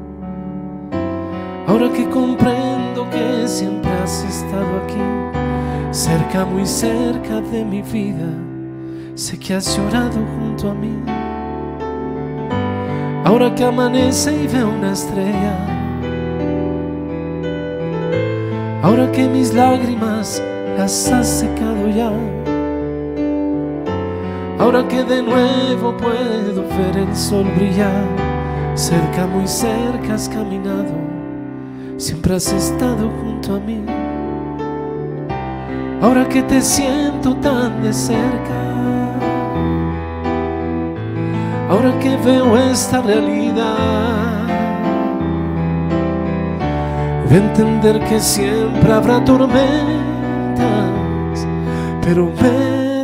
ahora que comprendo que siempre has estado aquí, cerca, muy cerca de mi vida, sé que has llorado junto a mí. Ahora que amanece y veo una estrella, ahora que mis lágrimas las has secado ya, ahora que de nuevo puedo ver el sol brillar, cerca, muy cerca has caminado, siempre has estado junto a mí. Ahora que te siento tan de cerca, ahora que veo esta realidad, de entender que siempre habrá tormentas, pero me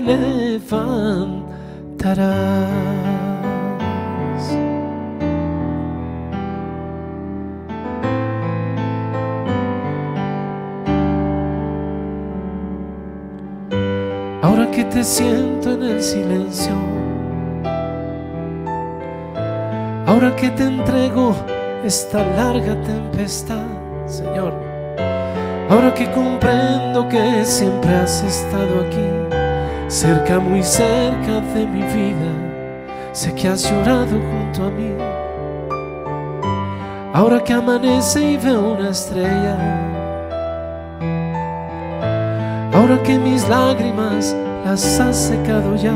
levantarás. Ahora que te siento en el silencio, ahora que te entrego esta larga tempestad, Señor, ahora que comprendo que siempre has estado aquí, cerca, muy cerca de mi vida, sé que has llorado junto a mí. Ahora que amanece y veo una estrella, ahora que mis lágrimas las has secado ya,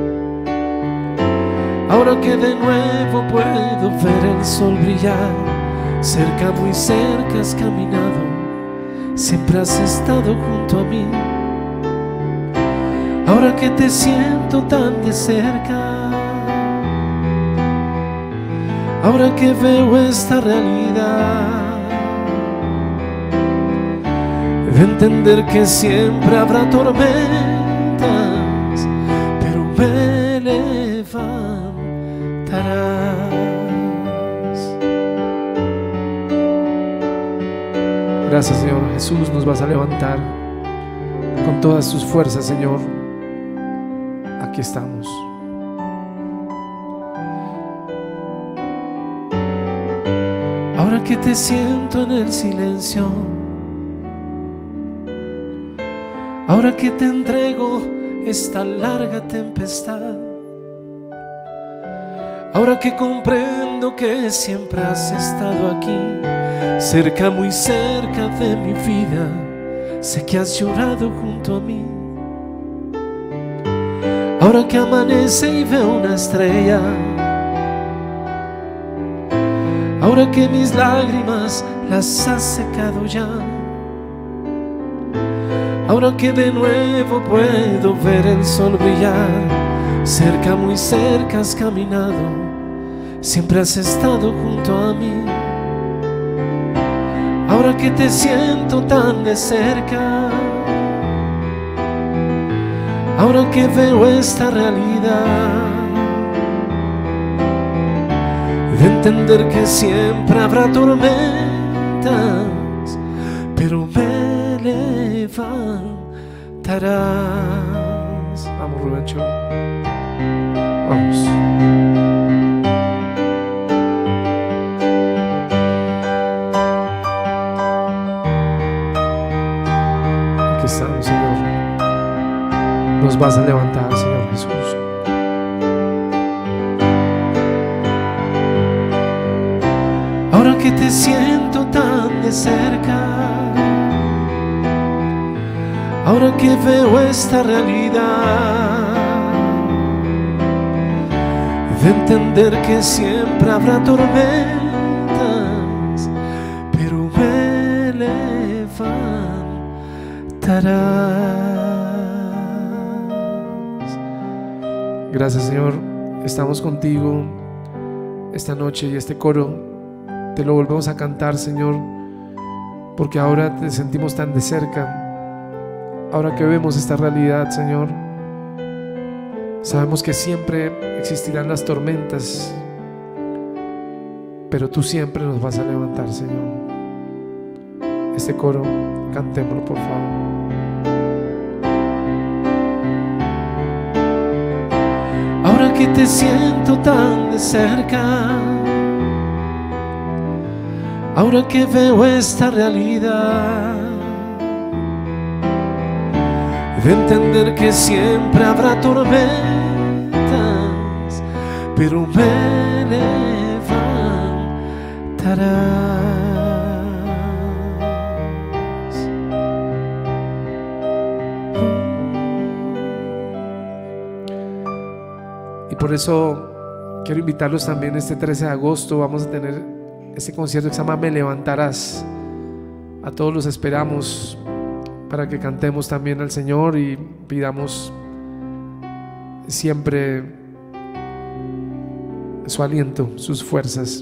ahora que de nuevo puedo ver el sol brillar, cerca, muy cerca has caminado, siempre has estado junto a mí. Ahora que te siento tan de cerca, ahora que veo esta realidad, de entender que siempre habrá tormentas, pero me levantarás. Gracias, Señor Jesús, nos vas a levantar con todas tus fuerzas, Señor. Aquí estamos. Ahora que te siento en el silencio, ahora que te entrego esta larga tempestad, ahora que comprendo que siempre has estado aquí, cerca, muy cerca de mi vida, sé que has llorado junto a mí. Ahora que amanece y veo una estrella, ahora que mis lágrimas las has secado ya, ahora que de nuevo puedo ver el sol brillar, cerca, muy cerca has caminado, siempre has estado junto a mí. Ahora que te siento tan de cerca, ahora que veo esta realidad, de entender que siempre habrá tormentas, pero me levantarás. Vamos, Rubencho. Vamos. Aquí estamos, Señor. Nos vas a levantar, Señor Jesús. Ahora que te siento tan de cerca, ahora que veo esta realidad, de entender que siempre habrá tormentas, pero me levantarás. Gracias, Señor, estamos contigo esta noche y este coro te lo volvemos a cantar, Señor, porque ahora te sentimos tan de cerca. Ahora que vemos esta realidad, Señor, sabemos que siempre existirán las tormentas, pero tú siempre nos vas a levantar, Señor. Este coro, cantémoslo, por favor. Ahora que te siento tan de cerca, ahora que veo esta realidad, de entender que siempre habrá tormentas, pero me levantarás. Y por eso quiero invitarlos también este 13 de agosto, vamos a tener este concierto que se llama Me Levantarás. A todos los esperamos para que cantemos también al Señor y pidamos siempre su aliento, sus fuerzas.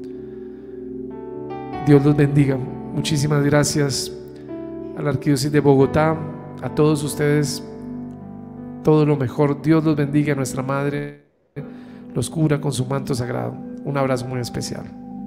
Dios los bendiga. Muchísimas gracias a la Arquidiócesis de Bogotá, a todos ustedes, todo lo mejor. Dios los bendiga, nuestra Madre los cubra con su manto sagrado. Un abrazo muy especial.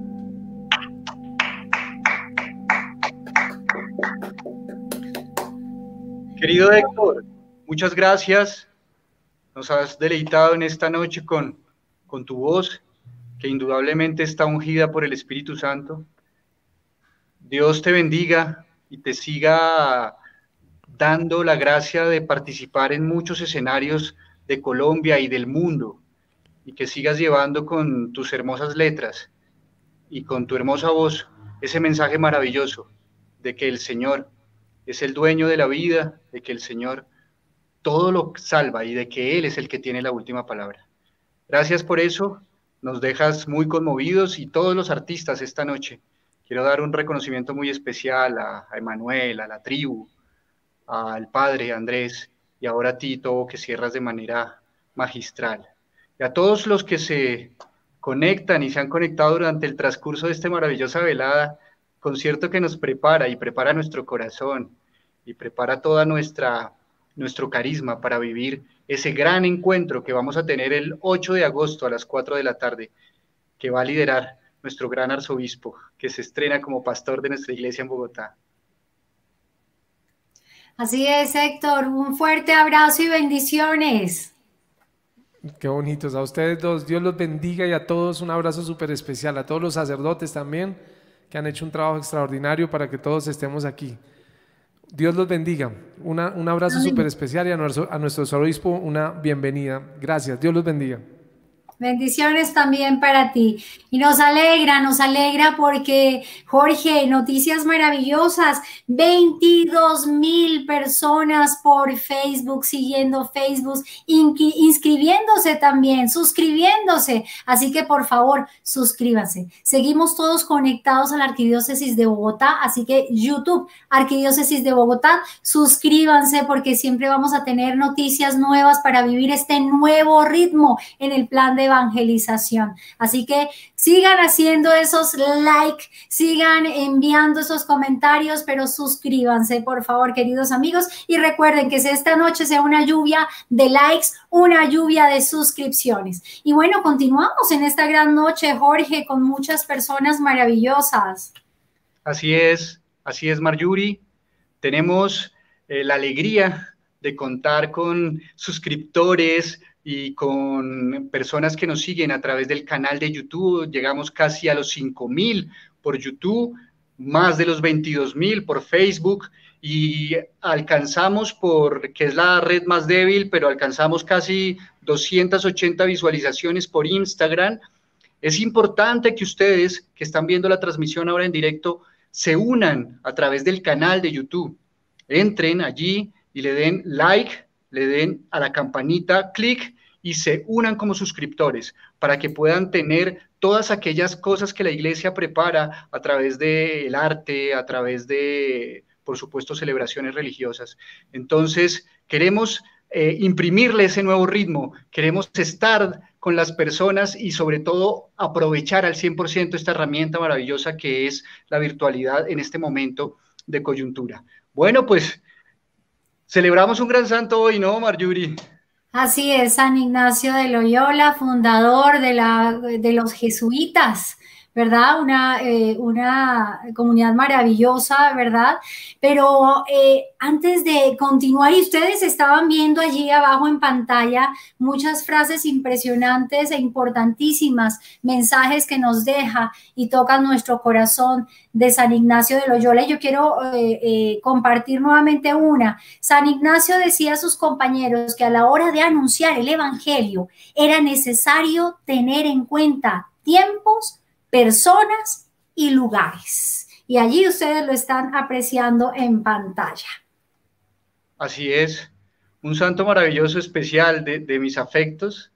Querido Héctor, muchas gracias. Nos has deleitado en esta noche con tu voz, que indudablemente está ungida por el Espíritu Santo. Dios te bendiga y te siga dando la gracia de participar en muchos escenarios de Colombia y del mundo. y que sigas llevando con tus hermosas letras y con tu hermosa voz ese mensaje maravilloso de que el Señor es el dueño de la vida, de que el Señor todo lo salva y de que Él es el que tiene la última palabra. Gracias por eso, nos dejas muy conmovidos, y todos los artistas esta noche. Quiero dar un reconocimiento muy especial a Emanuel, a la tribu, al padre Andrés, y ahora a ti, Tobo, que cierras de manera magistral. Y a todos los que se conectan y se han conectado durante el transcurso de esta maravillosa velada, concierto que nos prepara y prepara nuestro corazón y prepara toda nuestro carisma para vivir ese gran encuentro que vamos a tener el 8 de agosto a las 4 de la tarde, que va a liderar nuestro gran arzobispo, que se estrena como pastor de nuestra iglesia en Bogotá. Así es, Héctor, un fuerte abrazo y bendiciones. Qué bonitos, a ustedes dos, Dios los bendiga, y a todos un abrazo súper especial, a todos los sacerdotes también, que han hecho un trabajo extraordinario para que todos estemos aquí. Dios los bendiga, un abrazo súper especial, y a nuestro arzobispo una bienvenida. Gracias, Dios los bendiga. Bendiciones también para ti. Y nos alegra porque, Jorge, noticias maravillosas, 22,000 personas por Facebook, siguiendo Facebook, inscribiéndose también, suscribiéndose. Así que, por favor, suscríbanse. Seguimos todos conectados a la Arquidiócesis de Bogotá, así que YouTube, Arquidiócesis de Bogotá, suscríbanse, porque siempre vamos a tener noticias nuevas para vivir este nuevo ritmo en el plan de evangelización. Así que sigan haciendo esos like, sigan enviando esos comentarios, pero suscríbanse, por favor, queridos amigos, y recuerden que si esta noche sea una lluvia de likes, una lluvia de suscripciones. Y bueno, continuamos en esta gran noche, Jorge, con muchas personas maravillosas. Así es, Marjorie. Tenemos la alegría de contar con suscriptores y con personas que nos siguen a través del canal de YouTube. Llegamos casi a los 5,000 por YouTube, más de los 22,000 por Facebook, y alcanzamos, que es la red más débil, pero alcanzamos casi 280 visualizaciones por Instagram. Es importante que ustedes, que están viendo la transmisión ahora en directo, se unan a través del canal de YouTube. Entren allí y le den like, le den a la campanita, clic, y se unan como suscriptores para que puedan tener todas aquellas cosas que la iglesia prepara a través del arte, a través de, por supuesto, celebraciones religiosas. Entonces, queremos imprimirle ese nuevo ritmo, queremos estar con las personas y sobre todo aprovechar al 100% esta herramienta maravillosa que es la virtualidad en este momento de coyuntura. Bueno, pues celebramos un gran santo hoy, ¿no, Marjorie? Así es, San Ignacio de Loyola, fundador de los jesuitas, ¿verdad? Una comunidad maravillosa, ¿verdad? Pero antes de continuar, y ustedes estaban viendo allí abajo en pantalla muchas frases impresionantes e importantísimas, mensajes que nos deja y tocan nuestro corazón de San Ignacio de Loyola. Y yo quiero compartir nuevamente una. San Ignacio decía a sus compañeros que a la hora de anunciar el evangelio era necesario tener en cuenta tiempos, personas y lugares. Y allí ustedes lo están apreciando en pantalla. Así es, un santo maravilloso, especial de mis afectos.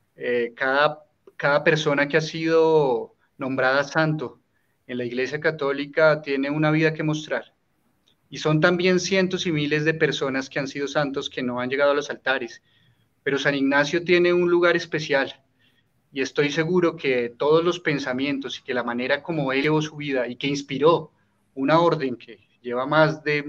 Cada persona que ha sido nombrada santo en la Iglesia Católica tiene una vida que mostrar. Y son también cientos y miles de personas que han sido santos que no han llegado a los altares. Pero San Ignacio tiene un lugar especial. Y estoy seguro que todos los pensamientos y que la manera como él llevó su vida y que inspiró una orden que lleva más de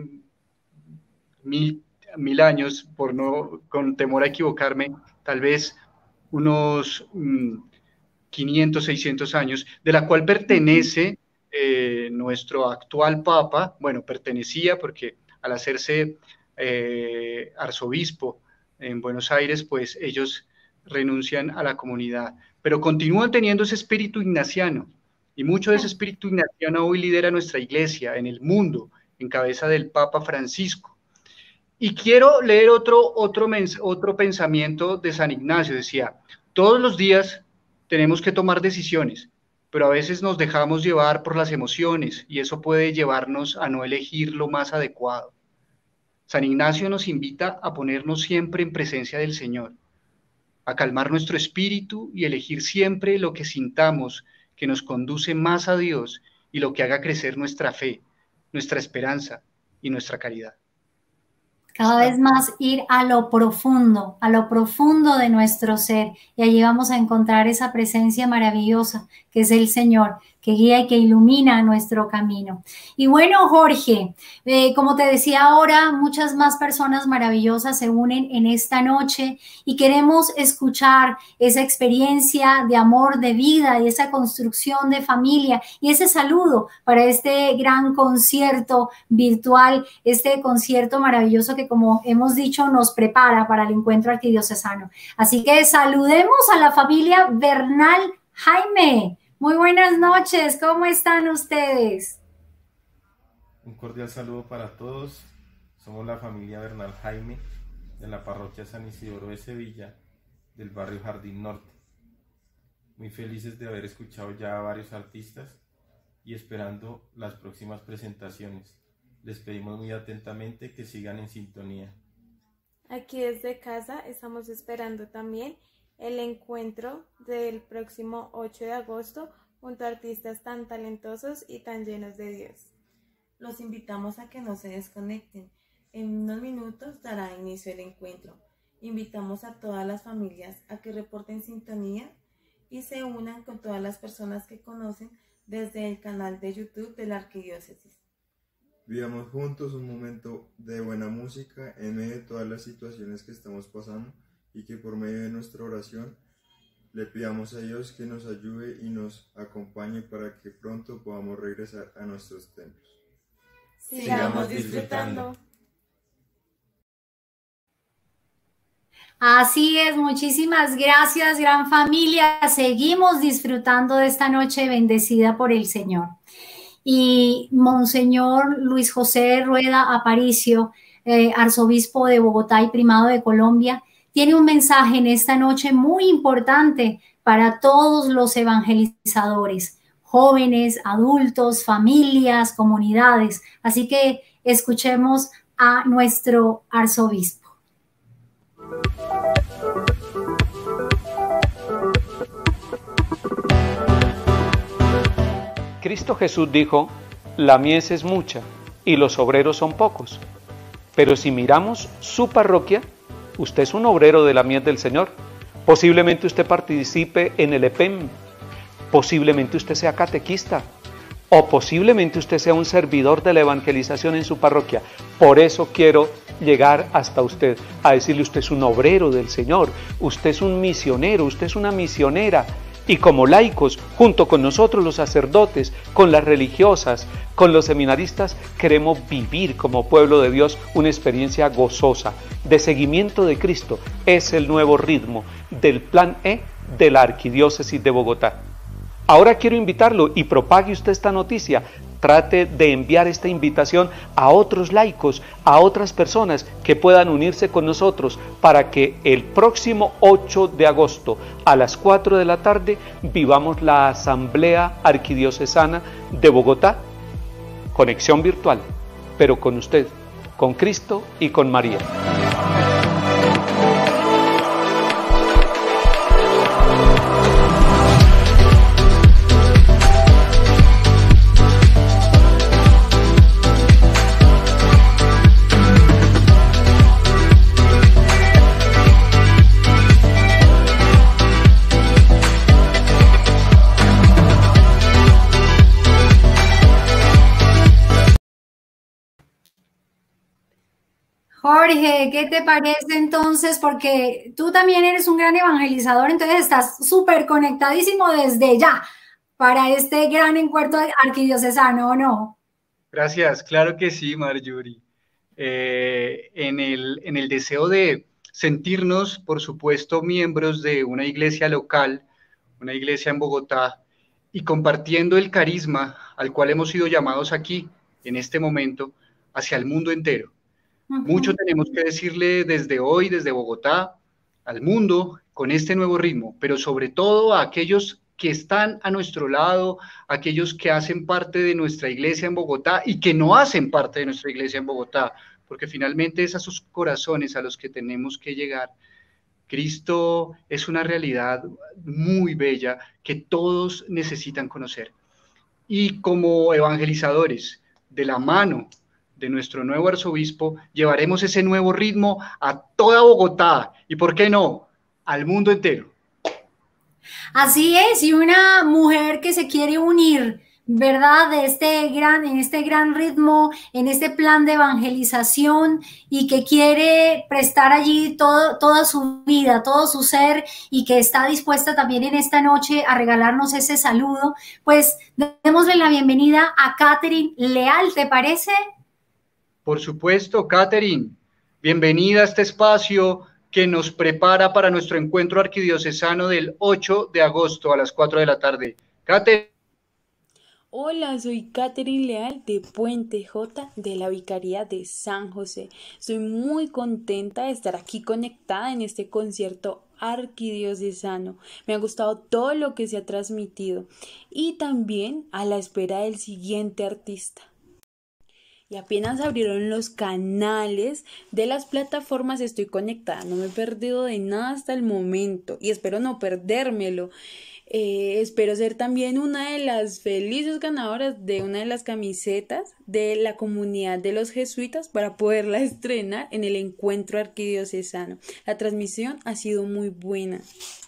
mil años, con temor a equivocarme, tal vez unos 500, 600 años, de la cual pertenece nuestro actual Papa. Bueno, pertenecía porque al hacerse arzobispo en Buenos Aires, pues ellos renuncian a la comunidad, pero continúan teniendo ese espíritu ignaciano, y mucho de ese espíritu ignaciano hoy lidera nuestra iglesia en el mundo, en cabeza del Papa Francisco. Y quiero leer otro pensamiento de San Ignacio. Decía: Todos los días tenemos que tomar decisiones, pero a veces nos dejamos llevar por las emociones y eso puede llevarnos a no elegir lo más adecuado. San Ignacio nos invita a ponernos siempre en presencia del Señor, a calmar nuestro espíritu y elegir siempre lo que sintamos que nos conduce más a Dios y lo que haga crecer nuestra fe, nuestra esperanza y nuestra caridad. Cada vez más ir a lo profundo de nuestro ser, y allí vamos a encontrar esa presencia maravillosa que es el Señor, que guía y que ilumina nuestro camino. Y bueno, Jorge, como te decía ahora, muchas más personas maravillosas se unen en esta noche y queremos escuchar esa experiencia de amor, de vida y esa construcción de familia y ese saludo para este gran concierto virtual, este concierto maravilloso que, como hemos dicho, nos prepara para el encuentro arquidiocesano. Así que saludemos a la familia Bernal Jaime. Muy buenas noches, ¿cómo están ustedes? Un cordial saludo para todos. Somos la familia Bernal Jaime de la parroquia San Isidoro de Sevilla, del barrio Jardín Norte. Muy felices de haber escuchado ya a varios artistas y esperando las próximas presentaciones. Les pedimos muy atentamente que sigan en sintonía. Aquí desde casa estamos esperando también el encuentro del próximo 8 de agosto junto a artistas tan talentosos y tan llenos de Dios. Los invitamos a que no se desconecten. En unos minutos dará inicio el encuentro. Invitamos a todas las familias a que reporten sintonía y se unan con todas las personas que conocen desde el canal de YouTube de la Arquidiócesis. Vivamos juntos un momento de buena música en medio de todas las situaciones que estamos pasando, y que por medio de nuestra oración le pidamos a Dios que nos ayude y nos acompañe para que pronto podamos regresar a nuestros templos. Sigamos disfrutando. Así es, muchísimas gracias, gran familia. Seguimos disfrutando de esta noche bendecida por el Señor. Y Monseñor Luis José Rueda Aparicio, arzobispo de Bogotá y primado de Colombia, tiene un mensaje en esta noche muy importante para todos los evangelizadores, jóvenes, adultos, familias, comunidades. Así que escuchemos a nuestro arzobispo. Cristo Jesús dijo: la mies es mucha y los obreros son pocos. Pero si miramos su parroquia, usted es un obrero de la mies del Señor. Posiblemente usted participe en el EPEM, posiblemente usted sea catequista, o posiblemente usted sea un servidor de la evangelización en su parroquia. Por eso quiero llegar hasta usted, a decirle: usted es un obrero del Señor, usted es un misionero, usted es una misionera. Y como laicos, junto con nosotros los sacerdotes, con las religiosas, con los seminaristas, queremos vivir como pueblo de Dios una experiencia gozosa de seguimiento de Cristo. Es el nuevo ritmo del plan E de la Arquidiócesis de Bogotá. Ahora quiero invitarlo y propague usted esta noticia. Trate de enviar esta invitación a otros laicos, a otras personas que puedan unirse con nosotros para que el próximo 8 de agosto a las 4 de la tarde vivamos la Asamblea Arquidiocesana de Bogotá. Conexión virtual, pero con usted, con Cristo y con María. Jorge, ¿qué te parece entonces? Porque tú también eres un gran evangelizador, entonces estás súper conectadísimo desde ya para este gran encuentro arquidiocesano, ¿o no? Gracias, claro que sí, Marjorie. En el deseo de sentirnos, por supuesto, miembros de una iglesia local, una iglesia en Bogotá, y compartiendo el carisma al cual hemos sido llamados aquí, en este momento, hacia el mundo entero. Mucho tenemos que decirle desde hoy, desde Bogotá, al mundo, con este nuevo ritmo, pero sobre todo a aquellos que están a nuestro lado, aquellos que hacen parte de nuestra iglesia en Bogotá y que no hacen parte de nuestra iglesia en Bogotá, porque finalmente es a sus corazones a los que tenemos que llegar. Cristo es una realidad muy bella que todos necesitan conocer. Y como evangelizadores, de la mano de nuestro nuevo arzobispo, llevaremos ese nuevo ritmo a toda Bogotá y, ¿por qué no?, al mundo entero. Así es, y una mujer que se quiere unir, ¿verdad? En este gran ritmo, en este plan de evangelización y que quiere prestar allí toda su vida, todo su ser y que está dispuesta también en esta noche a regalarnos ese saludo, pues démosle la bienvenida a Catherine Leal, ¿te parece? Por supuesto, Catherine, bienvenida a este espacio que nos prepara para nuestro encuentro arquidiocesano del 8 de agosto a las 4 de la tarde. Catherine. Hola, soy Catherine Leal de Puente J de la Vicaría de San José. Estoy muy contenta de estar aquí conectada en este concierto arquidiocesano. Me ha gustado todo lo que se ha transmitido y también a la espera del siguiente artista. Y apenas abrieron los canales de las plataformas, estoy conectada. No me he perdido de nada hasta el momento y espero no perdérmelo. Espero ser también una de las felices ganadoras de una de las camisetas de la comunidad de los jesuitas para poderla estrenar en el encuentro arquidiocesano. La transmisión ha sido muy buena.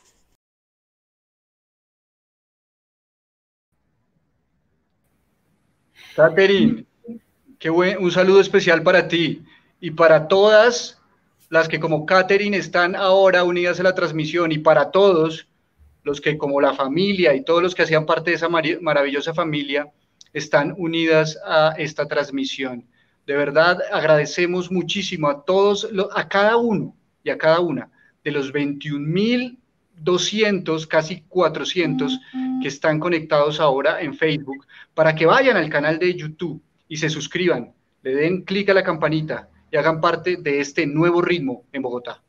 Catherine, un saludo especial para ti y para todas las que como Catherine están ahora unidas a la transmisión y para todos los que como la familia y todos los que hacían parte de esa maravillosa familia están unidas a esta transmisión. De verdad agradecemos muchísimo a todos, a cada uno y a cada una de los 21.200, casi 400 que están conectados ahora en Facebook, para que vayan al canal de YouTube y se suscriban, le den clic a la campanita y hagan parte de este nuevo ritmo en Bogotá.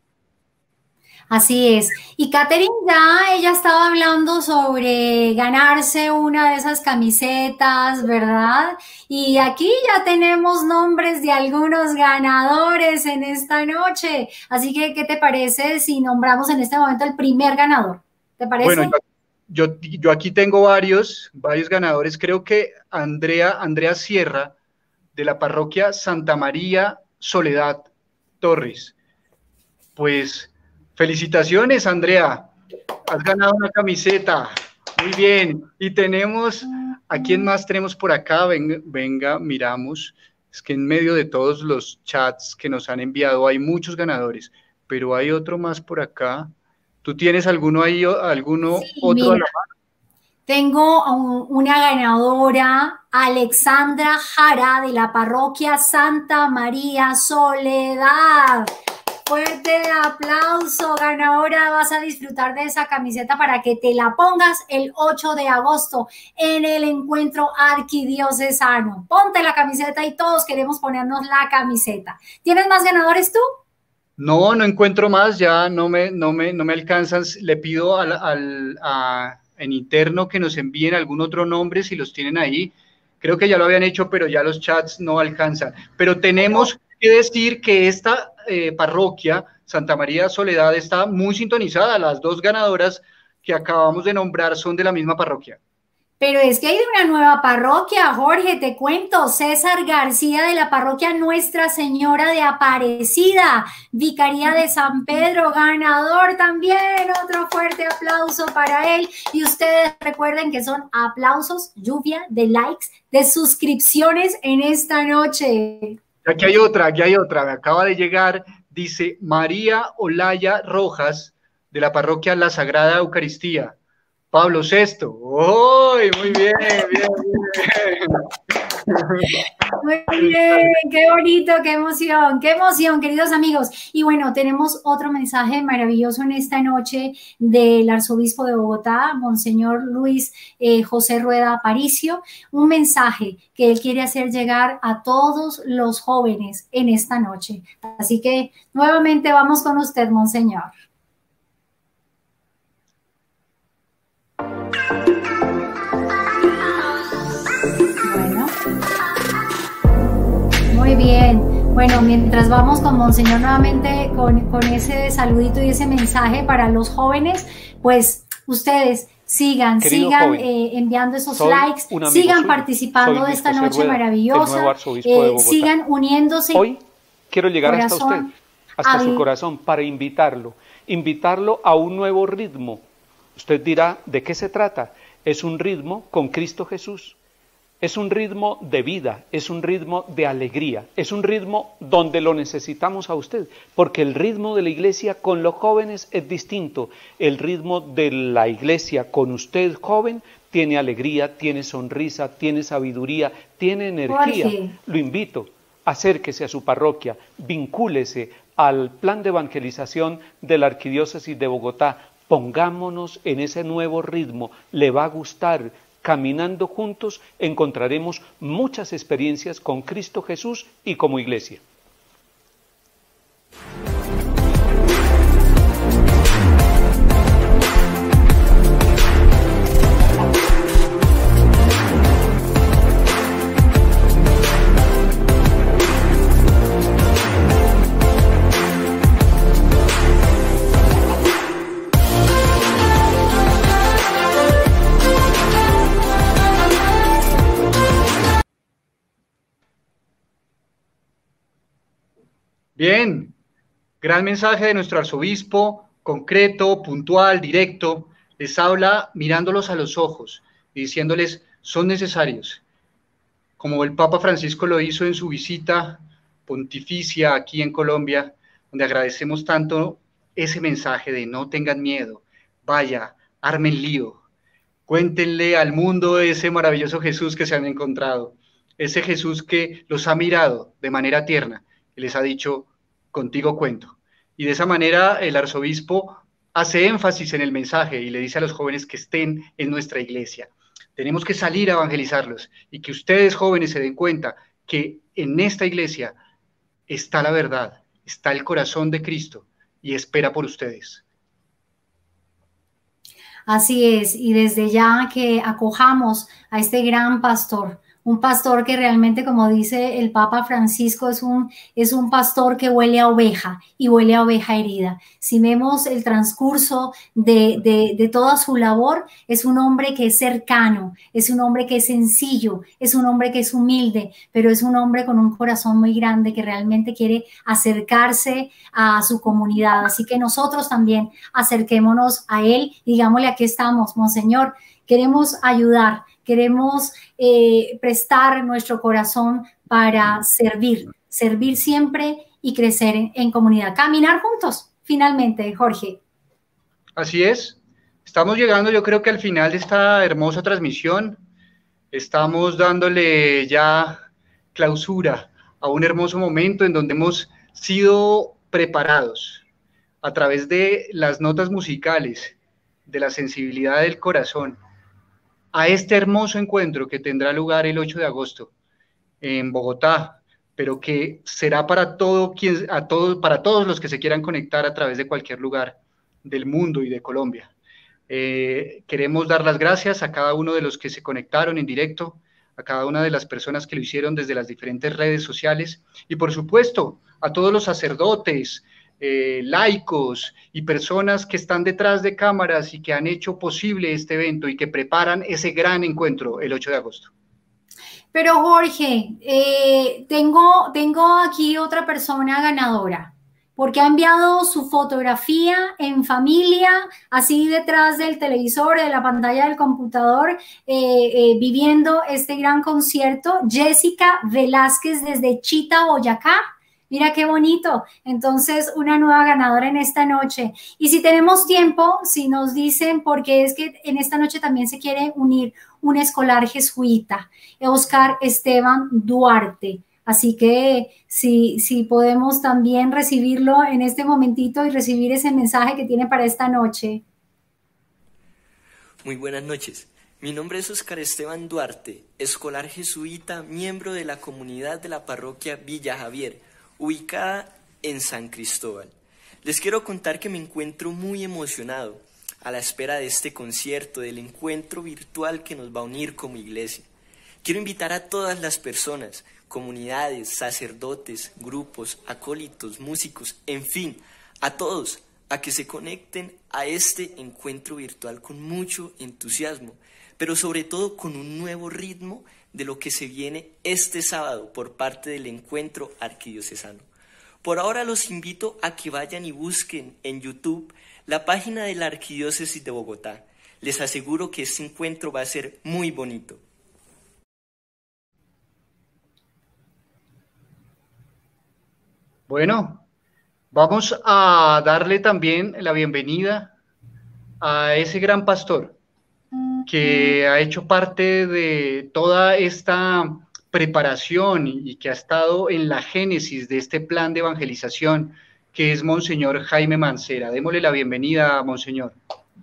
Así es. Y Catherine ella estaba hablando sobre ganarse una de esas camisetas, ¿verdad? Y aquí ya tenemos nombres de algunos ganadores en esta noche. Así que, ¿qué te parece si nombramos en este momento el primer ganador? ¿Te parece? Bueno, yo aquí tengo varios ganadores. Creo que Andrea Sierra, de la parroquia Santa María Soledad Torres. Pues felicitaciones, Andrea, has ganado una camiseta, muy bien. Y tenemos, ¿a quién más tenemos por acá? Venga, miramos, es que en medio de todos los chats que nos han enviado hay muchos ganadores, pero hay otro más por acá. ¿Tú tienes alguno ahí, otro mira, a la mano? Tengo una ganadora, Alexandra Jara, de la parroquia Santa María Soledad. Fuerte aplauso, ganadora, vas a disfrutar de esa camiseta para que te la pongas el 8 de agosto en el encuentro arquidiocesano. Ponte la camiseta y todos queremos ponernos la camiseta. ¿Tienes más ganadores tú? No encuentro más, ya no me alcanzan. Le pido en interno que nos envíen algún otro nombre si los tienen ahí. Creo que ya lo habían hecho, pero ya los chats no alcanzan. Pero tenemos que decir que esta parroquia, Santa María Soledad, está muy sintonizada. Las dos ganadoras que acabamos de nombrar son de la misma parroquia. Pero es que hay una nueva parroquia, Jorge, te cuento. César García, de la parroquia Nuestra Señora de Aparecida, Vicaría de San Pedro, ganador también. Otro fuerte aplauso para él. Y ustedes recuerden que son aplausos, lluvia de likes, de suscripciones en esta noche. Aquí hay otra, me acaba de llegar, dice María Olaya Rojas, de la parroquia La Sagrada Eucaristía, Pablo VI. ¡Oh! Muy bien, bien. Muy bien, qué bonito, qué emoción, queridos amigos. Y bueno, tenemos otro mensaje maravilloso en esta noche del arzobispo de Bogotá, Monseñor Luis José Rueda Aparicio, un mensaje que él quiere hacer llegar a todos los jóvenes en esta noche. Así que nuevamente vamos con usted, Monseñor. bien. Bueno, mientras vamos con Monseñor nuevamente con ese saludito y ese mensaje para los jóvenes, pues ustedes sigan enviando esos likes, sigan participando de esta noche maravillosa, sigan uniéndose. Hoy quiero llegar hasta usted, hasta su corazón, para invitarlo a un nuevo ritmo. Usted dirá, ¿de qué se trata? Es un ritmo con Cristo Jesús. Es un ritmo de vida, es un ritmo de alegría, es un ritmo donde lo necesitamos a usted, porque el ritmo de la iglesia con los jóvenes es distinto. El ritmo de la iglesia con usted joven tiene alegría, tiene sonrisa, tiene sabiduría, tiene energía. Jorge. Lo invito, acérquese a su parroquia, vincúlese al plan de evangelización de la Arquidiócesis de Bogotá. Pongámonos en ese nuevo ritmo, le va a gustar. Caminando juntos encontraremos muchas experiencias con Cristo Jesús y como iglesia. Bien, gran mensaje de nuestro arzobispo, concreto, puntual, directo. Les habla mirándolos a los ojos y diciéndoles, son necesarios. Como el Papa Francisco lo hizo en su visita pontificia aquí en Colombia, donde agradecemos tanto ese mensaje de no tengan miedo, vaya, armen lío, cuéntenle al mundo ese maravilloso Jesús que se han encontrado, ese Jesús que los ha mirado de manera tierna y les ha dicho, contigo cuento. Y de esa manera el arzobispo hace énfasis en el mensaje y le dice a los jóvenes que estén en nuestra iglesia. Tenemos que salir a evangelizarlos y que ustedes jóvenes se den cuenta que en esta iglesia está la verdad, está el corazón de Cristo y espera por ustedes. Así es, y desde ya que acojamos a este gran pastor, un pastor que realmente, como dice el Papa Francisco, es un pastor que huele a oveja y huele a oveja herida. Si vemos el transcurso de toda su labor, es un hombre que es cercano, es un hombre que es sencillo, es un hombre que es humilde, pero es un hombre con un corazón muy grande que realmente quiere acercarse a su comunidad. Así que nosotros también acerquémonos a él y digámosle, aquí estamos, Monseñor, queremos ayudar, queremos prestar nuestro corazón para servir siempre y crecer en comunidad, caminar juntos, finalmente, Jorge. Así es, estamos llegando yo creo que al final de esta hermosa transmisión, estamos dándole ya clausura a un hermoso momento en donde hemos sido preparados a través de las notas musicales, de la sensibilidad del corazón, a este hermoso encuentro que tendrá lugar el 8 de agosto en Bogotá, pero que será para todos los que se quieran conectar a través de cualquier lugar del mundo y de Colombia. Queremos dar las gracias a cada uno de los que se conectaron en directo, a cada una de las personas que lo hicieron desde las diferentes redes sociales y por supuesto a todos los sacerdotes, laicos y personas que están detrás de cámaras y que han hecho posible este evento y que preparan ese gran encuentro el 8 de agosto. Pero Jorge, tengo aquí otra persona ganadora, porque ha enviado su fotografía en familia, así detrás del televisor, de la pantalla del computador, viviendo este gran concierto. Jessica Velázquez desde Chita, Boyacá. Mira qué bonito. Entonces, una nueva ganadora en esta noche. Y si tenemos tiempo, si nos dicen, porque es que en esta noche también se quiere unir un escolar jesuita, Oscar Esteban Duarte. Así que si podemos también recibirlo en este momentito y recibir ese mensaje que tiene para esta noche. Muy buenas noches. Mi nombre es Oscar Esteban Duarte, escolar jesuita, miembro de la comunidad de la parroquia Villa Javier, ubicada en San Cristóbal. Les quiero contar que me encuentro muy emocionado a la espera de este concierto, del encuentro virtual que nos va a unir como iglesia. Quiero invitar a todas las personas, comunidades, sacerdotes, grupos, acólitos, músicos, en fin, a todos, a que se conecten a este encuentro virtual con mucho entusiasmo, pero sobre todo con un nuevo ritmo de lo que se viene este sábado por parte del encuentro arquidiocesano. Por ahora los invito a que vayan y busquen en YouTube la página de la Arquidiócesis de Bogotá. Les aseguro que este encuentro va a ser muy bonito. Bueno, vamos a darle también la bienvenida a ese gran pastor que ha hecho parte de toda esta preparación y que ha estado en la génesis de este plan de evangelización, que es Monseñor Jaime Mancera. Démosle la bienvenida a Monseñor.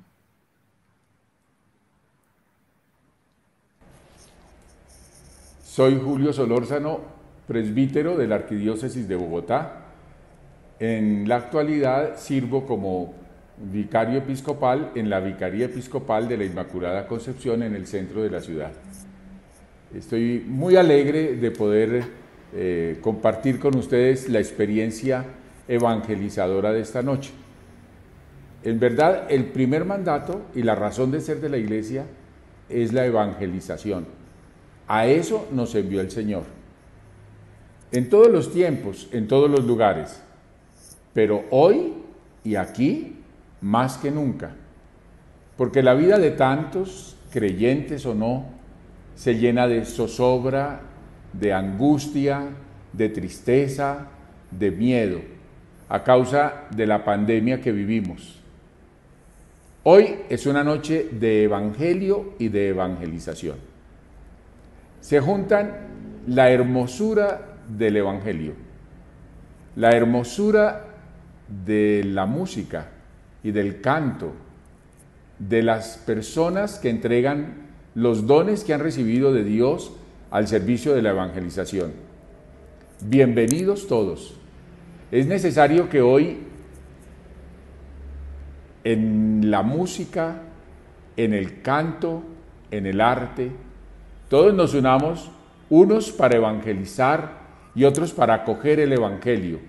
Soy Julio Solórzano, presbítero de la Arquidiócesis de Bogotá. En la actualidad sirvo como vicario episcopal en la Vicaría Episcopal de la Inmaculada Concepción en el centro de la ciudad. Estoy muy alegre de poder compartir con ustedes la experiencia evangelizadora de esta noche. En verdad, el primer mandato y la razón de ser de la Iglesia es la evangelización. A eso nos envió el Señor. En todos los tiempos, en todos los lugares, pero hoy y aquí más que nunca, porque la vida de tantos, creyentes o no, se llena de zozobra, de angustia, de tristeza, de miedo, a causa de la pandemia que vivimos. Hoy es una noche de evangelio y de evangelización. Se juntan la hermosura del evangelio, la hermosura de la música y del canto, de las personas que entregan los dones que han recibido de Dios al servicio de la evangelización. Bienvenidos todos. Es necesario que hoy en la música, en el canto, en el arte, todos nos unamos, unos para evangelizar y otros para acoger el evangelio.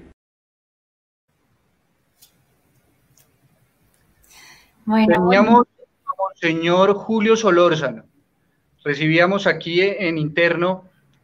Teníamos a Monseñor Julio Solórzano. Recibíamos aquí en interno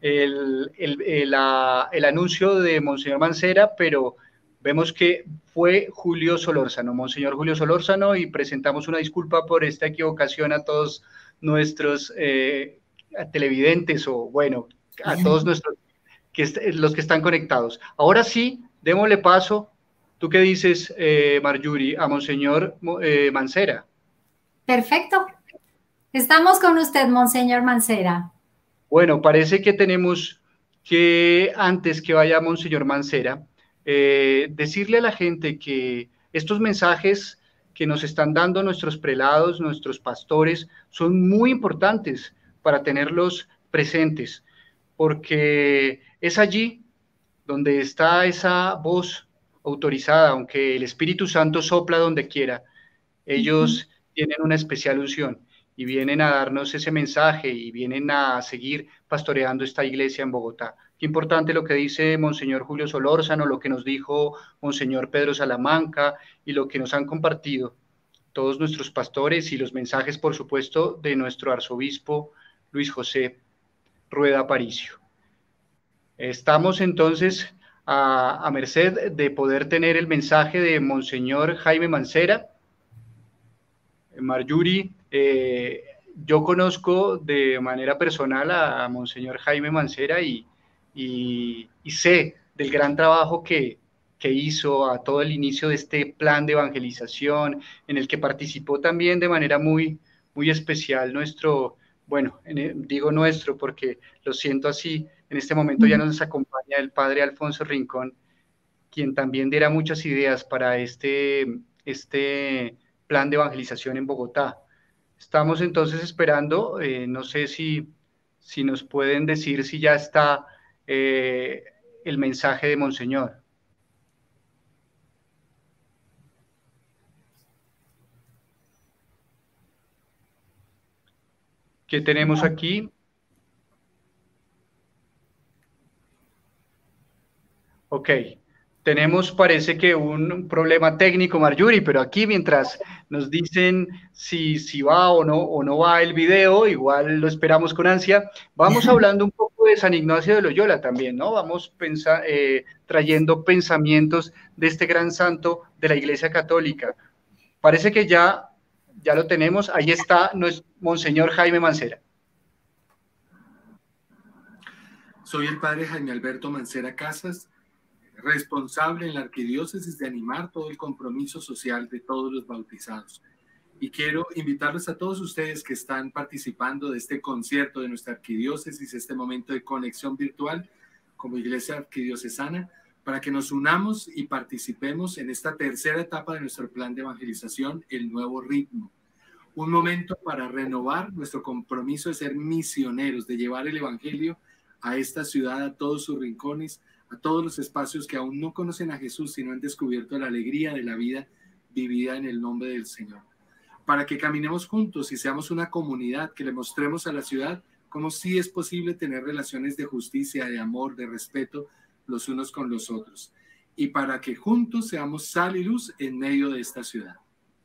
el anuncio de Monseñor Mancera, pero vemos que fue Julio Solórzano, Monseñor Julio Solórzano, y presentamos una disculpa por esta equivocación a todos nuestros televidentes, o bueno, a todos nuestros, los que están conectados. Ahora sí, démosle paso. ¿Tú qué dices, Marjorie, a Monseñor Mancera? Perfecto. Estamos con usted, Monseñor Mancera. Bueno, parece que tenemos que, antes que vaya Monseñor Mancera, decirle a la gente que estos mensajes que nos están dando nuestros prelados, nuestros pastores, son muy importantes para tenerlos presentes, porque es allí donde está esa voz autorizada, aunque el Espíritu Santo sopla donde quiera, ellos tienen una especial unción y vienen a darnos ese mensaje y vienen a seguir pastoreando esta iglesia en Bogotá. Qué importante lo que dice Monseñor Julio Solórzano, lo que nos dijo Monseñor Pedro Salamanca y lo que nos han compartido todos nuestros pastores y los mensajes, por supuesto, de nuestro arzobispo Luis José Rueda Aparicio. Estamos entonces a merced de poder tener el mensaje de Monseñor Jaime Mancera. Marjorie, yo conozco de manera personal a Monseñor Jaime Mancera y sé del gran trabajo que hizo a todo el inicio de este plan de evangelización, en el que participó también de manera muy, muy especial nuestro, bueno, digo nuestro porque lo siento así, en este momento ya nos acompaña el padre Alfonso Rincón, quien también diera muchas ideas para este plan de evangelización en Bogotá. Estamos entonces esperando, no sé si nos pueden decir si ya está el mensaje de Monseñor. ¿Qué tenemos aquí? Ok. Tenemos, parece que un problema técnico, Marjorie, pero aquí mientras nos dicen si va o no va el video, igual lo esperamos con ansia. Vamos hablando un poco de San Ignacio de Loyola también, ¿no? Vamos trayendo pensamientos de este gran santo de la Iglesia Católica. Parece que ya lo tenemos. Ahí está Monseñor Jaime Mancera. Soy el padre Jaime Alberto Mancera Casas, responsable en la arquidiócesis de animar todo el compromiso social de todos los bautizados. Y quiero invitarles a todos ustedes que están participando de este concierto de nuestra arquidiócesis, este momento de conexión virtual como Iglesia Arquidiocesana, para que nos unamos y participemos en esta tercera etapa de nuestro plan de evangelización, el nuevo ritmo. Un momento para renovar nuestro compromiso de ser misioneros, de llevar el evangelio a esta ciudad, a todos sus rincones, a todos los espacios que aún no conocen a Jesús, sino han descubierto la alegría de la vida vivida en el nombre del Señor. Para que caminemos juntos y seamos una comunidad, que le mostremos a la ciudad cómo sí es posible tener relaciones de justicia, de amor, de respeto los unos con los otros. Y para que juntos seamos sal y luz en medio de esta ciudad.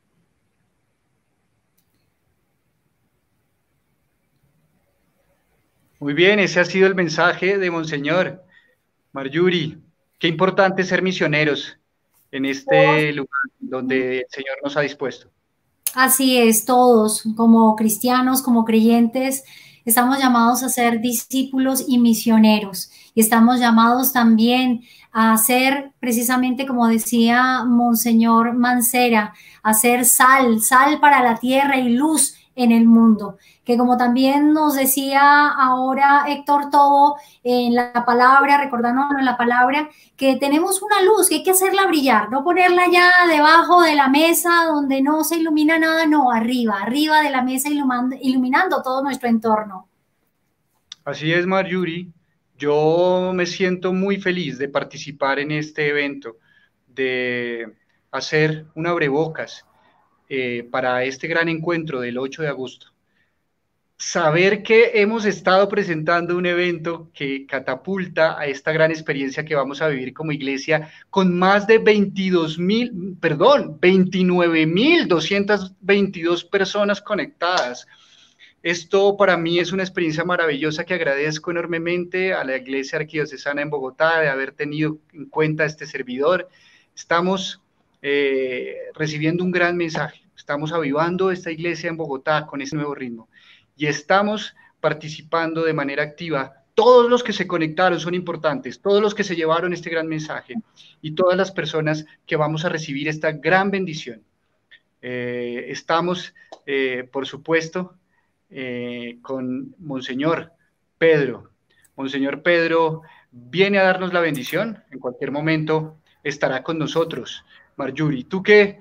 Muy bien, ese ha sido el mensaje de Monseñor. Marjorie, qué importante ser misioneros en este lugar donde el Señor nos ha dispuesto. Así es, todos, como cristianos, como creyentes, estamos llamados a ser discípulos y misioneros. Y estamos llamados también a ser, precisamente como decía Monseñor Mancera, a ser sal para la tierra y luz en el mundo. Que como también nos decía ahora Héctor Tobo en la palabra, recordándonos en la palabra, que tenemos una luz que hay que hacerla brillar, no ponerla ya debajo de la mesa donde no se ilumina nada, no, arriba de la mesa iluminando todo nuestro entorno. Así es, Marjorie. Yo me siento muy feliz de participar en este evento, de hacer un abrebocas para este gran encuentro del 8 de agosto. Saber que hemos estado presentando un evento que catapulta a esta gran experiencia que vamos a vivir como iglesia con más de 29.222 personas conectadas. Esto para mí es una experiencia maravillosa que agradezco enormemente a la Iglesia Arquidiocesana en Bogotá de haber tenido en cuenta este servidor. Estamos recibiendo un gran mensaje, estamos avivando esta iglesia en Bogotá con ese nuevo ritmo. Y estamos participando de manera activa. Todos los que se conectaron son importantes, todos los que se llevaron este gran mensaje y todas las personas que vamos a recibir esta gran bendición. Estamos, por supuesto, con Monseñor Pedro. Monseñor Pedro viene a darnos la bendición, en cualquier momento estará con nosotros. Marjorie, ¿tú qué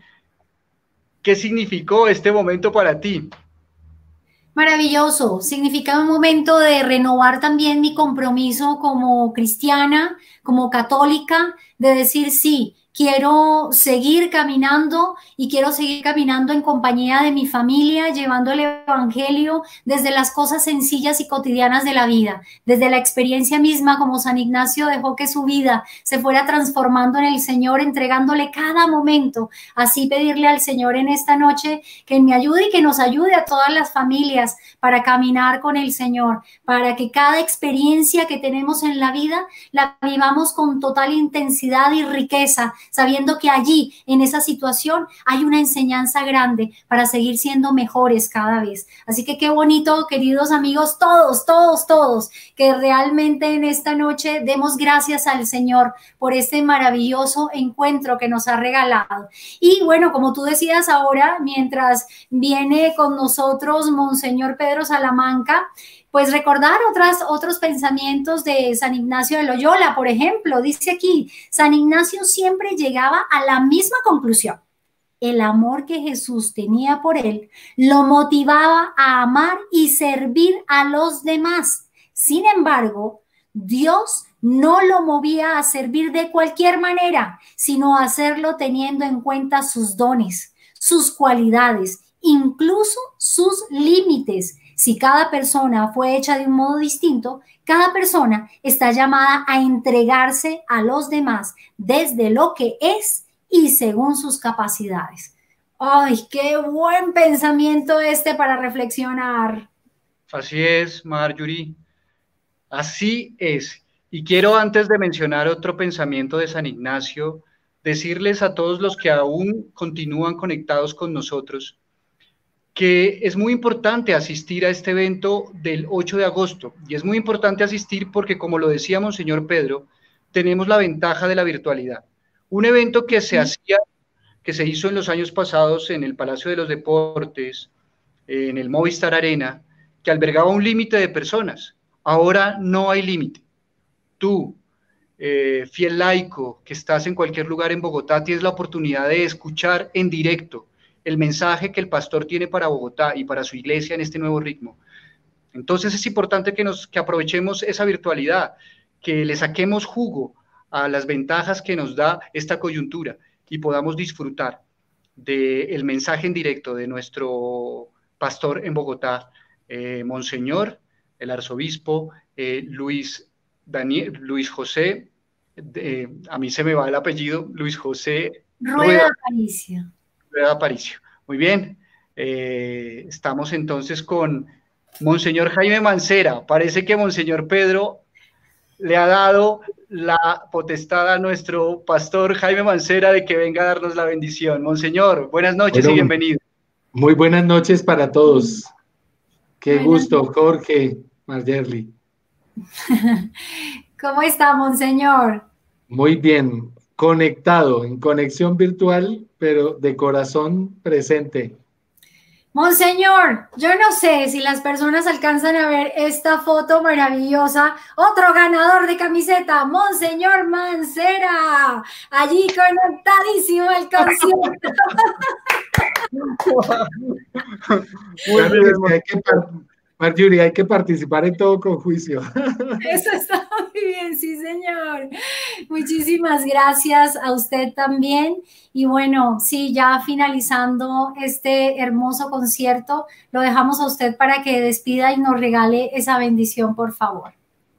significó este momento para ti? Maravilloso, significa un momento de renovar también mi compromiso como cristiana, como católica, de decir sí, quiero seguir caminando y quiero seguir caminando en compañía de mi familia, llevando el evangelio desde las cosas sencillas y cotidianas de la vida, desde la experiencia misma como San Ignacio dejó que su vida se fuera transformando en el Señor, entregándole cada momento. Así pedirle al Señor en esta noche que me ayude y que nos ayude a todas las familias para caminar con el Señor, para que cada experiencia que tenemos en la vida la vivamos con total intensidad y riqueza, sabiendo que allí, en esa situación, hay una enseñanza grande para seguir siendo mejores cada vez. Así que qué bonito, queridos amigos, todos, que realmente en esta noche demos gracias al Señor por este maravilloso encuentro que nos ha regalado. Y bueno, como tú decías ahora, mientras viene con nosotros Monseñor Pedro Salamanca, pues recordar otros pensamientos de San Ignacio de Loyola, por ejemplo, dice aquí, San Ignacio siempre llegaba a la misma conclusión. El amor que Jesús tenía por él lo motivaba a amar y servir a los demás. Sin embargo, Dios no lo movía a servir de cualquier manera, sino a hacerlo teniendo en cuenta sus dones, sus cualidades, incluso sus límites, Si cada persona fue hecha de un modo distinto, cada persona está llamada a entregarse a los demás desde lo que es y según sus capacidades. ¡Ay, qué buen pensamiento para reflexionar! Así es, Marjorie. Así es. Y quiero, antes de mencionar otro pensamiento de San Ignacio, decirles a todos los que aún continúan conectados con nosotros que es muy importante asistir a este evento del 8 de agosto. Y es muy importante asistir porque, como lo decía Monseñor Pedro, tenemos la ventaja de la virtualidad. Un evento que se hizo en los años pasados en el Palacio de los Deportes, en el Movistar Arena, que albergaba un límite de personas. Ahora no hay límite. Tú, fiel laico, que estás en cualquier lugar en Bogotá, tienes la oportunidad de escuchar en directo el mensaje que el pastor tiene para Bogotá y para su iglesia en este nuevo ritmo. Entonces es importante que aprovechemos esa virtualidad, que le saquemos jugo a las ventajas que nos da esta coyuntura y podamos disfrutar del mensaje en directo de nuestro pastor en Bogotá, Monseñor, el arzobispo Luis José, a mí se me va el apellido, Luis José Rueda Aparicio. Rueda Aparicio. Muy bien, estamos entonces con Monseñor Jaime Mancera. Parece que Monseñor Pedro le ha dado la potestad a nuestro pastor Jaime Mancera de que venga a darnos la bendición. Monseñor, buenas noches y bienvenido. Muy buenas noches para todos. Qué gusto, Jorge, Margerly. ¿Cómo está, Monseñor? Muy bien, conectado, en conexión virtual, pero de corazón presente. Monseñor, yo no sé si las personas alcanzan a ver esta foto maravillosa. Otro ganador de camiseta, Monseñor Mancera, allí conectadísimo al concierto. Marjorie, hay que participar en todo con juicio. Eso está muy bien, sí, señor. Muchísimas gracias a usted también. Y bueno, sí, ya finalizando este hermoso concierto, lo dejamos a usted para que despida y nos regale esa bendición, por favor.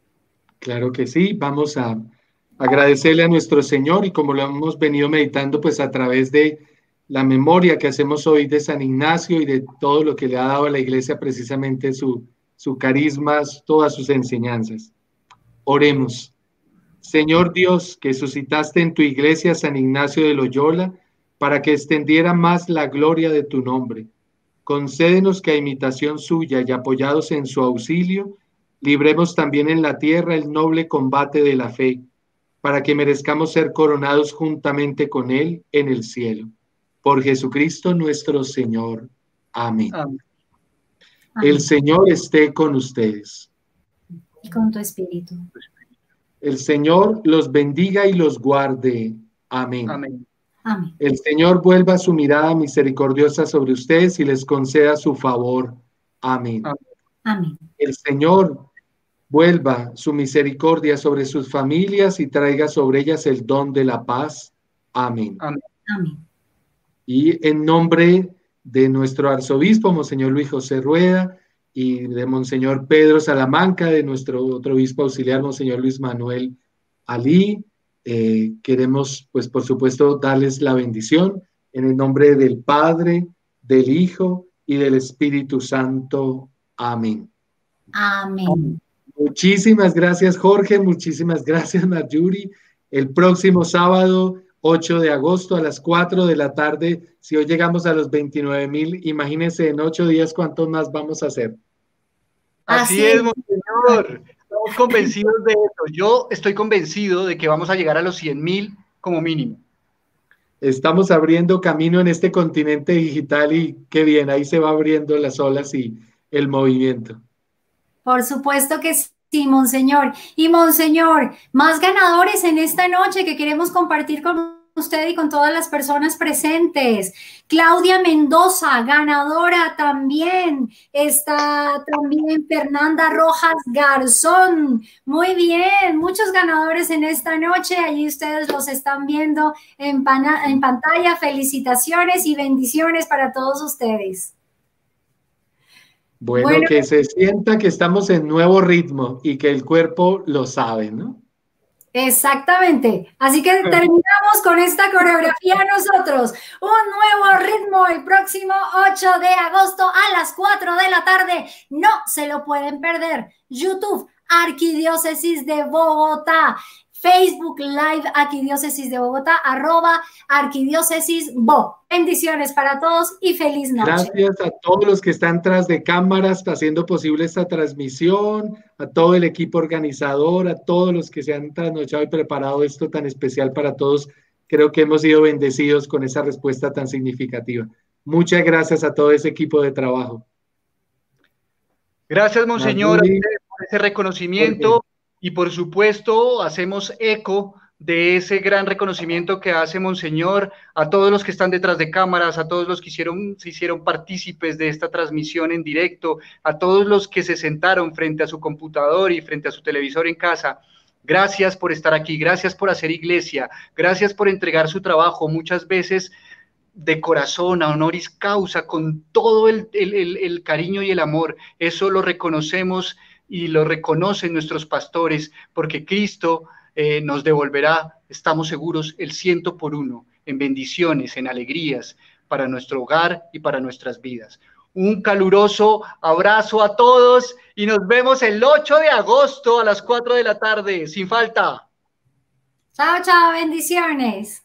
Claro que sí, vamos a agradecerle a nuestro Señor y como lo hemos venido meditando, pues a través de la memoria que hacemos hoy de San Ignacio y de todo lo que le ha dado a la Iglesia, precisamente su carisma, todas sus enseñanzas. Oremos. Señor Dios, que suscitaste en tu Iglesia a San Ignacio de Loyola para que extendiera más la gloria de tu nombre. Concédenos que a imitación suya y apoyados en su auxilio, libremos también en la tierra el noble combate de la fe, para que merezcamos ser coronados juntamente con él en el cielo. Por Jesucristo nuestro Señor. Amén. Amén. El Señor esté con ustedes. Y con tu espíritu. El Señor los bendiga y los guarde. Amén. Amén. Amén. El Señor vuelva su mirada misericordiosa sobre ustedes y les conceda su favor. Amén. Amén. El Señor vuelva su misericordia sobre sus familias y traiga sobre ellas el don de la paz. Amén. Amén. Amén. Y en nombre de nuestro arzobispo, Monseñor Luis José Rueda, y de Monseñor Pedro Salamanca, de nuestro otro obispo auxiliar, Monseñor Luis Manuel Alí, queremos, pues por supuesto, darles la bendición en el nombre del Padre, del Hijo y del Espíritu Santo. Amén. Amén. Muchísimas gracias, Jorge. Muchísimas gracias, Marjorie. El próximo sábado, 8 de agosto a las 4 de la tarde. Si hoy llegamos a los 29,000, imagínense en 8 días cuántos más vamos a hacer. Así es, Monseñor. Estamos convencidos de eso. Yo estoy convencido de que vamos a llegar a los 100,000 como mínimo. Estamos abriendo camino en este continente digital y qué bien, ahí se va abriendo las olas y el movimiento. Por supuesto que sí, Monseñor. Y Monseñor, más ganadores en esta noche que queremos compartir con usted y con todas las personas presentes. Claudia Mendoza, ganadora también. Está también Fernanda Rojas Garzón. Muy bien, muchos ganadores en esta noche. Allí ustedes los están viendo en pantalla. Felicitaciones y bendiciones para todos ustedes. Bueno, que se sienta que estamos en nuevo ritmo y que el cuerpo lo sabe, ¿no? Exactamente. Así que terminamos con esta coreografía nosotros. Un nuevo ritmo el próximo 8 de agosto a las 4 de la tarde. No se lo pueden perder. YouTube, Arquidiócesis de Bogotá. Facebook Live, Arquidiócesis de Bogotá, @arquidiócesisbo. Bendiciones para todos y feliz noche. Gracias a todos los que están tras de cámaras haciendo posible esta transmisión, a todo el equipo organizador, a todos los que se han trasnochado y preparado esto tan especial para todos. Creo que hemos sido bendecidos con esa respuesta tan significativa. Muchas gracias a todo ese equipo de trabajo. Gracias, Monseñor, por ese reconocimiento. Y por supuesto, hacemos eco de ese gran reconocimiento que hace Monseñor a todos los que están detrás de cámaras, a todos los que se hicieron partícipes de esta transmisión en directo, a todos los que se sentaron frente a su computador y frente a su televisor en casa. Gracias por estar aquí, gracias por hacer iglesia, gracias por entregar su trabajo, muchas veces de corazón, a honoris causa, con todo el cariño y el amor. Eso lo reconocemos y lo reconocen nuestros pastores, porque Cristo nos devolverá, estamos seguros, el 100 por 1, en bendiciones, en alegrías, para nuestro hogar y para nuestras vidas. Un caluroso abrazo a todos y nos vemos el 8 de agosto a las 4 de la tarde, sin falta. Chao, chao, bendiciones.